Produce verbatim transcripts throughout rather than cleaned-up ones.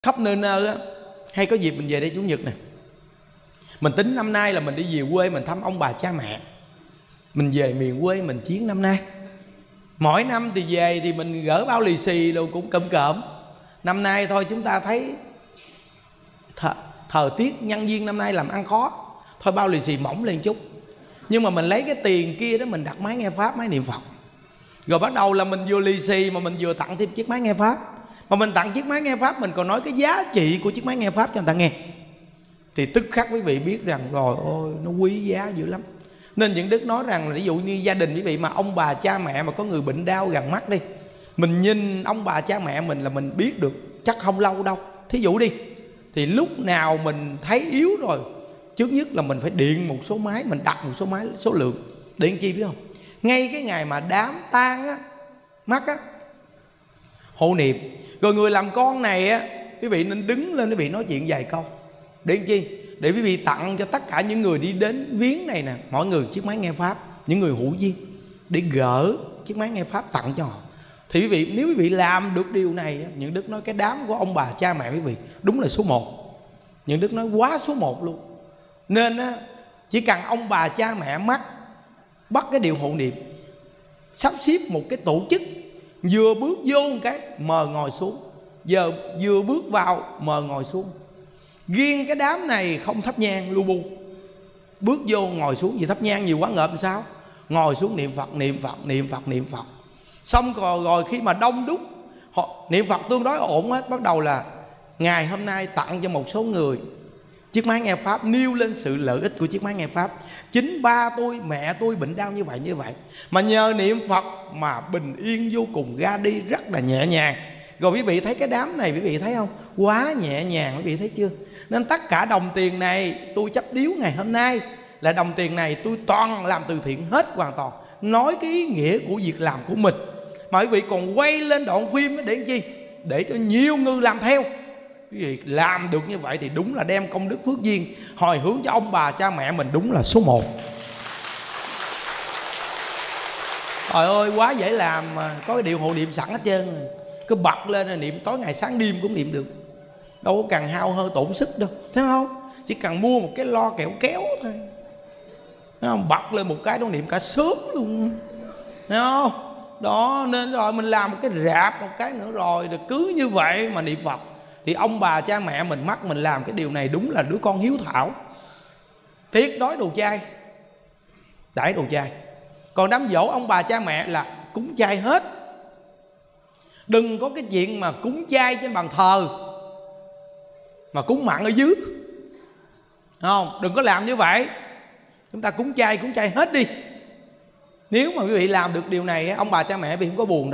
khắp nơi nơi á, hay có dịp mình về đây Chủ nhật nè. Mình tính năm nay là mình đi về quê mình thăm ông bà cha mẹ. Mình về miền quê mình chiến năm nay. Mỗi năm thì về thì mình gỡ bao lì xì rồi cũng cộm cộm. Năm nay thôi chúng ta thấy th thời tiết nhân viên năm nay làm ăn khó, thôi bao lì xì mỏng lên chút. Nhưng mà mình lấy cái tiền kia đó mình đặt máy nghe Pháp, máy niệm Phật. Rồi bắt đầu là mình vừa lì xì mà mình vừa tặng thêm chiếc máy nghe Pháp. Mà mình tặng chiếc máy nghe Pháp mình còn nói cái giá trị của chiếc máy nghe Pháp cho người ta nghe. Thì tức khắc quý vị biết rằng rồi ôi nó quý giá dữ lắm. Nên những Đức nói rằng là ví dụ như gia đình quý vị mà ông bà cha mẹ mà có người bệnh đau gần mắt đi, mình nhìn ông bà cha mẹ mình là mình biết được chắc không lâu đâu. Thí dụ đi, thì lúc nào mình thấy yếu rồi, trước nhất là mình phải điện một số máy, mình đặt một số máy số lượng. Điện chi biết không? Ngay cái ngày mà đám tang á, mắt á, hộ niệm. Rồi người làm con này á, quý vị nên đứng lên quý vị nói chuyện vài câu. Để làm chi? Để quý vị tặng cho tất cả những người đi đến viếng này nè, mỗi người chiếc máy nghe Pháp, những người hữu duyên, để gỡ chiếc máy nghe Pháp tặng cho họ. Thì quý vị, nếu quý vị làm được điều này, những Đức nói cái đám của ông bà cha mẹ quý vị đúng là số một. Những Đức nói quá số một luôn. Nên á, chỉ cần ông bà cha mẹ mắc, bắt cái điều hộ niệm, sắp xếp một cái tổ chức, vừa bước vô một cái mờ ngồi xuống, giờ vừa bước vào mờ ngồi xuống. Riêng cái đám này không thắp nhang lu bu, bước vô ngồi xuống gì thắp nhang nhiều quá ngợp làm sao, ngồi xuống niệm Phật niệm Phật niệm Phật niệm Phật. Xong rồi, rồi khi mà đông đúc họ niệm Phật tương đối ổn hết, bắt đầu là ngày hôm nay tặng cho một số người chiếc máy nghe Pháp, nêu lên sự lợi ích của chiếc máy nghe Pháp. Chính ba tôi, mẹ tôi bệnh đau như vậy như vậy, mà nhờ niệm Phật mà bình yên vô cùng, ra đi rất là nhẹ nhàng. Rồi quý vị thấy cái đám này quý vị thấy không? Quá nhẹ nhàng, quý vị thấy chưa? Nên tất cả đồng tiền này tôi chấp điếu ngày hôm nay là đồng tiền này tôi toàn làm từ thiện hết hoàn toàn. Nói cái ý nghĩa của việc làm của mình. Mà quý vị còn quay lên đoạn phim để làm chi? Để cho nhiều người làm theo. Quý vị làm được như vậy thì đúng là đem công đức phước duyên hồi hướng cho ông bà cha mẹ mình đúng là số một. Trời ơi quá dễ làm mà, có cái điều hộ niệm sẵn hết trơn rồi. Cứ bật lên rồi niệm tối ngày sáng đêm cũng niệm được. Đâu có cần hao hơi tổn sức đâu, thấy không? Chỉ cần mua một cái lo kẹo kéo thôi, thấy không? Bật lên một cái đó niệm cả sớm luôn, thấy không? Đó, nên rồi mình làm một cái rạp một cái nữa rồi, rồi cứ như vậy mà niệm Phật. Thì ông bà cha mẹ mình mắc mình làm cái điều này đúng là đứa con hiếu thảo. Tuyệt đối đồ chay, đãi đồ chay. Còn đám dỗ ông bà cha mẹ là cúng chay hết. Đừng có cái chuyện mà cúng chay trên bàn thờ mà cúng mặn ở dưới, không? Đừng có làm như vậy. Chúng ta cúng chay, cúng chay hết đi. Nếu mà quý vị làm được điều này, ông bà cha mẹ quý vị không có buồn đâu.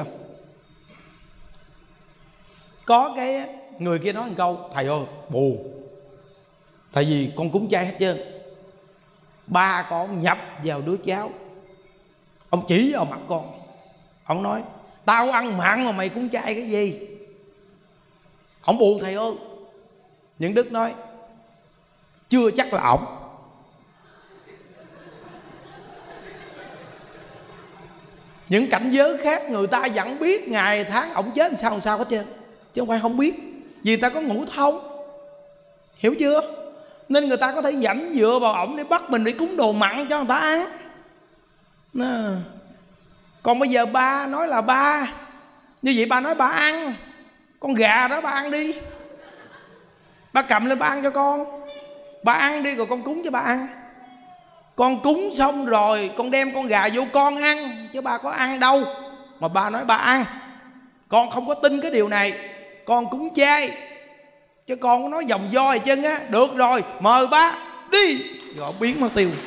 Có cái người kia nói một câu: thầy ơi buồn, tại vì con cúng chay hết trơn. Ba con nhập vào đứa cháu, ông chỉ vào mặt con, ông nói: tao ăn mặn mà mày cúng chay cái gì? Ông buồn thầy ơi. Những Đức nói: chưa chắc là ổng. Những cảnh giới khác người ta vẫn biết ngày tháng ổng chết sao làm sao hết trơn, chứ không phải không biết. Vì ta có ngũ thông, hiểu chưa? Nên người ta có thể dẫn dựa vào ổng để bắt mình đi cúng đồ mặn cho người ta ăn. Nè. Còn bây giờ ba nói là ba, như vậy ba nói ba ăn con gà đó, ba ăn đi, ba cầm lên ba ăn cho con. Ba ăn đi rồi con cúng cho ba ăn. Con cúng xong rồi con đem con gà vô con ăn, chứ ba có ăn đâu mà ba nói ba ăn. Con không có tin cái điều này, con cúng chay, chứ con có nói vòng vo hay chân á. Được rồi, mời ba đi. Rồi biến mất tiêu.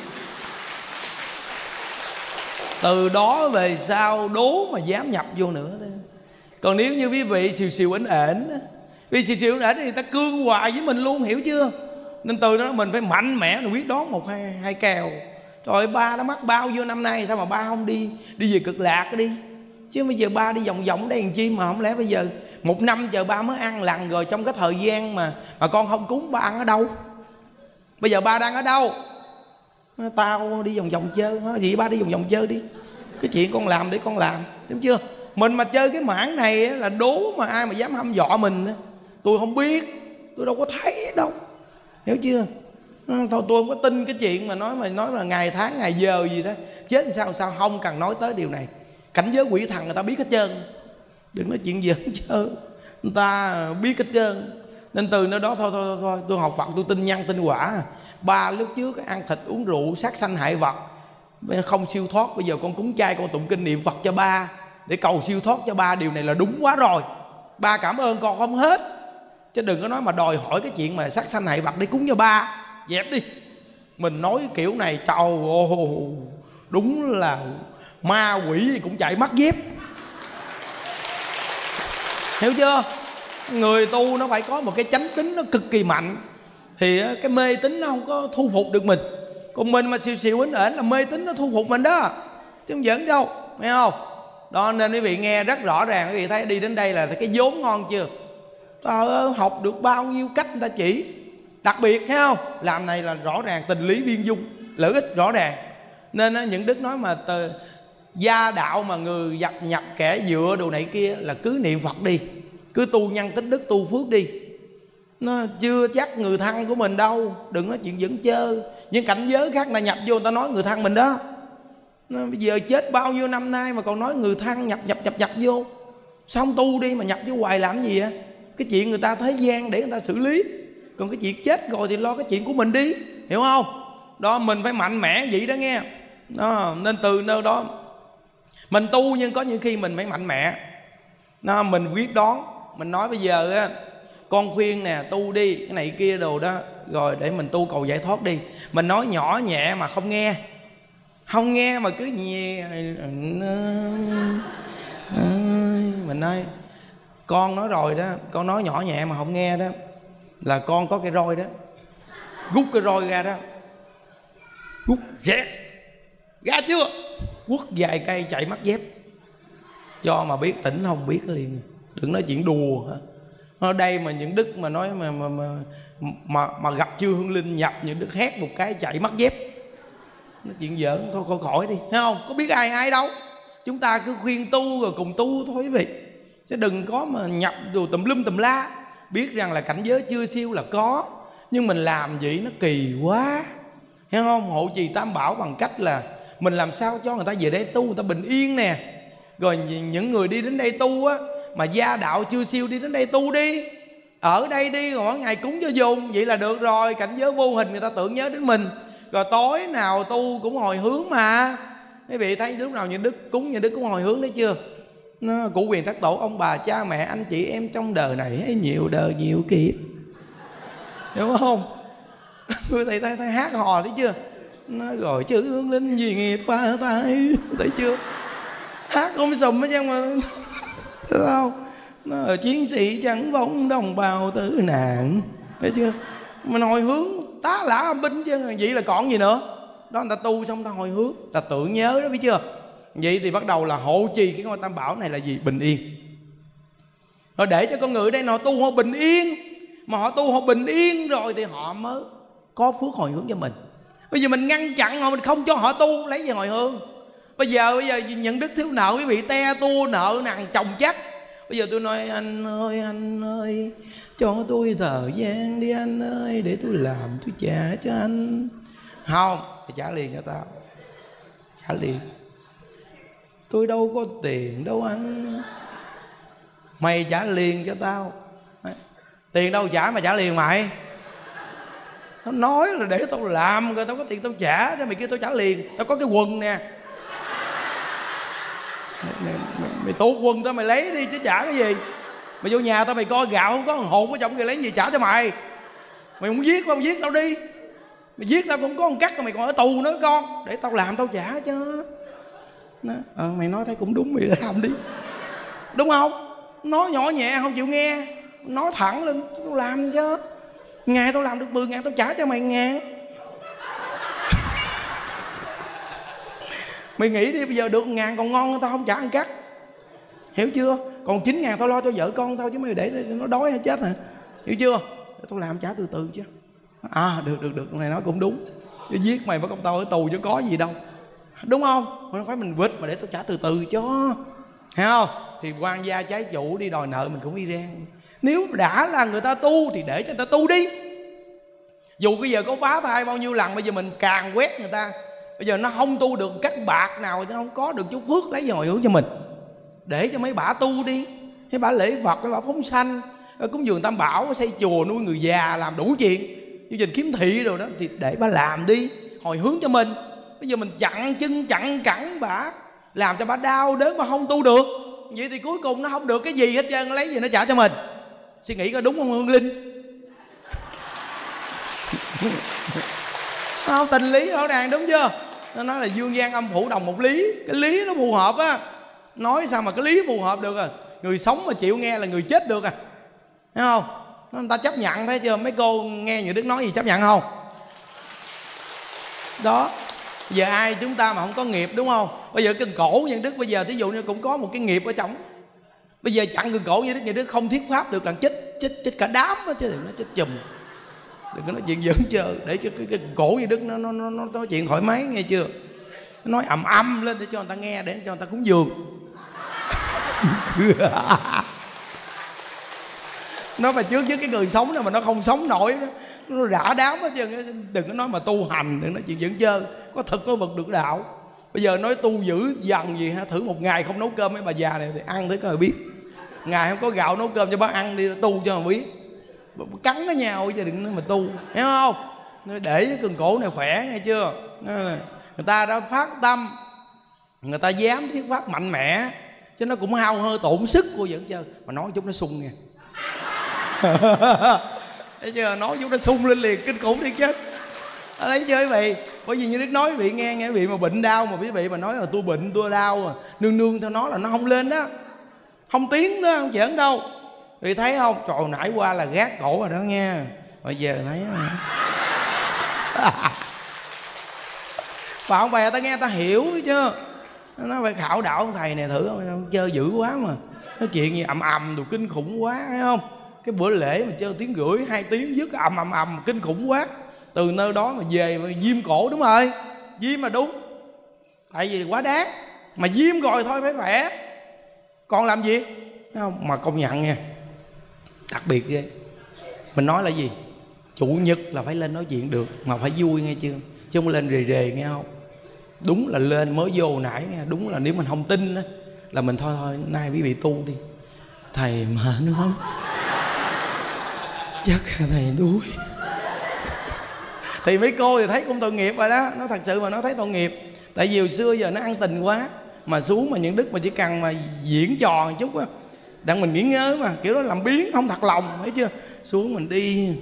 Từ đó về sau đố mà dám nhập vô nữa. Còn nếu như quý vị xìu xìu ỉnh ỉnh, vì xìu xìu ỉnh ỉnh thì người ta cương hoài với mình luôn, hiểu chưa? Nên từ đó mình phải mạnh mẽ rồi quyết đoán một hai, hai kèo. Trời ơi, ba đã mắc bao nhiêu năm nay, sao mà ba không đi đi về Cực Lạc đi? Chứ bây giờ ba đi vòng vòng đây làm chi, mà không lẽ bây giờ một năm chờ ba mới ăn lần, rồi trong cái thời gian mà mà con không cúng ba ăn ở đâu? Bây giờ ba đang ở đâu? Tao đi vòng vòng chơi. Vậy ba đi vòng vòng chơi đi, cái chuyện con làm để con làm, đúng chưa? Mình mà chơi cái mảng này là đố mà ai mà dám hăm dọa mình. tôi không biết, tôi đâu có thấy đâu, hiểu chưa? Thôi tôi không có tin cái chuyện mà nói mà nói là ngày tháng ngày giờ gì đó. Chết sao sao không cần nói tới điều này. Cảnh giới quỷ thần người ta biết hết trơn, đừng nói chuyện giỡn chơi, người ta biết hết trơn. Nên từ nơi đó thôi thôi thôi, thôi. Tôi học Phật tôi tin nhân tin quả. Ba lúc trước ăn thịt uống rượu sát sanh hại vật không siêu thoát, bây giờ con cúng chay con tụng kinh niệm Phật cho ba để cầu siêu thoát cho ba. Điều này là đúng quá rồi, ba cảm ơn con không hết. Chứ đừng có nói mà đòi hỏi cái chuyện mà sát sanh hại vật để cúng cho ba, dẹp đi. Mình nói kiểu này trời ơi, đúng là ma quỷ cũng chạy mất dép, hiểu chưa? Người tu nó phải có một cái chánh tính nó cực kỳ mạnh, thì cái mê tín nó không có thu phục được mình. Còn mình mà xìu xìu ếnh ếnh là mê tín nó thu phục mình đó, chứ không giỡn đâu, nghe không? Đó nên quý vị nghe rất rõ ràng, quý vị thấy đi đến đây là cái vốn ngon chưa? Trời ơi, học được bao nhiêu cách người ta chỉ. Đặc biệt thấy không? Làm này là rõ ràng tình lý viên dung, lợi ích rõ ràng. Nên á, những đức nói mà tờ, gia đạo mà người dập nhập kẻ dựa đồ này kia là cứ niệm Phật đi, cứ tu nhân tích đức tu phước đi. Nó chưa chắc người thân của mình đâu, đừng nói chuyện dẫn chơi. Nhưng cảnh giới khác là nhập vô người ta nói người thân mình đó. Nó bây giờ chết bao nhiêu năm nay mà còn nói người thân nhập nhập nhập nhập vô. Sao không tu đi mà nhập vô hoài làm gì á? Cái chuyện người ta thế gian để người ta xử lý, còn cái chuyện chết rồi thì lo cái chuyện của mình đi, hiểu không? Đó mình phải mạnh mẽ vậy đó nghe. Đó, nên từ nơi đó mình tu, nhưng có những khi mình phải mạnh mẽ. Đó, mình quyết đoán. Mình nói bây giờ á, con khuyên nè tu đi cái này kia đồ đó, rồi để mình tu cầu giải thoát đi. Mình nói nhỏ nhẹ mà không nghe, không nghe mà cứ nhẹ. Mình nói con nói rồi đó, con nói nhỏ nhẹ mà không nghe đó là con có cái roi đó, rút cái roi ra đó, rút rét ra chưa, quất vài cây chạy mất dép. Cho mà biết tỉnh không biết liền, đừng nói chuyện đùa hả? Ở đây mà những đức mà nói mà mà mà mà, mà gặp Chư Hương Linh nhập, những đức hét một cái chạy mất dép. Nói chuyện giỡn thôi, khỏi khỏi đi, thấy không? Có biết ai ai đâu. Chúng ta cứ khuyên tu rồi cùng tu thôi quý vị, chứ đừng có mà nhập đồ tùm lum tùm la. Biết rằng là cảnh giới chưa siêu là có, nhưng mình làm vậy nó kỳ quá, hiểu không? Hộ trì tam bảo bằng cách là mình làm sao cho người ta về đây tu, người ta bình yên nè. Rồi những người đi đến đây tu á, mà gia đạo chưa siêu đi đến đây tu đi, ở đây đi, rồi mỗi ngày cúng cho dùng, vậy là được rồi. Cảnh giới vô hình người ta tưởng nhớ đến mình. Rồi tối nào tu cũng hồi hướng mà. Quý vị thấy lúc nào những đức cúng, những đức cũng hồi hướng đấy chưa? Nó cụ quyền thất tổ, ông bà cha mẹ anh chị em trong đời này hay nhiều đời nhiều kiếp, hiểu không? Quý vị thấy, thấy hát hò thấy chưa? Nó rồi Chư Hương Linh vì nghiệp pha tay, thấy chưa? Hát không sùm hết chứ mà thấy không? Nó là chiến sĩ chẳng vong đồng bào tử nạn, thấy chưa? Mình hồi hướng tá lả âm binh chứ, vậy là còn gì nữa. Đó người ta tu xong người ta hồi hướng, người ta tưởng nhớ đó, biết chưa? Vậy thì bắt đầu là hộ trì cái ngôi tam bảo này là gì? Bình yên. Rồi để cho con người ở đây họ tu họ bình yên. Mà họ tu họ bình yên rồi thì họ mới có phước hồi hướng cho mình. Bây giờ mình ngăn chặn họ, mình không cho họ tu, lấy gì hồi hướng? Bây giờ bây giờ nhận đức thiếu nợ, quý vị te tua nợ nặng chồng chất. Bây giờ tôi nói anh ơi anh ơi, cho tôi thời gian đi anh ơi, để tôi làm tôi trả cho anh. Không, phải trả liền cho tao, trả liền. Tôi đâu có tiền đâu anh, mày trả liền cho tao. Tiền đâu trả mà trả liền mày? Nó nói là để tao làm rồi tao có tiền tao trả, cho mày kêu tao trả liền. Tao có cái quần nè, mày, mày, mày, mày tuốt quần tao mày lấy đi chứ trả cái gì? Mày vô nhà tao mày coi gạo không có hột ở trong kìa, lấy gì trả cho mày? Mày muốn giết không giết tao đi, mày giết tao cũng có một cắt, mày còn ở tù nữa con, để tao làm tao trả chứ. Nó, à, mày nói thấy cũng đúng, mày làm đi, đúng không? Nói nhỏ nhẹ không chịu nghe, nói thẳng lên tao làm chứ. Ngày tao làm được mười ngàn tao trả cho mày ngàn. Mày nghĩ đi, bây giờ được ngàn còn ngon tao không trả ăn cắt, hiểu chưa? Còn chín ngàn tao lo cho vợ con tao, chứ mày để nó đói hay chết hả? Hiểu chưa? Để tao làm trả từ từ chứ. À được được được, này nói cũng đúng, chứ giết mày mất công tao ở tù chứ có gì đâu, đúng không? Không phải mình vịt mà để tao trả từ từ cho, hiểu không? Thì quan gia trái chủ đi đòi nợ mình cũng đi ra, Nếu đã là người ta tu thì để cho người ta tu đi. Dù bây giờ có phá thai bao nhiêu lần, bây giờ mình càng quét người ta, bây giờ nó không tu được các bạc nào, nó không có được chút phước lấy gì hồi hướng cho mình. Để cho mấy bả tu đi, mấy bả lễ Phật, mấy bả phóng sanh, cúng dường Tam Bảo, xây chùa, nuôi người già, làm đủ chuyện, chương trình kiếm thị rồi đó, thì để bả làm đi, hồi hướng cho mình. Bây giờ mình chặn chân chặn cẳng bả, làm cho bả đau đớn mà không tu được, vậy thì cuối cùng nó không được cái gì hết trơn, nó lấy gì nó trả cho mình. Suy nghĩ có đúng không Hương Linh? Không, tình lý rõ ràng đúng chưa? Nó nói là dương gian âm phủ đồng một lý. Cái lý nó phù hợp á. Nói sao mà cái lý phù hợp được à? Người sống mà chịu nghe là người chết được à? Thấy không? Người ta chấp nhận, thấy chưa? Mấy cô nghe những Đức nói gì chấp nhận không? Đó. Giờ ai chúng ta mà không có nghiệp đúng không? Bây giờ cần cổ những Đức bây giờ thí dụ như cũng có một cái nghiệp ở trong. Bây giờ chặn cần cổ như Đức, như Đức không thuyết pháp được là chết chết chết cả đám đó, chứ đừng nói chết chùm. Đừng có nói chuyện giỡn chờ, để cho cái, cái cổ như Đức nó nó nó nó nói chuyện thoải mái, nghe chưa? Nó nói ầm ầm lên để cho người ta nghe, để cho người ta cúng dường. Nó mà trước với cái người sống này mà nó không sống nổi đó, nó rã đám hết trơn. Đừng có nói mà tu hành, đừng nói chuyện giỡn chơi. Có thực có vực được đạo. Bây giờ nói tu dữ dần gì ha, thử một ngày không nấu cơm mấy bà già này thì ăn thử coi biết. Ngày không có gạo nấu cơm cho bác ăn đi, tu cho mà biết. Cắn với nhau chứ đừng nói mà tu, hiểu không? Để cái cần cổ này khỏe, nghe chưa? Người ta đã phát tâm, người ta dám thuyết pháp mạnh mẽ, chứ nó cũng hao hơi tổn sức của dẫn chơi. Mà nói chút nó sung nghe. Thấy chưa? Nói chút nó sung lên liền, kinh khủng thiệt chứ. Thấy chưa quý vị? Bởi vì như Đức nói quý vị nghe, nghe quý vị mà bệnh đau mà quý vị mà nói là tôi bệnh tôi đau à, nương nương theo nó là nó không lên đó, không tiến đó, không giỡn đâu. Vì thấy không? Trời, nãy qua là gác cổ rồi đó nghe. Bây giờ thấy bà ông bè ta nghe ta hiểu chưa? Nó phải khảo đạo ông thầy này thử không? Chơi dữ quá mà. Nói chuyện gì ầm ầm đồ kinh khủng quá, thấy không? Cái bữa lễ mà chơi tiếng rưỡi, hai tiếng dứt ầm ầm ầm kinh khủng quá. Từ nơi đó mà về mà viêm cổ, đúng rồi. Viêm mà đúng. Tại vì quá đáng. Mà viêm rồi thôi phải khỏe. Còn làm gì? Thấy không? Mà công nhận nha, đặc biệt ghê. Mình nói là gì? Chủ nhật là phải lên nói chuyện được, mà phải vui nghe chưa? Chứ không lên rề rề nghe không? Đúng là lên mới vô nãy nghe. Đúng là nếu mình không tin đó, là mình thôi thôi nay quý vị tu đi, thầy mệt lắm, chắc thầy đuối. Thì mấy cô thì thấy cũng tội nghiệp rồi đó. Nó thật sự mà nó thấy tội nghiệp. Tại vì hồi xưa giờ nó ăn tình quá. Mà xuống mà những Đức mà chỉ cần mà diễn trò một chút á, đặng mình nghĩ ngớ mà kiểu đó làm biến không thật lòng, thấy chưa? Xuống mình đi.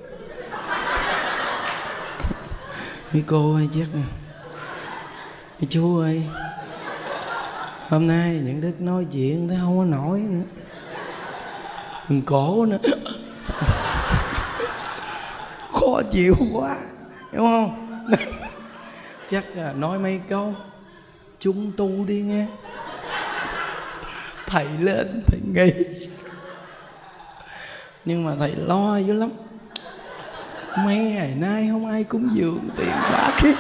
Mấy cô ơi chắc à, mấy chú ơi, hôm nay những Đức nói chuyện thấy không có nổi nữa, mình cổ nữa. Khó chịu quá, hiểu không? Chắc là nói mấy câu chung tu đi nghe. Thầy lên thầy nghỉ. Nhưng mà thầy lo dữ lắm. Mấy ngày nay không ai cúng dường tiền bạc hết.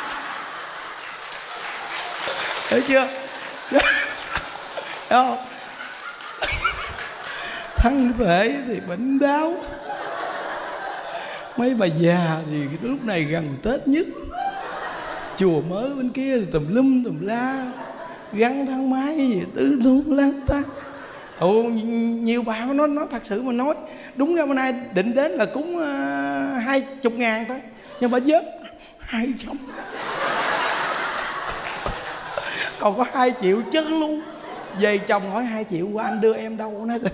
Thấy chưa? Thấy không? Thân thể thì bệnh đau. Mấy bà già thì lúc này gần Tết nhất. Chùa mới bên kia thì tùm lum tùm la, gắn tháng máy gì tứ tung lăng ta. Ồ, nhiều bà nó nó thật sự mà nói đúng ra bữa nay định đến là cúng uh, hai chục ngàn thôi, nhưng bà vớt hai trăm, còn có hai triệu chân luôn. Về chồng hỏi hai triệu của anh đưa em đâu, nói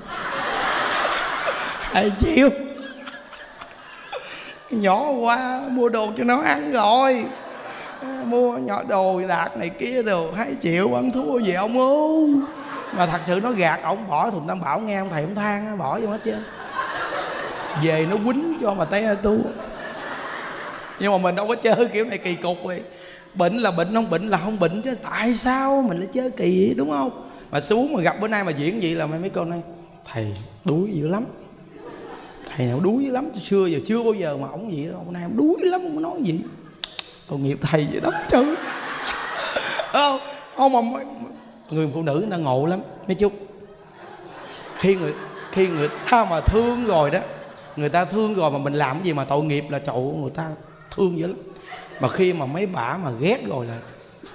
hai triệu nhỏ qua mua đồ cho nó ăn rồi, mua nhỏ đồ đạt này kia đồ hai triệu ăn thua về ông ơi. Mà thật sự nó gạt ổng, bỏ thùng Tam Bảo nghe ông thầy ông than, bỏ vô hết trơn. Về nó quýnh cho mà té tu. Nhưng mà mình đâu có chơi kiểu này kỳ cục rồi. Bệnh là bệnh, không bệnh là không bệnh chứ. Tại sao mình lại chơi kỳ vậy, đúng không? Mà xuống mà gặp bữa nay mà diễn vậy là mấy con nói thầy đuối dữ lắm, thầy nào đuối dữ lắm. Xưa giờ chưa bao giờ mà ổng vậy đâu, hôm nay ổng đuối lắm, không nói gì. Tội nghiệp thầy vậy đó chứ. Không, không mà người phụ nữ người ta ngộ lắm mấy chút. Khi người Khi người ta mà thương rồi đó, người ta thương rồi mà mình làm cái gì mà tội nghiệp là trời, người ta thương dữ lắm. Mà khi mà mấy bả mà ghét rồi là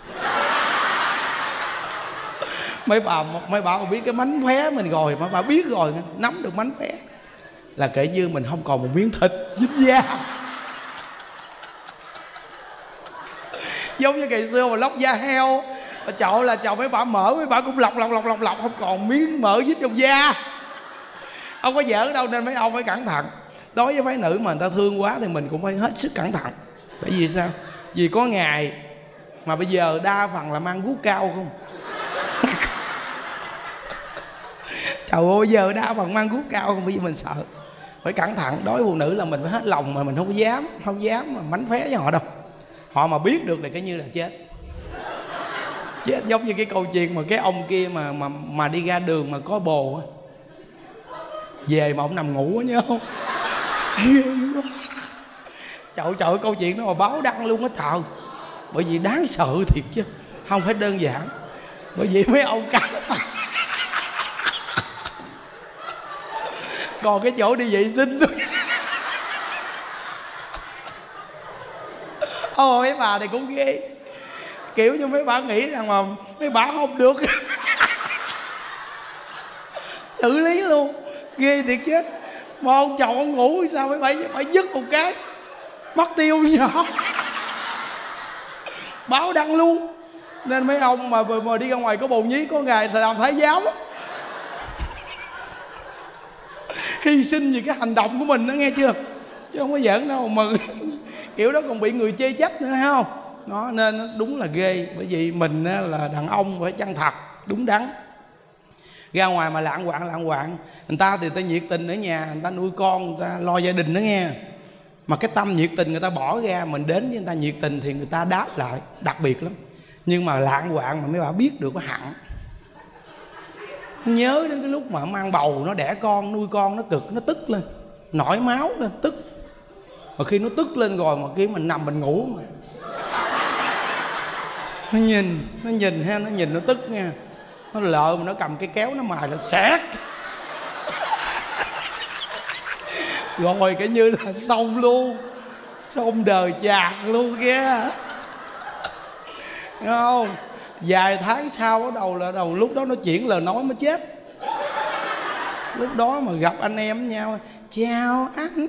mấy bà mấy bà mà biết cái mánh khóe mình rồi, mấy bà biết rồi, nắm được mánh khóe là kể như mình không còn một miếng thịt dính da. Giống như ngày xưa mà lóc da heo, chậu là chồng mấy bà mở, mấy bà cũng lọc lọc lọc lọc lọc không còn miếng mỡ dính trong da. Không có giỡn đâu, nên mấy ông phải cẩn thận. Đối với phái nữ mà người ta thương quá thì mình cũng phải hết sức cẩn thận. Tại vì sao? Vì có ngày mà bây giờ đa phần là mang guốc cao không. Trời ơi, bây giờ đa phần mang guốc cao không, bây giờ mình sợ. Phải cẩn thận, đối với phụ nữ là mình phải hết lòng, mà mình không dám, không dám mà mánh phé với họ đâu. Họ mà biết được là cái như là chết. Chết giống như cái câu chuyện mà cái ông kia mà mà mà đi ra đường mà có bồ á, về mà ông nằm ngủ á, nhớ không? Trời trời, câu chuyện đó mà báo đăng luôn á trời. Bởi vì đáng sợ thiệt chứ, không phải đơn giản. Bởi vì mấy ông cắn còn cái chỗ đi vệ sinh thôi. Ôi mấy bà này cũng ghê. Kiểu như mấy bà nghĩ rằng mà mấy bà không được xử lý luôn. Ghê thiệt chứ. Mà ông chồng ông ngủ sao mấy bà phải dứt một cái mất tiêu nhỏ. Báo đăng luôn. Nên mấy ông mà, mà đi ra ngoài có bồ nhí có ngày thì làm thái giám, hy sinh vì cái hành động của mình đó, nghe chưa? Chứ không có giỡn đâu. Mà kiểu đó còn bị người chê trách nữa, thấy không? Đó, nên nó đúng là ghê. Bởi vì mình là đàn ông phải chân thật, đúng đắn. Ra ngoài mà lạng quạng lạng quạng, người ta thì người ta nhiệt tình ở nhà, người ta nuôi con, người ta lo gia đình đó nghe. Mà cái tâm nhiệt tình người ta bỏ ra, mình đến với người ta nhiệt tình thì người ta đáp lại đặc biệt lắm. Nhưng mà lạng quạng mà mấy bà biết được có hận. Nhớ đến cái lúc mà mang bầu, nó đẻ con, nuôi con, nó cực, nó tức lên, nổi máu lên, tức. Mà khi nó tức lên rồi mà khi mình nằm mình ngủ mà nó nhìn, nó nhìn ha, nó nhìn nó tức nha. Nó lợ mà nó cầm cái kéo nó mài nó xẹt. Rồi cái như là xong luôn, xong đời chạc luôn kia. Nghe không? Vài tháng sau bắt đầu là đầu lúc đó nó chuyển lời nói mới chết. Lúc đó mà gặp anh em với nhau, chào anh.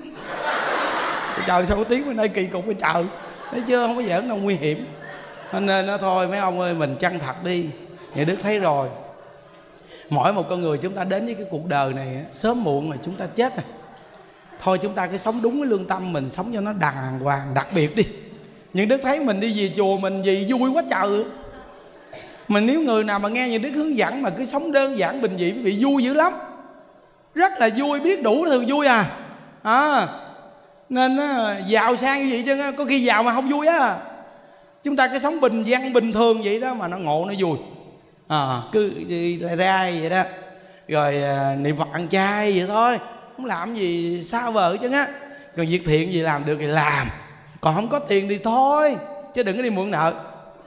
Trời sao có tiếng bên đây kỳ cục với trời. Thấy chưa, không có giỡn đâu, nguy hiểm. Nên nó thôi mấy ông ơi, mình chân thật đi. Nhà Đức thấy rồi, mỗi một con người chúng ta đến với cái cuộc đời này sớm muộn là chúng ta chết rồi. Thôi chúng ta cứ sống đúng với lương tâm mình, sống cho nó đàng hoàng, đặc biệt đi. Nhưng Đức thấy mình đi về chùa mình gì vui quá trời. Mà nếu người nào mà nghe những Đức hướng dẫn mà cứ sống đơn giản bình dị bị vui dữ lắm. Rất là vui, biết đủ thường vui à. À nên á, giàu sang như vậy chứ có khi giàu mà không vui á. Chúng ta cứ sống bình dân bình thường vậy đó mà nó ngộ nó vui. À, cứ lại ra vậy đó. Rồi à, niệm Phật ăn chay vậy thôi, không làm gì xa vời chứ á. Còn việc thiện gì làm được thì làm, còn không có tiền thì thôi. Chứ đừng có đi mượn nợ.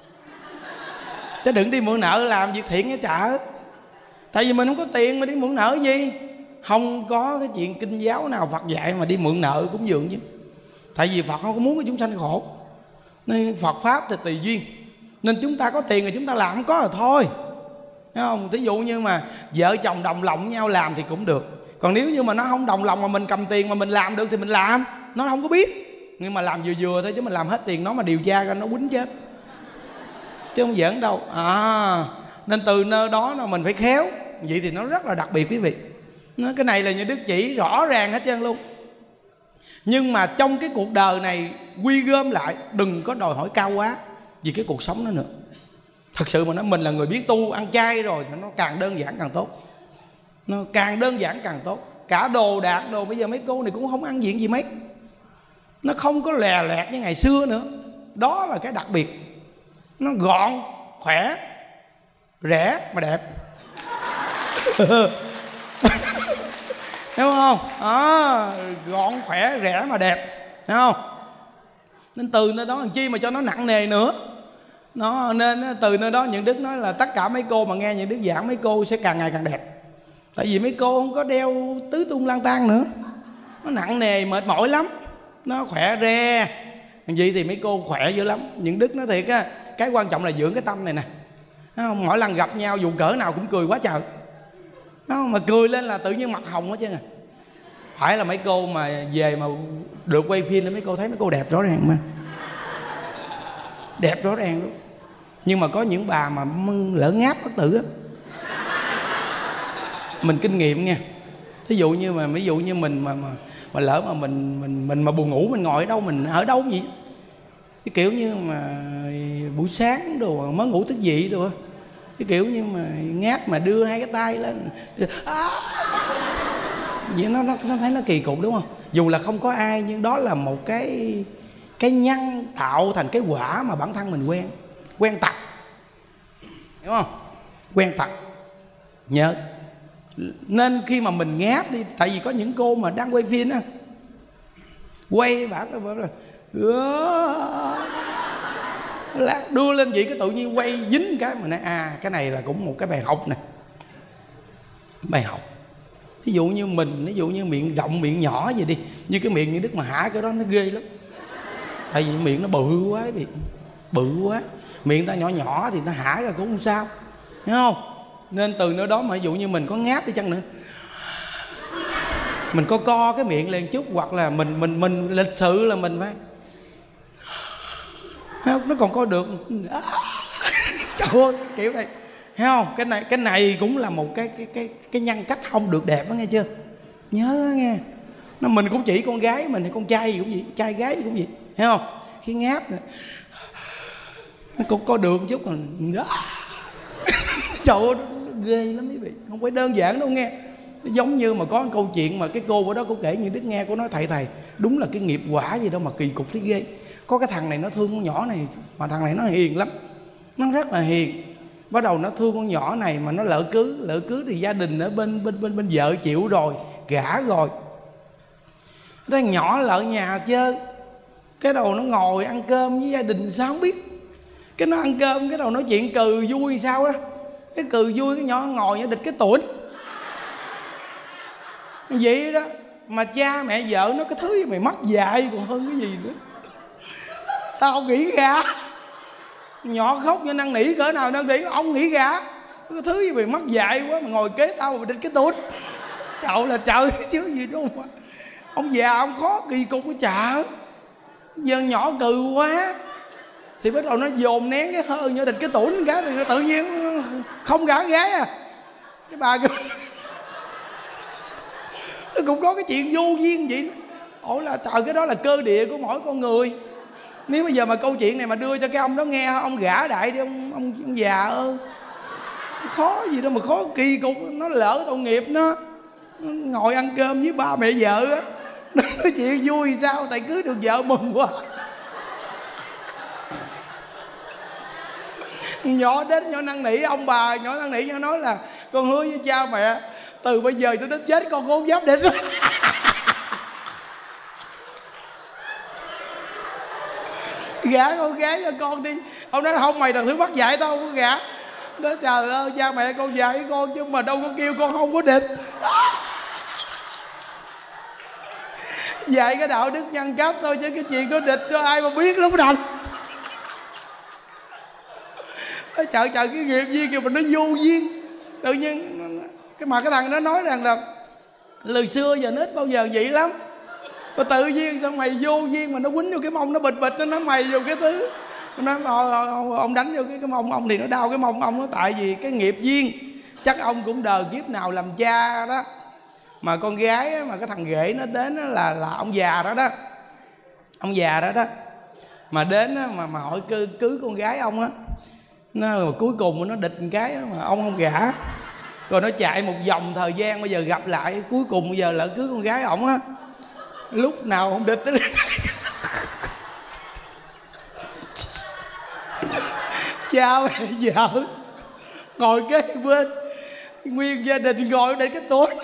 Chứ đừng đi mượn nợ làm việc thiện nghe chợ. Tại vì mình không có tiền mà đi mượn nợ gì. Không có cái chuyện kinh giáo nào Phật dạy mà đi mượn nợ cúng dường chứ. Tại vì Phật không có muốn cái chúng sanh khổ. Nên Phật Pháp thì tùy duyên. Nên chúng ta có tiền thì chúng ta làm, không có là thôi. Thấy không? Thí dụ như mà vợ chồng đồng lòng nhau làm thì cũng được. Còn nếu như mà nó không đồng lòng mà mình cầm tiền mà mình làm được thì mình làm. Nó không có biết. Nhưng mà làm vừa vừa thôi, chứ mình làm hết tiền nó mà điều tra ra nó quýnh chết. Chứ không giỡn đâu. À, nên từ nơi đó là mình phải khéo. Vậy thì nó rất là đặc biệt quý vị. Nó, cái này là như Đức chỉ rõ ràng hết trơn luôn. Nhưng mà trong cái cuộc đời này quy gom lại, đừng có đòi hỏi cao quá vì cái cuộc sống đó nữa. Thật sự mà nói, mình là người biết tu ăn chay rồi thì nó càng đơn giản càng tốt. Nó càng đơn giản càng tốt. Cả đồ đạc đồ bây giờ mấy cô này cũng không ăn diện gì mấy. Nó không có lè lẹt như ngày xưa nữa. Đó là cái đặc biệt. Nó gọn, khỏe, rẻ mà đẹp. Đúng không? À, gọn, khỏe, rẻ mà đẹp. Thấy không? Nên từ nơi đó làm chi mà cho nó nặng nề nữa. Nó nên từ nơi đó những Đức nói là tất cả mấy cô mà nghe những Đức giảng, mấy cô sẽ càng ngày càng đẹp. Tại vì mấy cô không có đeo tứ tung lang tang nữa, nó nặng nề mệt mỏi lắm. Nó khỏe re vậy thì mấy cô khỏe dữ lắm. Những Đức nói thiệt á, cái quan trọng là dưỡng cái tâm này nè. Mỗi lần gặp nhau dù cỡ nào cũng cười quá trời, mà cười lên là tự nhiên mặt hồng hết trơn à. Phải là mấy cô mà về mà được quay phim thì mấy cô thấy mấy cô đẹp rõ ràng mà, đẹp rõ ràng luôn. Nhưng mà có những bà mà lỡ ngáp bất tử á, mình kinh nghiệm nha. Thí dụ như mà ví dụ như mình mà mà, mà lỡ mà mình mình mình mà buồn ngủ, mình ngồi ở đâu, mình ở đâu vậy, cái kiểu như mà buổi sáng đồ mới ngủ thức dậy đồ, cái kiểu như mà ngáp mà đưa hai cái tay lên à, vậy nó nó nó thấy nó kỳ cục đúng không? Dù là không có ai nhưng đó là một cái cái nhân tạo thành cái quả mà bản thân mình quen quen tật, hiểu không? Quen tật. Nhớ nên khi mà mình ngáp đi, tại vì có những cô mà đang quay phim á, quay bả là đưa lên vậy cái tự nhiên quay dính cái mà nói à cái này là cũng một cái bài học nè, bài học. Ví dụ như mình, ví dụ như miệng rộng miệng nhỏ vậy đi, như cái miệng Những Đức mà hả cái đó nó ghê lắm. Tại vì miệng nó bự quá, miệng bự quá, miệng ta nhỏ nhỏ thì ta hả ra cũng không sao, hiểu không? Nên từ nơi đó mà ví dụ như mình có ngáp đi chăng nữa, mình có co cái miệng lên chút, hoặc là mình mình mình lịch sự là mình phải không, nó còn coi được à, trời ơi kiểu này, thấy không? Cái này cái này cũng là một cái cái cái cái nhân cách không được đẹp đó, nghe chưa? Nhớ nghe. Nó mình cũng chỉ con gái mình, con trai gì cũng vậy, trai gái gì cũng vậy, thấy không? Khi ngáp nè nó cũng có được chút còn trời ơi ghê lắm quý vị, không phải đơn giản đâu nghe. Nó giống như mà có một câu chuyện mà cái cô ở đó cô kể Những Đức nghe, cô nói thầy thầy đúng là cái nghiệp quả gì đâu mà kỳ cục thế ghê. Có cái thằng này nó thương con nhỏ này, mà thằng này nó hiền lắm, nó rất là hiền. Bắt đầu nó thương con nhỏ này mà nó lỡ cưới, lỡ cưới thì gia đình ở bên bên bên bên vợ chịu rồi, gả rồi. Cái thằng nhỏ lỡ nhà chơi, cái đầu nó ngồi ăn cơm với gia đình sao không biết. Cái nó ăn cơm cái đầu nói chuyện cừ vui sao á, cái cừ vui cái nhỏ ngồi nó địch cái tuổi vậy đó. Mà cha mẹ vợ nó cái thứ mày mắc dạy còn hơn cái gì nữa, tao nghĩ ra. Nhỏ khóc như năn nỉ cỡ nào năn nỉ, ông nghĩ ra cái thứ gì mày mắc dạy quá, mà ngồi kế tao mà địch cái tuổi. Trời là trời chứ gì đúng không? Ông già ông khó kỳ cục cái chợ, giờ nhỏ cừ quá thì bắt đầu nó dồn nén cái hơi nhỏ địch cái tuổi cái thì nó tự nhiên không gả gái à. Cái bà kia nó cũng có cái chuyện vô duyên vậy đó. Ủa là trời, cái đó là cơ địa của mỗi con người. Nếu bây giờ mà câu chuyện này mà đưa cho cái ông đó nghe, ông gả đại đi ông ông, ông già ơi, khó gì đâu mà khó kỳ cục. Nó lỡ tội nghiệp nó, nó ngồi ăn cơm với ba mẹ vợ á, nó nói chuyện vui sao tại cưới được vợ mừng quá. Nhỏ đến nhỏ năn nỉ ông bà, nhỏ năn nỉ nhỏ nói là con hứa với cha mẹ từ bây giờ cho đến chết con không dám định. Gả con gái cho con đi. Ông nói không, mày là thứ mắc dạy tao không có gả. Nói trời ơi cha mẹ con dạy con chứ mà đâu có kêu con không có định. Dạy cái đạo đức nhân cách thôi chứ cái chuyện đó địch cho ai mà biết lúc nào. Trời trời cái nghiệp duyên kìa mình nó vô duyên. Tự nhiên cái mà cái thằng nó nói rằng là lời xưa giờ nó ít bao giờ vậy lắm. Mà tự nhiên sao mày vô duyên mà nó quýnh vô cái mông nó bịch bịch, nó nói mày vô cái thứ. Nó nói ông, ông đánh vô cái, cái mông ông thì nó đau cái mông ông đó. Tại vì cái nghiệp duyên chắc ông cũng đời kiếp nào làm cha đó. Mà con gái mà cái thằng ghệ nó đến đó là là ông già đó đó, ông già đó đó mà đến đó, mà mà hỏi cưới, cưới con gái ông á. Nó mà cuối cùng nó địch một cái mà ông không gả. Rồi nó chạy một vòng thời gian, bây giờ gặp lại cuối cùng bây giờ lại cưới con gái ổng á, lúc nào không địch tới. Cha mẹ vợ ngồi kế bên, nguyên gia đình ngồi để cái tối.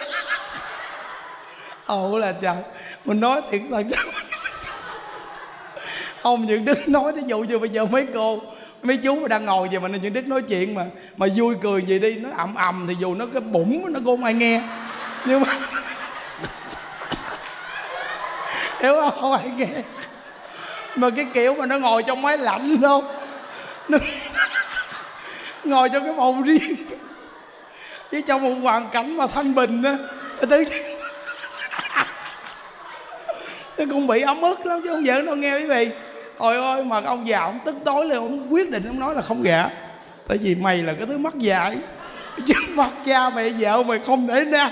Ồ là trời, mình nói thiệt thật sự. Ông Những Đức nói thí dụ như bây giờ mấy cô Mấy chú mà đang ngồi về mình những Đức nói chuyện mà mà vui cười gì đi, nó ầm ầm thì dù nó cái bụng nó cũng không ai nghe, nhưng mà hiểu không, không ai nghe. Mà cái kiểu mà nó ngồi trong máy lạnh đâu, nó ngồi trong cái phòng riêng với trong một hoàn cảnh mà thanh bình á, tự nó cũng bị ấm ức lắm chứ không giỡn đâu nghe quý vị. Ôi ơi mà ông già ông tức tối lên, ông quyết định ông nói là không gả, tại vì mày là cái thứ mắc dạy, chứ mặt cha mẹ vợ mày không để nang.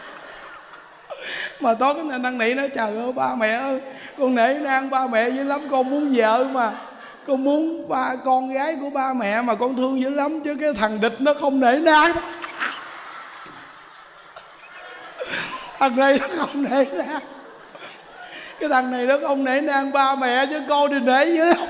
Mà tối cái năn nỉ nói trời ơi ba mẹ ơi, con nể nang ba mẹ dữ lắm, con muốn vợ mà, con muốn ba con gái của ba mẹ mà con thương dữ lắm, chứ cái thằng địch nó không nể nang. Thằng này nó không nể nang, cái thằng này nó không nể nang ba mẹ, chứ con thì nể dữ lắm.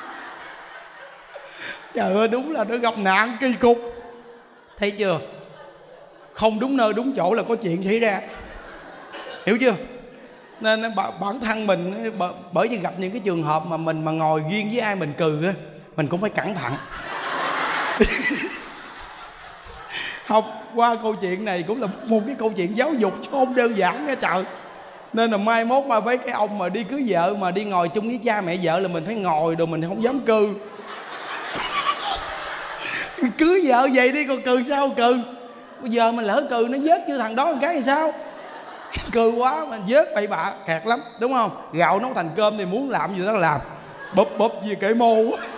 Trời ơi đúng là nó gặp nạn kỳ cục. Thấy chưa? Không đúng nơi đúng chỗ là có chuyện xảy ra, hiểu chưa? Nên bản thân mình bởi vì gặp những cái trường hợp mà mình mà ngồi riêng với ai mình cừ á, mình cũng phải cẩn thận. Học qua câu chuyện này cũng là một cái câu chuyện giáo dục chứ không đơn giản nghe trời. Nên là mai mốt mà mấy cái ông mà đi cưới vợ mà đi ngồi chung với cha mẹ vợ là mình phải ngồi rồi mình không dám cừ. Cưới vợ vậy đi còn cừ sao cừ? Bây giờ mình lỡ cừ nó vết như thằng đó một cái thì sao? Cừ quá mình vết bậy bạ kẹt lắm, đúng không? Gạo nấu thành cơm thì muốn làm gì đó làm, bụp bụp gì kệ mô.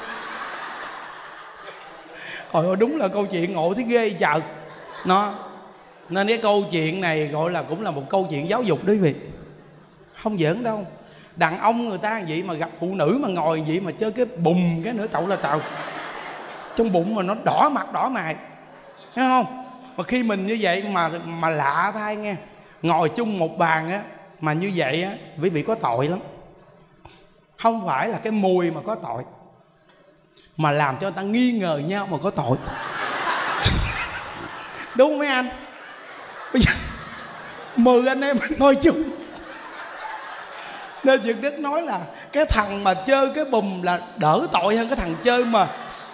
Trời ơi đúng là câu chuyện ngộ thấy ghê chợ nó. Nên cái câu chuyện này gọi là cũng là một câu chuyện giáo dục đó quý vị, không giỡn đâu. Đàn ông người ta vậy mà gặp phụ nữ mà ngồi vậy mà chơi cái bùm cái nữa tậu là tậu, trong bụng mà nó đỏ mặt đỏ mày, thấy không? Mà khi mình như vậy mà mà lạ thay nghe, ngồi chung một bàn á mà như vậy á, quý vị có tội lắm. Không phải là cái mùi mà có tội, mà làm cho người ta nghi ngờ nhau mà có tội. Đúng không mấy anh? Bây giờ mười anh em mình ngồi chung, nên Việt Đức nói là cái thằng mà chơi cái bùm là đỡ tội hơn cái thằng chơi mà.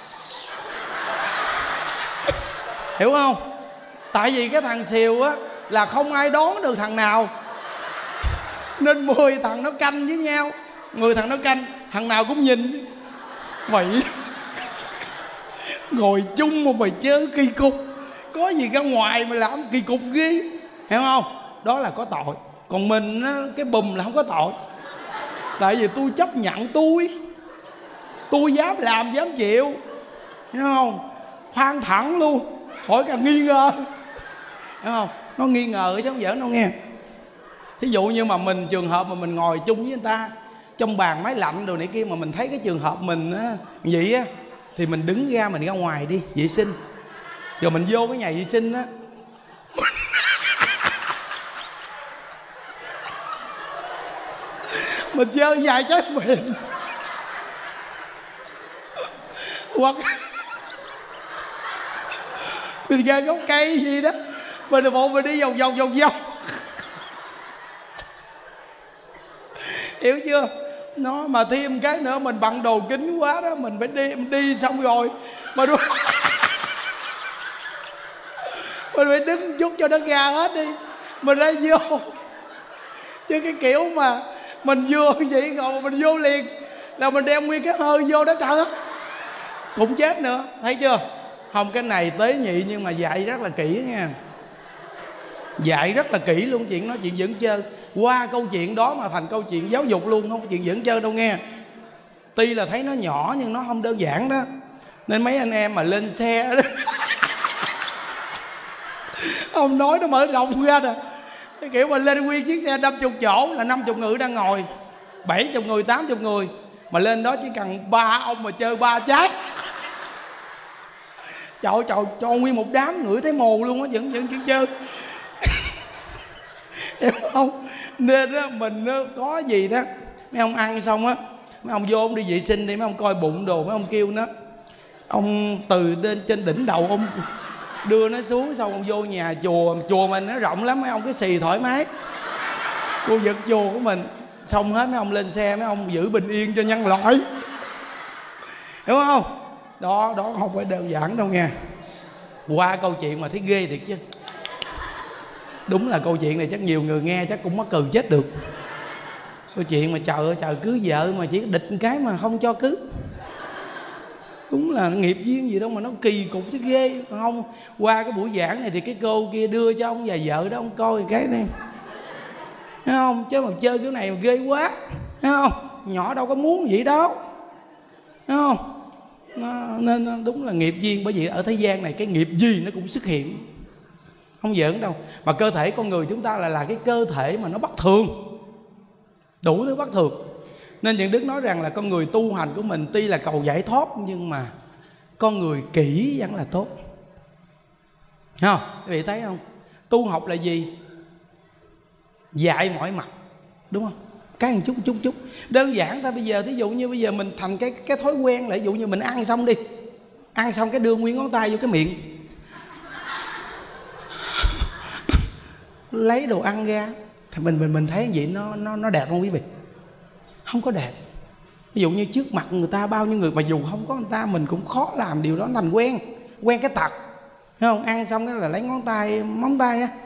Hiểu không? Tại vì cái thằng xìu á là không ai đón được thằng nào, nên mười thằng nó canh với nhau, mười thằng nó canh, thằng nào cũng nhìn mày ngồi chung mà mày chơi kỳ cục, có gì ra ngoài mà làm kỳ cục ghê, hiểu không? Đó là có tội. Còn mình á, cái bùm là không có tội, tại vì tôi chấp nhận tôi tôi dám làm dám chịu, hiểu không? Khoan thẳng luôn, khỏi cần nghi ngờ, hiểu không? Nó nghi ngờ chứ không giỡn đâu nghe. Thí dụ như mà mình trường hợp mà mình ngồi chung với người ta trong bàn máy lạnh đồ này kia, mà mình thấy cái trường hợp mình á vậy á, thì mình đứng ra mình ra ngoài đi vệ sinh, rồi mình vô cái nhà vệ sinh á, mình chơi vài trái miệng hoặc mình ra gốc cây gì đó, mình bộ mình đi vòng vòng vòng vòng. Hiểu chưa? Nó mà thêm cái nữa mình bận đồ kín quá đó, mình phải đi mình đi xong rồi mình mình phải đứng chút cho nó ra hết đi, mình ra vô. Chứ cái kiểu mà mình vừa vậy rồi mình vô liền là mình đem nguyên cái hơi vô đó trời ơi, cũng chết nữa. Thấy chưa? Không, cái này tế nhị nhưng mà dạy rất là kỹ nha, dạy rất là kỹ luôn. Chuyện nói chuyện dẫn chơi, qua câu chuyện đó mà thành câu chuyện giáo dục luôn, không có chuyện dẫn chơi đâu nghe. Tuy là thấy nó nhỏ nhưng nó không đơn giản đó. Nên mấy anh em mà lên xe đó ông nói nó mở rộng ra nè, cái kiểu mà lên nguyên chiếc xe năm mươi chỗ là năm mươi người đang ngồi, bảy mươi người, tám mươi người, mà lên đó chỉ cần ba ông mà chơi ba trái. Trời ơi, trời, cho nguyên một đám ngửi thấy mồ luôn á, vẫn vẫn vẫn chơi. Hiểu không? Nên á mình á, có gì đó mấy ông ăn xong á, mấy ông vô ông đi vệ sinh đi, mấy ông coi bụng đồ, mấy ông kêu nó, ông từ trên trên đỉnh đầu ông đưa nó xuống, xong ông vô nhà chùa. Chùa mình nó rộng lắm, mấy ông cứ xì thoải mái khu vực chùa của mình. Xong hết mấy ông lên xe, mấy ông giữ bình yên cho nhân loại. Hiểu không? Đó, đó không phải đơn giản đâu nha. Qua câu chuyện mà thấy ghê thiệt chứ. Đúng là câu chuyện này chắc nhiều người nghe chắc cũng mắc cười chết được. Câu chuyện mà trời ơi trời, cưới vợ mà chỉ địch cái mà không cho cưới. Đúng là nghiệp duyên gì đâu mà nó kỳ cục chứ ghê. Không, qua cái buổi giảng này thì cái cô kia đưa cho ông và vợ đó ông coi cái này, thấy không? Chứ mà chơi kiểu này mà ghê quá, thấy không? Nhỏ đâu có muốn vậy đâu, thấy không? Nó, nên đúng là nghiệp duyên. Bởi vì ở thế gian này cái nghiệp gì nó cũng xuất hiện, không giỡn đâu. Mà cơ thể con người chúng ta là là cái cơ thể mà nó bất thường, đủ thứ bất thường. Nên những Đức nói rằng là con người tu hành của mình tuy là cầu giải thoát, nhưng mà con người kỹ vẫn là tốt. Thấy không? Quý vị thấy không? Tu học là gì? Dạy mọi mặt, đúng không? Cái một chút chút chút đơn giản ta. Bây giờ thí dụ như bây giờ mình thành cái cái thói quen là ví dụ như mình ăn xong đi, ăn xong cái đưa nguyên ngón tay vô cái miệng, lấy đồ ăn ra thì mình mình mình thấy vậy nó nó nó đẹp không quý vị? Không có đẹp. Ví dụ như trước mặt người ta bao nhiêu người mà dù không có người ta mình cũng khó làm điều đó, thành quen quen cái tật, thấy không? Ăn xong cái là lấy ngón tay móng tay á,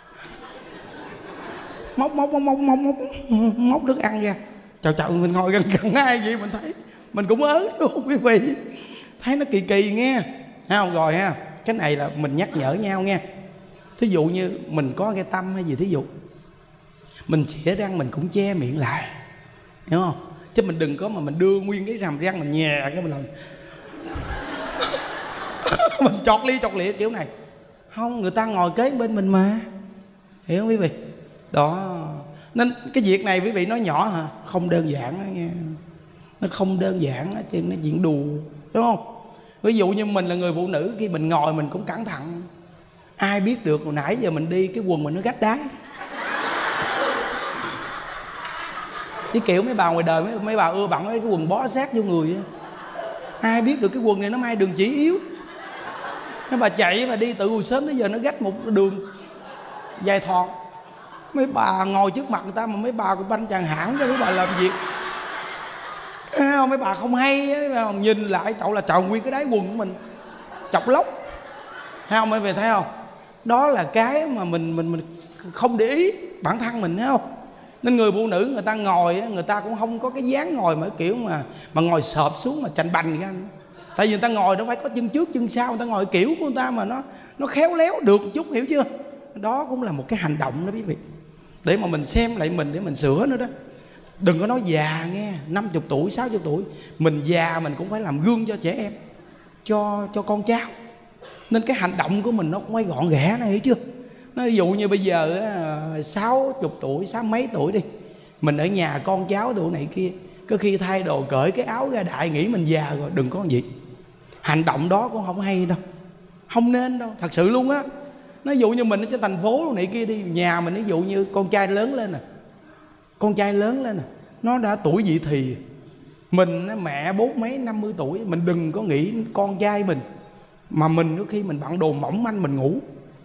móc móc móc móc móc móc móc thức ăn ra. Trời trời, mình ngồi gần gần ai vậy mình thấy mình cũng ớn luôn quý vị, thấy nó kỳ kỳ nghe, thấy không? Rồi ha, cái này là mình nhắc nhở nhau nha. Thí dụ như mình có cái tâm hay gì, thí dụ mình xỉa răng mình cũng che miệng lại, hiểu không? Chứ mình đừng có mà mình đưa nguyên cái ràm răng mình nhè cái mình làm mình chọt ly chọt lịa kiểu này. Không, người ta ngồi kế bên mình mà, hiểu không quý vị? Đó, nên cái việc này quý vị nói nhỏ hả? Không đơn giản đó nghe. Nó không đơn giản đó, chứ nó chuyện đùa, đúng không? Ví dụ như mình là người phụ nữ, khi mình ngồi mình cũng cẩn thận. Ai biết được hồi nãy giờ mình đi cái quần mình nó gách đá. Cái kiểu mấy bà ngoài đời, mấy, mấy bà ưa bận cái quần bó sát vô người á. Ai biết được cái quần này nó may đường chỉ yếu. Mấy bà chạy mà đi từ hồi sớm tới giờ nó gách một đường dài thòn. Mấy bà ngồi trước mặt người ta mà mấy bà cũng banh chàng hãng cho mấy bà làm việc. Thấy không? Mấy bà không hay á, nhìn lại cậu là trời nguyên cái đáy quần của mình chọc lóc. Thấy không? Mấy vị thấy không? Đó là cái mà mình mình mình không để ý bản thân mình, thấy không? Nên người phụ nữ người ta ngồi, người ta cũng không có cái dáng ngồi mà kiểu mà mà ngồi sợp xuống mà chành bành ra. Tại vì người ta ngồi đâu phải có chân trước chân sau, người ta ngồi kiểu của người ta mà nó nó khéo léo được một chút, hiểu chưa? Đó cũng là một cái hành động đó quý vị, để mà mình xem lại mình để mình sửa nữa đó. Đừng có nói già nghe, năm mươi tuổi, sáu mươi tuổi mình già mình cũng phải làm gương cho trẻ em, cho cho con cháu. Nên cái hành động của mình nó cũng phải gọn ghẽ này, hiểu chưa? Nó ví dụ như bây giờ sáu mươi tuổi, sáu mấy tuổi đi, mình ở nhà con cháu tuổi này kia, có khi thay đồ cởi cái áo ra đại nghĩ mình già rồi, đừng có gì. Hành động đó cũng không hay đâu, không nên đâu, thật sự luôn á. Nó ví dụ như mình ở trên thành phố này kia đi, nhà mình ví dụ như con trai lớn lên nè, con trai lớn lên nè, nó đã tuổi dậy thì, mình mẹ bốn mấy năm mươi tuổi, mình đừng có nghĩ con trai mình mà mình có khi mình bận đồ mỏng manh mình ngủ,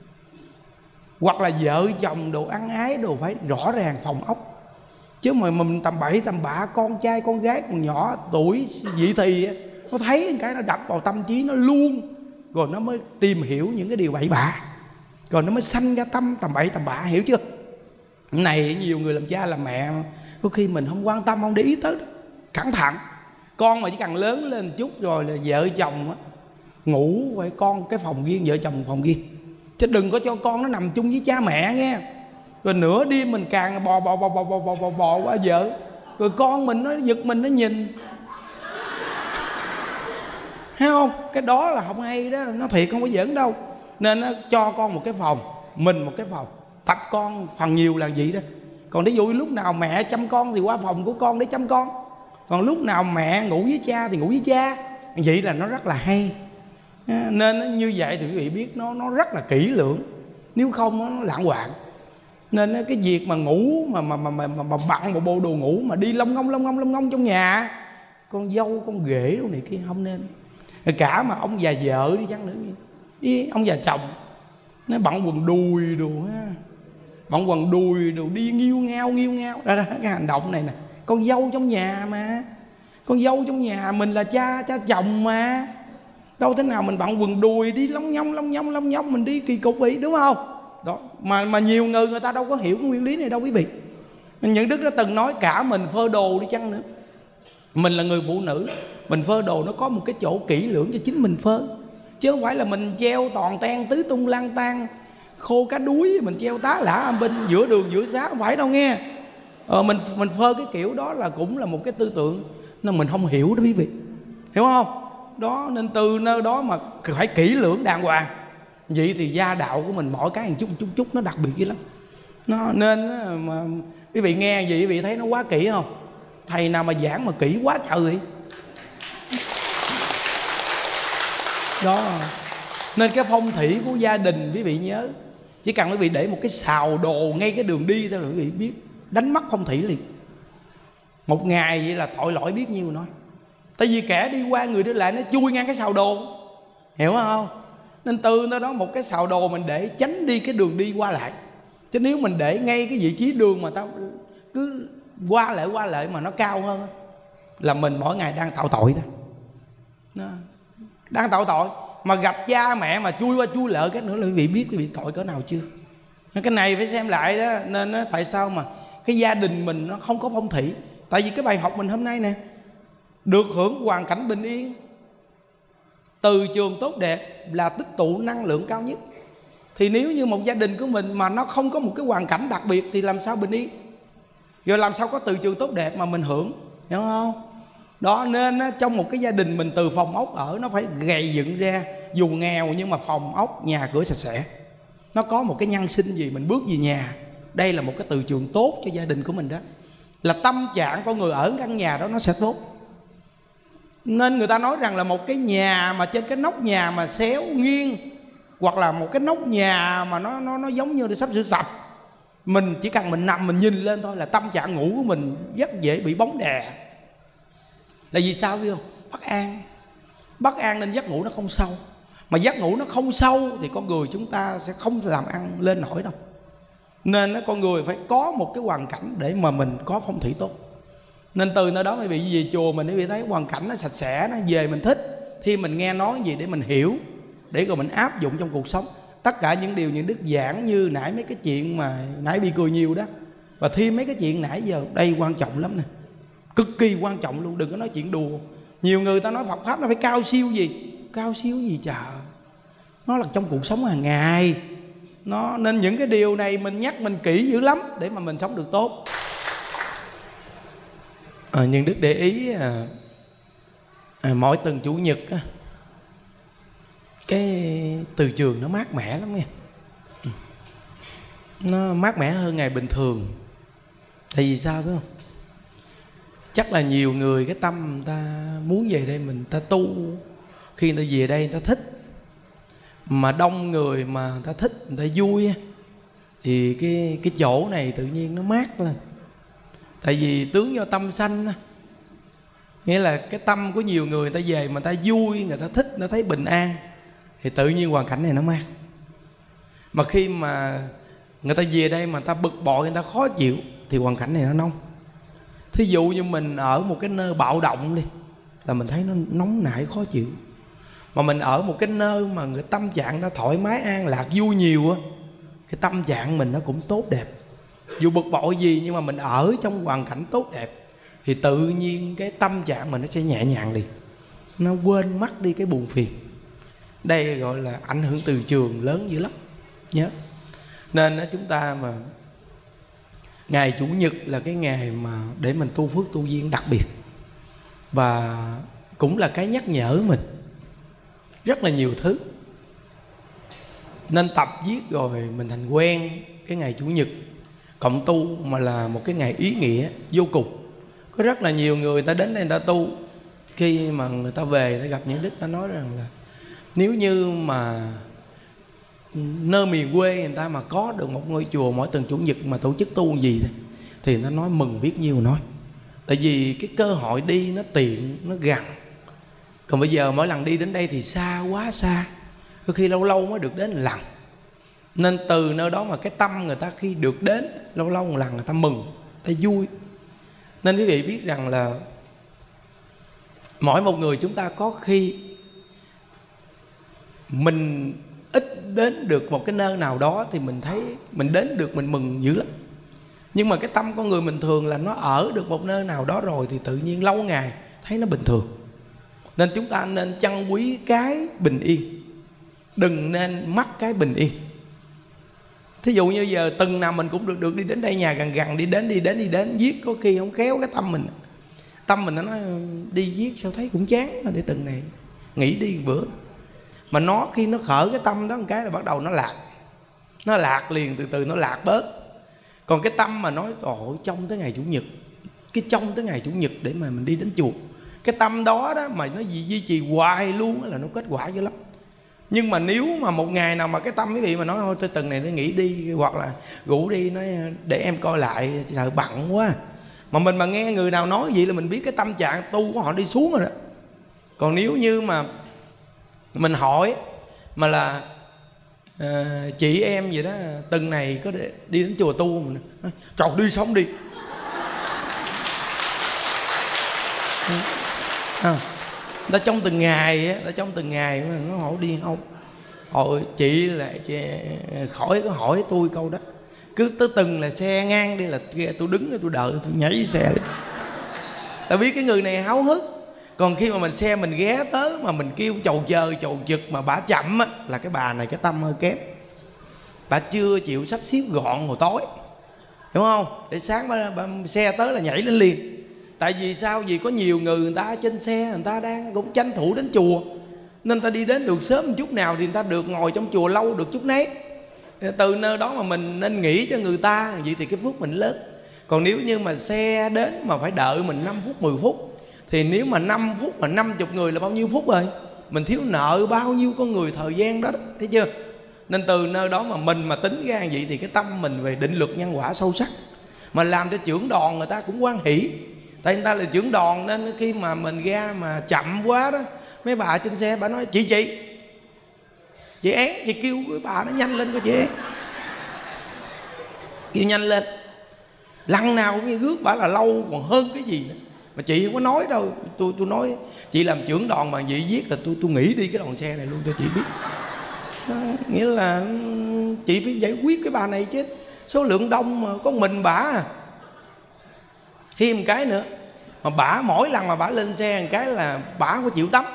hoặc là vợ chồng đồ ăn ái đồ phải rõ ràng phòng ốc. Chứ mà mình tầm bậy tầm bạ, con trai con gái còn nhỏ tuổi dậy thì nó thấy cái nó đập vào tâm trí nó luôn, rồi nó mới tìm hiểu những cái điều bậy bạ, rồi nó mới sanh ra tâm tầm bậy tầm bạ, hiểu chưa? Này nhiều người làm cha làm mẹ có khi mình không quan tâm, không để ý tới đó. Cẩn thận, con mà chỉ cần lớn lên chút rồi là vợ chồng á, ngủ phải con cái phòng riêng, vợ chồng phòng riêng, chứ đừng có cho con nó nằm chung với cha mẹ nghe. Rồi nửa đêm mình càng bò bò bò bò bò bò bò, bò qua vợ, rồi con mình nó giật mình nó nhìn, thấy không? Cái đó là không hay đó, nó thiệt không có giỡn đâu. Nên nó cho con một cái phòng, mình một cái phòng, tập con phần nhiều là vậy đó. Còn ví dụ lúc nào mẹ chăm con thì qua phòng của con để chăm con, còn lúc nào mẹ ngủ với cha thì ngủ với cha, vậy là nó rất là hay. Nên như vậy thì quý vị biết nó nó rất là kỹ lưỡng, nếu không nó lạng hoạn. Nên cái việc mà ngủ mà mà mà mà, mà, mà bận một bộ đồ ngủ mà đi lông ngông lông ngông lông ngông trong nhà, con dâu con ghế đồ này kia không nên. Cả mà ông già vợ đi chăng nữa, đi ông già chồng nó bận quần đùi đồ ha, bận quần đùi đồ đi nghiêu ngao nghiêu ngao đó, đó, cái hành động này nè. Con dâu trong nhà mà, con dâu trong nhà mình là cha cha chồng mà, Đâu thế nào mình bận quần đùi đi lóng nhông lóng nhông lóng nhông mình đi kỳ cục vậy, đúng không? Đó, mà mà nhiều người người ta đâu có hiểu cái nguyên lý này đâu quý vị. Những Đức đã từng nói cả mình phơ đồ đi chăng nữa, mình là người phụ nữ, mình phơ đồ nó có một cái chỗ kỹ lưỡng cho chính mình phơ, chứ không phải là mình treo toàn ten tứ tung lang tan khô cá đuối, mình treo tá lả âm binh giữa đường giữa xá, không phải đâu nghe. Ờ, mình mình phơ cái kiểu đó là cũng là một cái tư tưởng nên mình không hiểu đó quý vị, hiểu không? Đó, nên từ nơi đó mà phải kỹ lưỡng đàng hoàng. Vậy thì gia đạo của mình mỗi cái một chút một chút chút nó đặc biệt dữ lắm. Nó nên mà quý vị nghe gì quý vị thấy nó quá kỹ không? Thầy nào mà giảng mà kỹ quá trời vậy? Đó, nên cái phong thủy của gia đình quý vị nhớ, chỉ cần quý vị để một cái xào đồ ngay cái đường đi thôi là quý vị biết đánh mất phong thủy liền. Một ngày vậy là tội lỗi biết nhiêu nói. Tại vì kẻ đi qua người đi lại nó chui ngang cái xào đồ, hiểu không? Nên từ đó một cái xào đồ mình để tránh đi cái đường đi qua lại. Chứ nếu mình để ngay cái vị trí đường mà tao cứ qua lại qua lại mà nó cao hơn là mình mỗi ngày đang tạo tội đó. Đó, đang tạo tội. Mà gặp cha mẹ mà chui qua chui lại cái nữa là quý vị biết quý vị tội cỡ nào chưa? Cái này phải xem lại đó. Nên đó, tại sao mà cái gia đình mình nó không có phong thủy? Tại vì cái bài học mình hôm nay nè, được hưởng hoàn cảnh bình yên, từ trường tốt đẹp là tích tụ năng lượng cao nhất. Thì nếu như một gia đình của mình mà nó không có một cái hoàn cảnh đặc biệt thì làm sao bình yên? Rồi làm sao có từ trường tốt đẹp mà mình hưởng, hiểu không? Đó, nên á, trong một cái gia đình mình từ phòng ốc ở nó phải gầy dựng ra, dù nghèo nhưng mà phòng ốc nhà cửa sạch sẽ, nó có một cái nhân sinh gì mình bước về nhà, đây là một cái từ trường tốt cho gia đình của mình đó. Là tâm trạng con người ở căn nhà đó nó sẽ tốt. Nên người ta nói rằng là một cái nhà mà trên cái nóc nhà mà xéo nghiêng, hoặc là một cái nóc nhà mà nó nó nó giống như là sắp sửa sập, mình chỉ cần mình nằm mình nhìn lên thôi là tâm trạng ngủ của mình rất dễ bị bóng đè. Là vì sao biết không? Bất an. Bất an nên giấc ngủ nó không sâu. Mà giấc ngủ nó không sâu thì con người chúng ta sẽ không làm ăn lên nổi đâu. Nên nó con người phải có một cái hoàn cảnh để mà mình có phong thủy tốt. Nên từ nơi đó quý vị về chùa mình quý vị thấy hoàn cảnh nó sạch sẽ, nó về mình thích. Thì mình nghe nói gì để mình hiểu, để rồi mình áp dụng trong cuộc sống. Tất cả những điều những đức giảng như nãy mấy cái chuyện mà nãy bị cười nhiều đó, và thêm mấy cái chuyện nãy giờ, đây quan trọng lắm nè, cực kỳ quan trọng luôn, đừng có nói chuyện đùa. Nhiều người ta nói Phật Pháp nó phải cao siêu gì? Cao siêu gì trời? Nó là trong cuộc sống hàng ngày. Nó nên những cái điều này mình nhắc mình kỹ dữ lắm để mà mình sống được tốt. À, nhưng đức để ý à, à, mỗi tuần chủ nhật á, cái từ trường nó mát mẻ lắm nghe. Nó mát mẻ hơn ngày bình thường. Tại vì sao biết không? Chắc là nhiều người cái tâm người ta muốn về đây mình ta tu. Khi người ta về đây người ta thích. Mà đông người mà người ta thích, người ta vui, thì cái, cái chỗ này tự nhiên nó mát lên. Tại vì tướng do tâm sanh, nghĩa là cái tâm của nhiều người người ta về mà người ta vui, người ta thích, người ta thấy bình an, thì tự nhiên hoàn cảnh này nó mát. Mà khi mà người ta về đây mà người ta bực bội, người ta khó chịu, thì hoàn cảnh này nó nóng. Thí dụ như mình ở một cái nơi bạo động đi, là mình thấy nó nóng nảy khó chịu. Mà mình ở một cái nơi mà người tâm trạng nó thoải mái an lạc vui nhiều á, cái tâm trạng mình nó cũng tốt đẹp. Dù bực bội gì nhưng mà mình ở trong hoàn cảnh tốt đẹp thì tự nhiên cái tâm trạng mình nó sẽ nhẹ nhàng liền, nó quên mất đi cái buồn phiền. Đây gọi là ảnh hưởng từ trường lớn dữ lắm nhớ. Nên chúng ta mà ngày Chủ nhật là cái ngày mà để mình tu phước tu duyên đặc biệt, và cũng là cái nhắc nhở mình rất là nhiều thứ. Nên tập viết rồi mình thành quen cái ngày Chủ nhật cộng tu, mà là một cái ngày ý nghĩa vô cùng. Có rất là nhiều người ta đến đây người ta tu, khi mà người ta về người ta gặp những đức, ta nói rằng là nếu như mà nơi miền quê người ta mà có được một ngôi chùa mỗi tuần Chủ nhật mà tổ chức tu gì thì người ta nói mừng biết nhiêu nói. Tại vì cái cơ hội đi nó tiện, nó gần. Còn bây giờ mỗi lần đi đến đây thì xa quá xa, có khi lâu lâu mới được đến một lần. Nên từ nơi đó mà cái tâm người ta khi được đến lâu lâu một lần người ta mừng, người ta vui. Nên quý vị biết rằng là mỗi một người chúng ta có khi mình ít đến được một cái nơi nào đó thì mình thấy mình đến được mình mừng dữ lắm. Nhưng mà cái tâm con người mình thường là nó ở được một nơi nào đó rồi thì tự nhiên lâu ngày thấy nó bình thường. Nên chúng ta nên trân quý cái bình yên, đừng nên mắc cái bình yên. Thí dụ như giờ tuần nào mình cũng được được đi đến đây, nhà gần gần đi đến đi đến đi đến viết, có khi không khéo cái tâm mình tâm mình nó nói đi viết sao thấy cũng chán để tuần này nghỉ đi bữa. Mà nó khi nó khởi cái tâm đó một cái là bắt đầu nó lạc, nó lạc liền, từ từ nó lạc bớt. Còn cái tâm mà nói ồ trong tới ngày Chủ nhật, cái trong tới ngày Chủ nhật để mà mình đi đến chùa, cái tâm đó đó mà nó duy trì hoài luôn là nó kết quả dữ lắm. Nhưng mà nếu mà một ngày nào mà cái tâm quý vị mà nói thôi tôi tuần này nó nghỉ đi, hoặc là rủ đi nói để em coi lại sợ bận quá, mà mình mà nghe người nào nói vậy là mình biết cái tâm trạng tu của họ đi xuống rồi đó. Còn nếu như mà mình hỏi mà là à, chị em vậy đó tuần này có để đi đến chùa tu, mình nói trời đi sống đi à, đó trong từng ngày á, đó trong từng ngày mà nó hỏi đi không. Hồi chị lại chị, khỏi có hỏi tôi câu đó, cứ tới từng là xe ngang đi là tôi đứng tôi đợi tôi nhảy xe đi. Ta biết cái người này háo hức. Còn khi mà mình xe mình ghé tới mà mình kêu chầu chờ chầu chực mà bả chậm á, là cái bà này cái tâm hơi kém, bà chưa chịu sắp xếp gọn hồi tối, đúng không? Để sáng bà, bà, xe tới là nhảy lên liền. Tại vì sao? Vì có nhiều người người ta trên xe người ta đang cũng tranh thủ đến chùa, nên ta đi đến được sớm một chút nào thì người ta được ngồi trong chùa lâu được chút nấy. Từ nơi đó mà mình nên nghĩ cho người ta, vậy thì cái phước mình lớn. Còn nếu như mà xe đến mà phải đợi mình năm phút mười phút, thì nếu mà năm phút mà năm mươi người là bao nhiêu phút rồi? Mình thiếu nợ bao nhiêu con người thời gian đó, đó, thấy chưa? Nên từ nơi đó mà mình mà tính ra vậy thì cái tâm mình về định luật nhân quả sâu sắc, mà làm cho trưởng đoàn người ta cũng hoan hỷ. Tại người ta là trưởng đoàn nên khi mà mình ra mà chậm quá đó, mấy bà trên xe bà nói chị chị chị én, chị kêu cái bà nó nhanh lên coi chị én, kêu nhanh lên. Lần nào cũng như rước bà là lâu còn hơn cái gì nữa. Mà chị không có nói đâu, tôi tôi nói chị làm trưởng đoàn mà vậy viết là tôi tôi nghỉ đi cái đoàn xe này luôn cho chị biết. Đó, nghĩa là chị phải giải quyết cái bà này chứ, số lượng đông mà có mình bả à. Thêm một cái nữa, mà bả mỗi lần mà bả lên xe một cái là bả không có chịu tắm.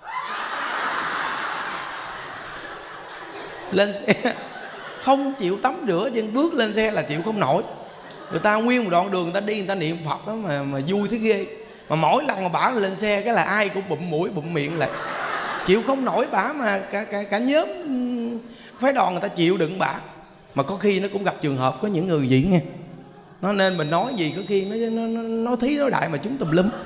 Lên xe không chịu tắm rửa, chân bước lên xe là chịu không nổi. Người ta nguyên một đoạn đường người ta đi người ta niệm Phật đó mà mà vui thế ghê. Mà mỗi lần mà bả lên xe cái là ai cũng bụm mũi bụm miệng lại, chịu không nổi bả, mà cả cả cả nhóm phái đoàn người ta chịu đựng bả. Mà có khi nó cũng gặp trường hợp có những người vậy nghe, nó nên mình nói gì có khi nó nó nó, nó thí nó đại mà chúng tùm lum.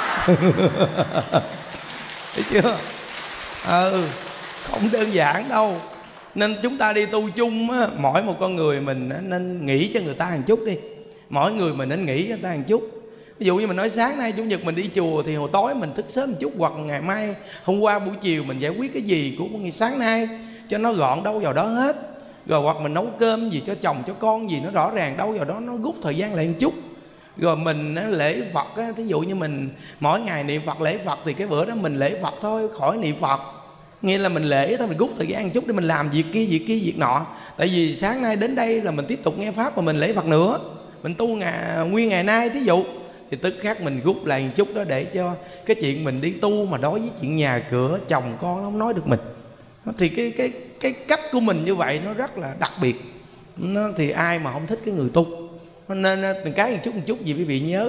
Thấy chưa? Ừ, không đơn giản đâu. Nên chúng ta đi tu chung á, mỗi một con người mình nên nghĩ cho người ta một chút đi. Mỗi người mình nên nghĩ cho người ta một chút. Ví dụ như mình nói sáng nay Chủ nhật mình đi chùa thì hồi tối mình thức sớm một chút, hoặc ngày mai hôm qua buổi chiều mình giải quyết cái gì của ngày sáng nay cho nó gọn đâu vào đó hết. Rồi hoặc mình nấu cơm gì cho chồng cho con gì nó rõ ràng đâu vào đó, nó rút thời gian lại một chút. Rồi mình lễ Phật á, thí dụ như mình mỗi ngày niệm Phật lễ Phật thì cái bữa đó mình lễ Phật thôi, khỏi niệm Phật. Nghĩa là mình lễ thôi, mình rút thời gian một chút để mình làm việc kia việc kia việc nọ. Tại vì sáng nay đến đây là mình tiếp tục nghe Pháp mà mình lễ Phật nữa, mình tu ngày, nguyên ngày nay thí dụ, thì tức khắc mình rút lại một chút đó để cho cái chuyện mình đi tu mà đối với chuyện nhà cửa chồng con nó không nói được mình. Thì cái cái cái cách của mình như vậy nó rất là đặc biệt. Nó thì ai mà không thích cái người tu. Nên từng cái một chút một chút gì quý vị nhớ,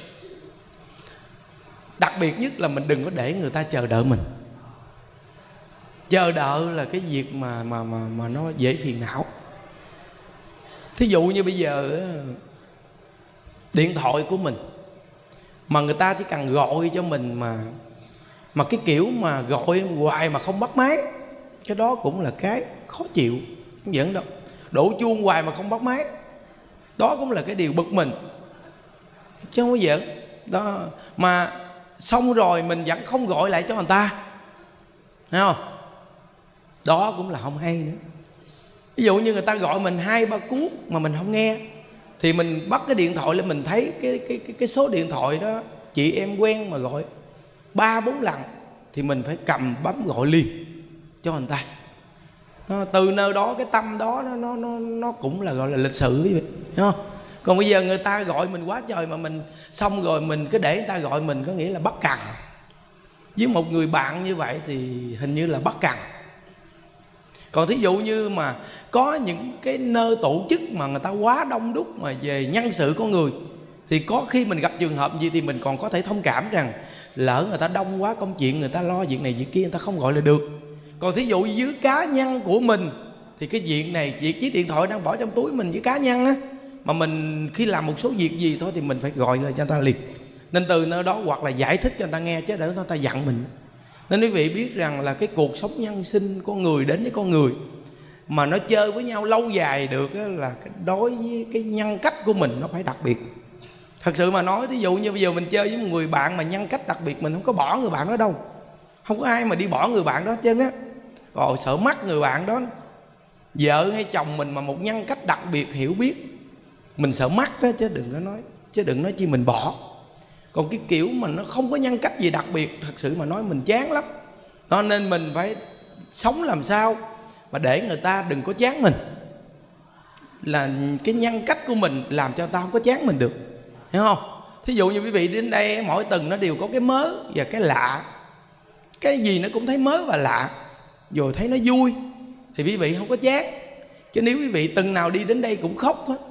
đặc biệt nhất là mình đừng có để người ta chờ đợi mình. Chờ đợi là cái việc mà mà mà mà nó dễ phiền não. Thí dụ như bây giờ điện thoại của mình mà người ta chỉ cần gọi cho mình mà mà cái kiểu mà gọi hoài mà không bắt máy, cái đó cũng là cái khó chịu, không giỡn đâu. Đổ chuông hoài mà không bắt máy, đó cũng là cái điều bực mình, chứ không có giỡn đó. Mà xong rồi mình vẫn không gọi lại cho người ta, thấy không? Đó cũng là không hay nữa. Ví dụ như người ta gọi mình hai ba cú mà mình không nghe, thì mình bắt cái điện thoại lên mình thấy cái cái cái, cái số điện thoại đó chị em quen mà gọi ba bốn lần thì mình phải cầm bấm gọi liền, cho người ta. Nó, từ nơi đó cái tâm đó nó nó nó nó cũng là gọi là lịch sự, quý vị, hiểu không? Còn bây giờ người ta gọi mình quá trời mà mình xong rồi mình cứ để người ta gọi mình, có nghĩa là bắt cần. Với một người bạn như vậy thì hình như là bắt cần. Còn thí dụ như mà có những cái nơi tổ chức mà người ta quá đông đúc mà về nhân sự con người, thì có khi mình gặp trường hợp gì thì mình còn có thể thông cảm rằng lỡ người ta đông quá, công chuyện người ta lo việc này việc kia, người ta không gọi là được. Còn thí dụ dưới cá nhân của mình thì cái chuyện này, việc chiếc điện thoại đang bỏ trong túi mình với cá nhân á, mà mình khi làm một số việc gì thôi thì mình phải gọi cho người ta liền. Nên từ nơi đó hoặc là giải thích cho người ta nghe, chứ để người ta giận mình. Nên quý vị biết rằng là cái cuộc sống nhân sinh con người đến với con người mà nó chơi với nhau lâu dài được á, là đối với cái nhân cách của mình nó phải đặc biệt. Thật sự mà nói, thí dụ như bây giờ mình chơi với một người bạn mà nhân cách đặc biệt, mình không có bỏ người bạn đó đâu. Không có ai mà đi bỏ người bạn đó hết trơn á. Rồi sợ mắc người bạn đó. Vợ hay chồng mình mà một nhân cách đặc biệt hiểu biết, mình sợ mắc á, chứ đừng có nói, chứ đừng nói chi mình bỏ. Còn cái kiểu mà nó không có nhân cách gì đặc biệt, thật sự mà nói mình chán lắm. Đó nên mình phải sống làm sao mà để người ta đừng có chán mình, là cái nhân cách của mình làm cho người ta không có chán mình được, hiểu không? Thí dụ như quý vị đến đây mỗi tuần nó đều có cái mới và cái lạ. Cái gì nó cũng thấy mới và lạ, rồi thấy nó vui thì quý vị không có chán. Chứ nếu quý vị từng nào đi đến đây cũng khóc hết,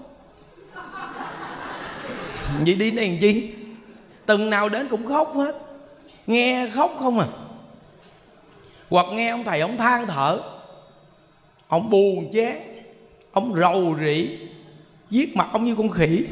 vậy đi đây làm chi? Từng nào đến cũng khóc hết, nghe khóc không à. Hoặc nghe ông thầy ông than thở, ông buồn chán, ông rầu rĩ, viết mặt ông như con khỉ.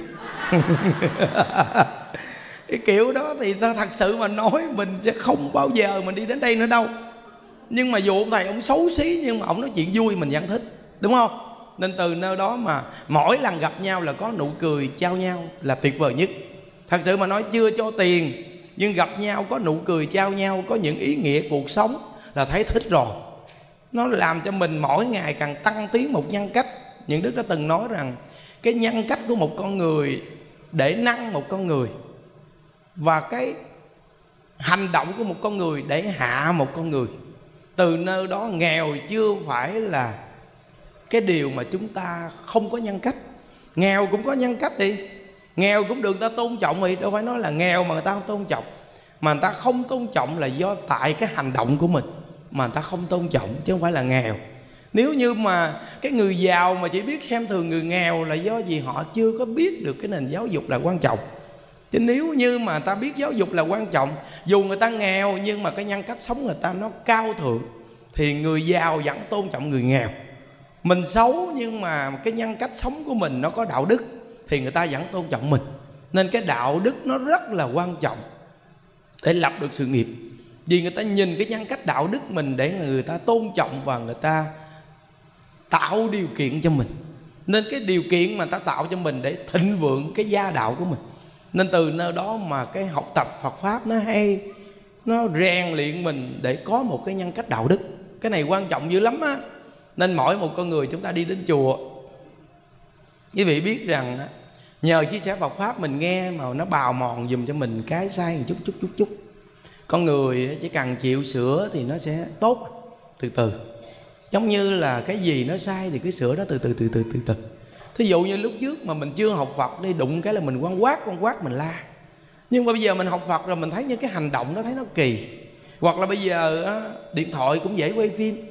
Cái kiểu đó thì ta thật sự mà nói mình sẽ không bao giờ mình đi đến đây nữa đâu. Nhưng mà dù ông thầy ông xấu xí nhưng mà ông nói chuyện vui mình vẫn thích, đúng không? Nên từ nơi đó mà mỗi lần gặp nhau là có nụ cười trao nhau là tuyệt vời nhất. Thật sự mà nói, chưa cho tiền nhưng gặp nhau có nụ cười trao nhau, có những ý nghĩa cuộc sống là thấy thích rồi. Nó làm cho mình mỗi ngày càng tăng tiến một nhân cách. Những Đức đã từng nói rằng cái nhân cách của một con người để nâng một con người, và cái hành động của một con người để hạ một con người. Từ nơi đó nghèo chưa phải là cái điều mà chúng ta không có nhân cách. Nghèo cũng có nhân cách thì nghèo cũng được người ta tôn trọng, thì đâu phải nói là nghèo mà người ta không tôn trọng. Mà người ta không tôn trọng là do tại cái hành động của mình mà người ta không tôn trọng, chứ không phải là nghèo. Nếu như mà cái người giàu mà chỉ biết xem thường người nghèo là do gì họ chưa có biết được cái nền giáo dục là quan trọng. Chứ nếu như mà người ta biết giáo dục là quan trọng, dù người ta nghèo nhưng mà cái nhân cách sống người ta nó cao thượng, thì người giàu vẫn tôn trọng người nghèo. Mình xấu nhưng mà cái nhân cách sống của mình nó có đạo đức thì người ta vẫn tôn trọng mình. Nên cái đạo đức nó rất là quan trọng để lập được sự nghiệp. Vì người ta nhìn cái nhân cách đạo đức mình để người ta tôn trọng và người ta tạo điều kiện cho mình. Nên cái điều kiện mà người ta tạo cho mình để thịnh vượng cái gia đạo của mình. Nên từ nơi đó mà cái học tập Phật Pháp nó hay, nó rèn luyện mình để có một cái nhân cách đạo đức. Cái này quan trọng dữ lắm á. Nên mỗi một con người chúng ta đi đến chùa, quý vị biết rằng nhờ chia sẻ Phật Pháp mình nghe mà nó bào mòn dùm cho mình cái sai một chút chút chút chút. Con người chỉ cần chịu sửa thì nó sẽ tốt từ từ. Giống như là cái gì nó sai thì cứ sửa nó từ từ từ từ từ từ. Thí dụ như lúc trước mà mình chưa học Phật đi, đụng cái là mình quăng quát quăng quát mình la. Nhưng mà bây giờ mình học Phật rồi mình thấy những cái hành động đó thấy nó kỳ. Hoặc là bây giờ á, điện thoại cũng dễ quay phim.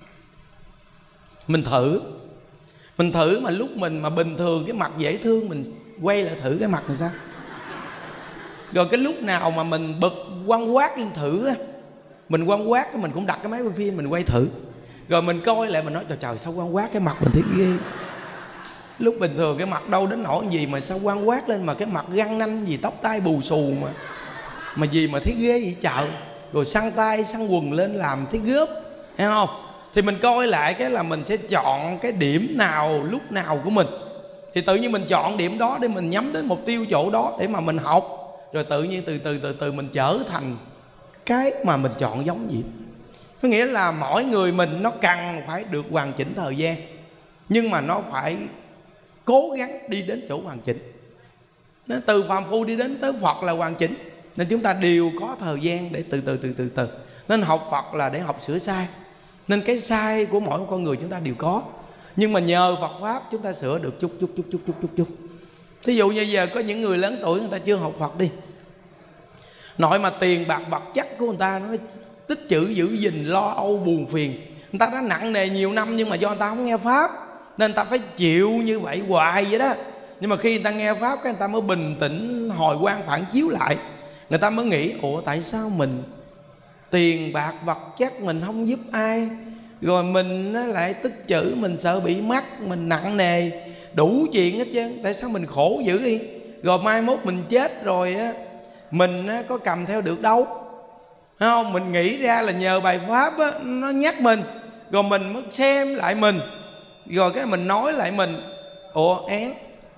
Mình thử Mình thử mà lúc mình mà bình thường cái mặt dễ thương, mình quay lại thử cái mặt làm sao. Rồi cái lúc nào mà mình bực quăng quát lên thử á, mình quăng quát mình cũng đặt cái máy quay phim mình quay thử. Rồi mình coi lại mình nói trời trời sao quăng quát cái mặt mình thấy ghê. Lúc bình thường cái mặt đâu đến nỗi gì mà sao quăng quát lên mà cái mặt răng nanh gì, tóc tai bù xù mà Mà gì mà thấy ghê vậy trời. Rồi săn tay săn quần lên làm thấy gớp, thấy không? Thì mình coi lại cái là mình sẽ chọn cái điểm nào lúc nào của mình. Thì tự nhiên mình chọn điểm đó để mình nhắm đến mục tiêu chỗ đó để mà mình học. Rồi tự nhiên từ từ từ từ mình trở thành cái mà mình chọn giống gì. Có nghĩa là mỗi người mình nó cần phải được hoàn chỉnh thời gian, nhưng mà nó phải cố gắng đi đến chỗ hoàn chỉnh. Nên từ phàm phu đi đến tới Phật là hoàn chỉnh. Nên chúng ta đều có thời gian để từ từ từ từ từ. Nên học Phật là để học sửa sai. Nên cái sai của mỗi con người chúng ta đều có, nhưng mà nhờ Phật Pháp chúng ta sửa được chút chút chút chút chút chút chút. Thí dụ như giờ có những người lớn tuổi người ta chưa học Phật đi, nội mà tiền bạc vật chất của người ta nó tích trữ giữ gìn lo âu buồn phiền, người ta đã nặng nề nhiều năm, nhưng mà do người ta không nghe Pháp nên người ta phải chịu như vậy hoài vậy đó. Nhưng mà khi người ta nghe Pháp cái người ta mới bình tĩnh hồi quan phản chiếu lại, người ta mới nghĩ ủa tại sao mình tiền bạc vật chất mình không giúp ai, rồi mình lại tích trữ, mình sợ bị mắc, mình nặng nề đủ chuyện hết trơn, tại sao mình khổ dữ đi, rồi mai mốt mình chết rồi á mình có cầm theo được đâu. Thấy không? Mình nghĩ ra là nhờ bài Pháp á, nó nhắc mình, rồi mình mới xem lại mình, rồi cái mình nói lại mình ủa én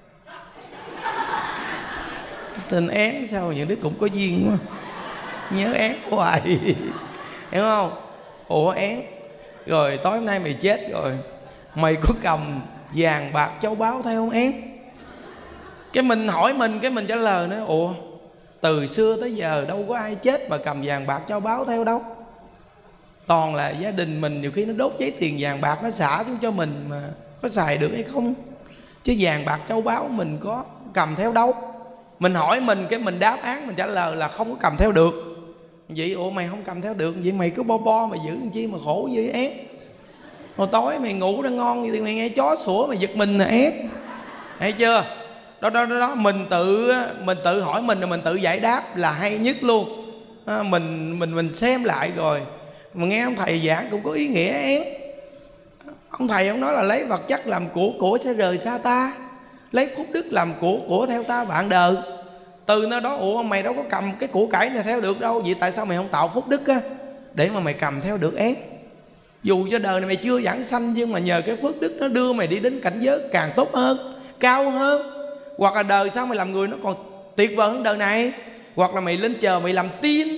tên én sao những đứa cũng có duyên quá, nhớ én hoài hiểu không? Ủa én rồi tối hôm nay mày chết rồi, mày có cầm vàng bạc châu báu theo không én? Cái mình hỏi mình, cái mình trả lời nữa ủa từ xưa tới giờ đâu có ai chết mà cầm vàng bạc châu báu theo đâu, toàn là gia đình mình nhiều khi nó đốt giấy tiền vàng bạc nó xả xuống cho mình mà có xài được hay không, chứ vàng bạc châu báu mình có cầm theo đâu. Mình hỏi mình, cái mình đáp án mình trả lời là không có cầm theo được. Vậy ủa mày không cầm theo được, vậy mày cứ bo bo mày giữ làm chi mà khổ dữ ép. Hồi tối mày ngủ đã ngon vậy thì mày nghe chó sủa mày giật mình là ép. Thấy chưa? Đó đó đó, đó. Mình tự mình tự hỏi mình rồi mình tự giải đáp là hay nhất luôn. À, mình mình mình xem lại rồi mà nghe ông thầy giảng cũng có ý nghĩa én. Ông thầy ông nói là lấy vật chất làm của, của sẽ rời xa ta, lấy phúc đức làm của, của theo ta vạn đời. Từ nơi đó ủa mày đâu có cầm cái của cải này theo được đâu, vậy tại sao mày không tạo phúc đức á để mà mày cầm theo được én? Dù cho đời này mày chưa giảng sanh, nhưng mà nhờ cái phước đức nó đưa mày đi đến cảnh giới càng tốt hơn, cao hơn. Hoặc là đời sau mày làm người nó còn tuyệt vời hơn đời này, hoặc là mày lên chờ mày làm tiên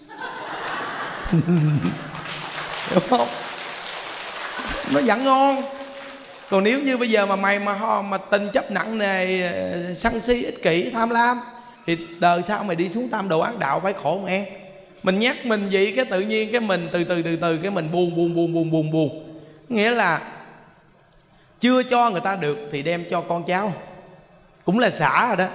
đúng không? Nó vẫn ngon. Còn nếu như bây giờ mà mày mà mà tình chấp nặng nề, sân si ích kỷ tham lam, thì đời sau mày đi xuống tam đồ ác đạo phải khổ một em. Mình nhắc mình vậy cái tự nhiên cái mình từ từ từ từ cái mình buồn buồn buồn buồn buồn buồn. Nghĩa là chưa cho người ta được thì đem cho con cháu, cũng là xả rồi đó.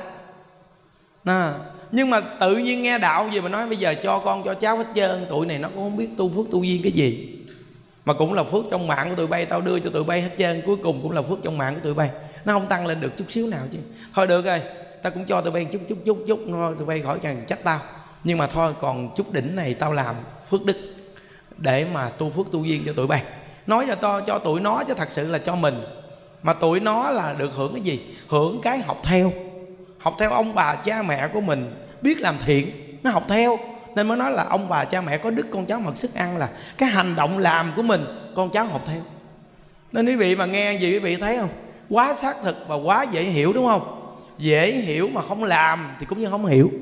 À, nhưng mà tự nhiên nghe đạo gì mà nói bây giờ cho con cho cháu hết trơn, tụi này nó cũng không biết tu phước tu duyên cái gì, mà cũng là phước trong mạng của tụi bay, tao đưa cho tụi bay hết trơn, cuối cùng cũng là phước trong mạng của tụi bay, nó không tăng lên được chút xíu nào chứ. Thôi được rồi, tao cũng cho tụi bay chút chút chút chút thôi, tụi bay khỏi cần trách tao, nhưng mà thôi còn chút đỉnh này tao làm phước đức để mà tu phước tu duyên cho tụi bay. Nói cho to cho tụi nó chứ thật sự là cho mình, mà tụi nó là được hưởng cái gì? Hưởng cái học theo, học theo ông bà cha mẹ của mình biết làm thiện, nó học theo. Nên mới nói là ông bà cha mẹ có đức con cháu mặc sức ăn, là cái hành động làm của mình con cháu học theo. Nên quý vị mà nghe gì quý vị thấy không? Quá xác thực và quá dễ hiểu đúng không? Dễ hiểu mà không làm thì cũng như không hiểu.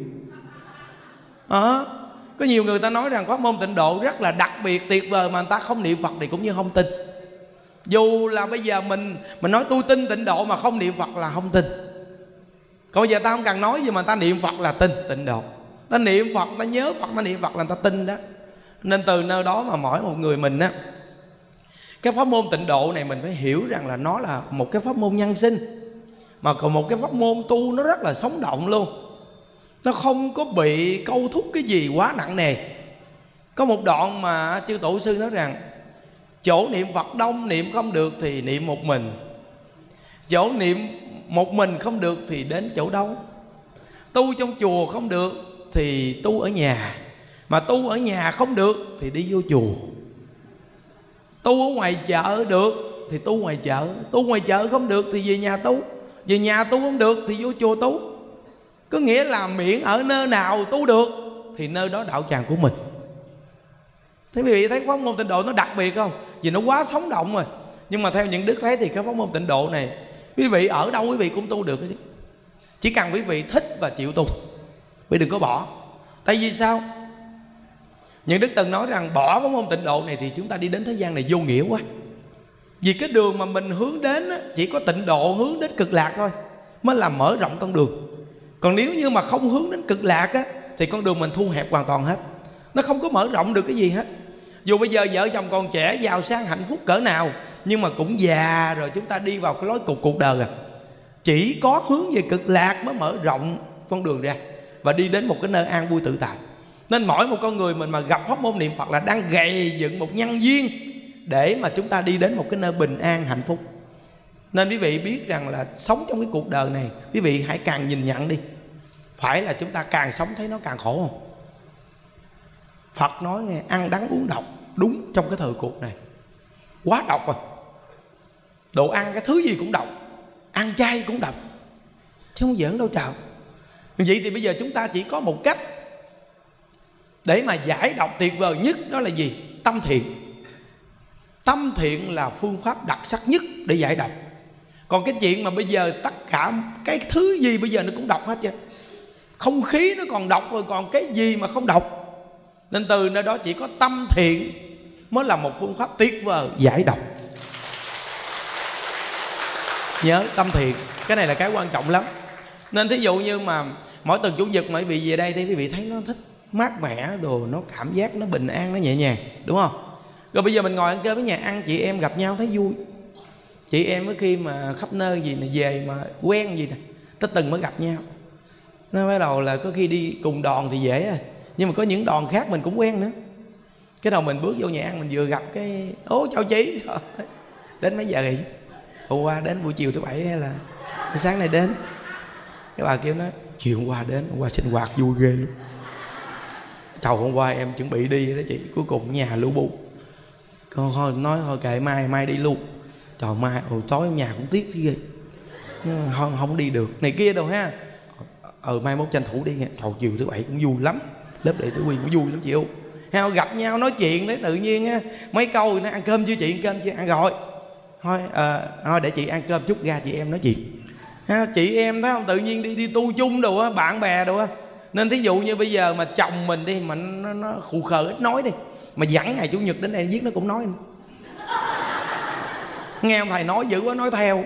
À, có nhiều người ta nói rằng có môn tịnh độ rất là đặc biệt tuyệt vời mà người ta không niệm Phật thì cũng như không tin. Dù là bây giờ mình mình nói tôi tin tịnh độ mà không niệm Phật là không tin. Còn bây giờ ta không cần nói gì mà ta niệm Phật là tin tịnh độ. Ta niệm Phật, ta nhớ Phật, ta niệm Phật là ta tin đó. Nên từ nơi đó mà mỗi một người mình á, cái pháp môn tịnh độ này mình phải hiểu rằng là nó là một cái pháp môn nhân sinh, mà còn một cái pháp môn tu nó rất là sống động luôn. Nó không có bị câu thúc cái gì quá nặng nề. Có một đoạn mà chư tổ sư nói rằng chỗ niệm Phật đông niệm không được thì niệm một mình, chỗ niệm một mình không được thì đến chỗ đông. Tu trong chùa không được thì tu ở nhà, mà tu ở nhà không được thì đi vô chùa. Tu ở ngoài chợ được thì tu ngoài chợ, tu ngoài chợ không được thì về nhà tu, về nhà tu không được thì vô chùa tu. Có nghĩa là miễn ở nơi nào tu được thì nơi đó đạo tràng của mình. Thế quý vị thấy pháp môn tịnh độ nó đặc biệt không? Vì nó quá sống động rồi. Nhưng mà theo những đức thấy thì cái pháp môn tịnh độ này quý vị ở đâu quý vị cũng tu được chứ. Chỉ cần quý vị thích và chịu tu, quý vị đừng có bỏ. Tại vì sao? Những đức từng nói rằng bỏ pháp môn tịnh độ này thì chúng ta đi đến thế gian này vô nghĩa quá. Vì cái đường mà mình hướng đến chỉ có tịnh độ, hướng đến cực lạc thôi mới làm mở rộng con đường. Còn nếu như mà không hướng đến cực lạc á, thì con đường mình thu hẹp hoàn toàn hết, nó không có mở rộng được cái gì hết. Dù bây giờ vợ chồng còn trẻ, giàu sang hạnh phúc cỡ nào, nhưng mà cũng già rồi, chúng ta đi vào cái lối cục cuộc đời à. Chỉ có hướng về cực lạc mới mở rộng con đường ra và đi đến một cái nơi an vui tự tại. Nên mỗi một con người mình mà gặp pháp môn niệm Phật là đang gầy dựng một nhân duyên để mà chúng ta đi đến một cái nơi bình an hạnh phúc. Nên quý vị biết rằng là sống trong cái cuộc đời này, quý vị hãy càng nhìn nhận đi, phải là chúng ta càng sống thấy nó càng khổ không? Phật nói nghe, ăn đắng uống độc, đúng trong cái thời cuộc này quá độc rồi. Đồ ăn cái thứ gì cũng độc, ăn chay cũng độc, chứ không giỡn đâu chào. Vậy thì bây giờ chúng ta chỉ có một cách để mà giải độc tuyệt vời nhất, đó là gì? Tâm thiện. Tâm thiện là phương pháp đặc sắc nhất để giải độc. Còn cái chuyện mà bây giờ tất cả cái thứ gì bây giờ nó cũng độc hết chứ. Không khí nó còn độc rồi, còn cái gì mà không độc. Nên từ nơi đó chỉ có tâm thiện mới là một phương pháp tuyệt vời giải độc. Nhớ tâm thiện, cái này là cái quan trọng lắm. Nên thí dụ như mà mỗi tuần Chủ nhật mà quý vị về đây thì quý vị thấy nó thích mát mẻ đồ, nó cảm giác nó bình an, nó nhẹ nhàng, đúng không? Rồi bây giờ mình ngồi ăn cơm với nhà ăn, chị em gặp nhau thấy vui. Chị em có khi mà khắp nơi gì này về mà quen gì nè, tới từng mới gặp nhau. Nó bắt đầu là có khi đi cùng đoàn thì dễ à, nhưng mà có những đoàn khác mình cũng quen nữa. Cái đầu mình bước vô nhà ăn, mình vừa gặp cái ố chào chị, đến mấy giờ vậy? Hôm qua đến buổi chiều thứ bảy hay là sáng nay đến? Cái bà kêu nói chiều hôm qua đến, hôm qua sinh hoạt vui ghê luôn. Chầu hôm qua em chuẩn bị đi đó chị, cuối cùng nhà lưu bu. Con thôi nói thôi kệ, mai mai đi luôn. Trời mai ồ, tối nhà cũng tiếc thế ghê, không không đi được này kia đâu ha. Ờ mai mốt tranh thủ đi nghe. Trời chiều thứ bảy cũng vui lắm, lớp đệ tử Quy cũng vui lắm chịu. Ha, gặp nhau nói chuyện đấy tự nhiên á, mấy câu nó ăn cơm chưa chị, ăn cơm chưa, ăn rồi. Thôi à, thôi để chị ăn cơm chút ra chị em nói chuyện. Ha, chị em thấy không, tự nhiên đi đi tu chung đồ á, bạn bè đồ á. Nên thí dụ như bây giờ mà chồng mình đi mà nó, nó khù khờ ít nói đi, mà dẫn ngày Chủ nhật đến đây viết nó cũng nói. Nghe ông thầy nói dữ quá nói theo.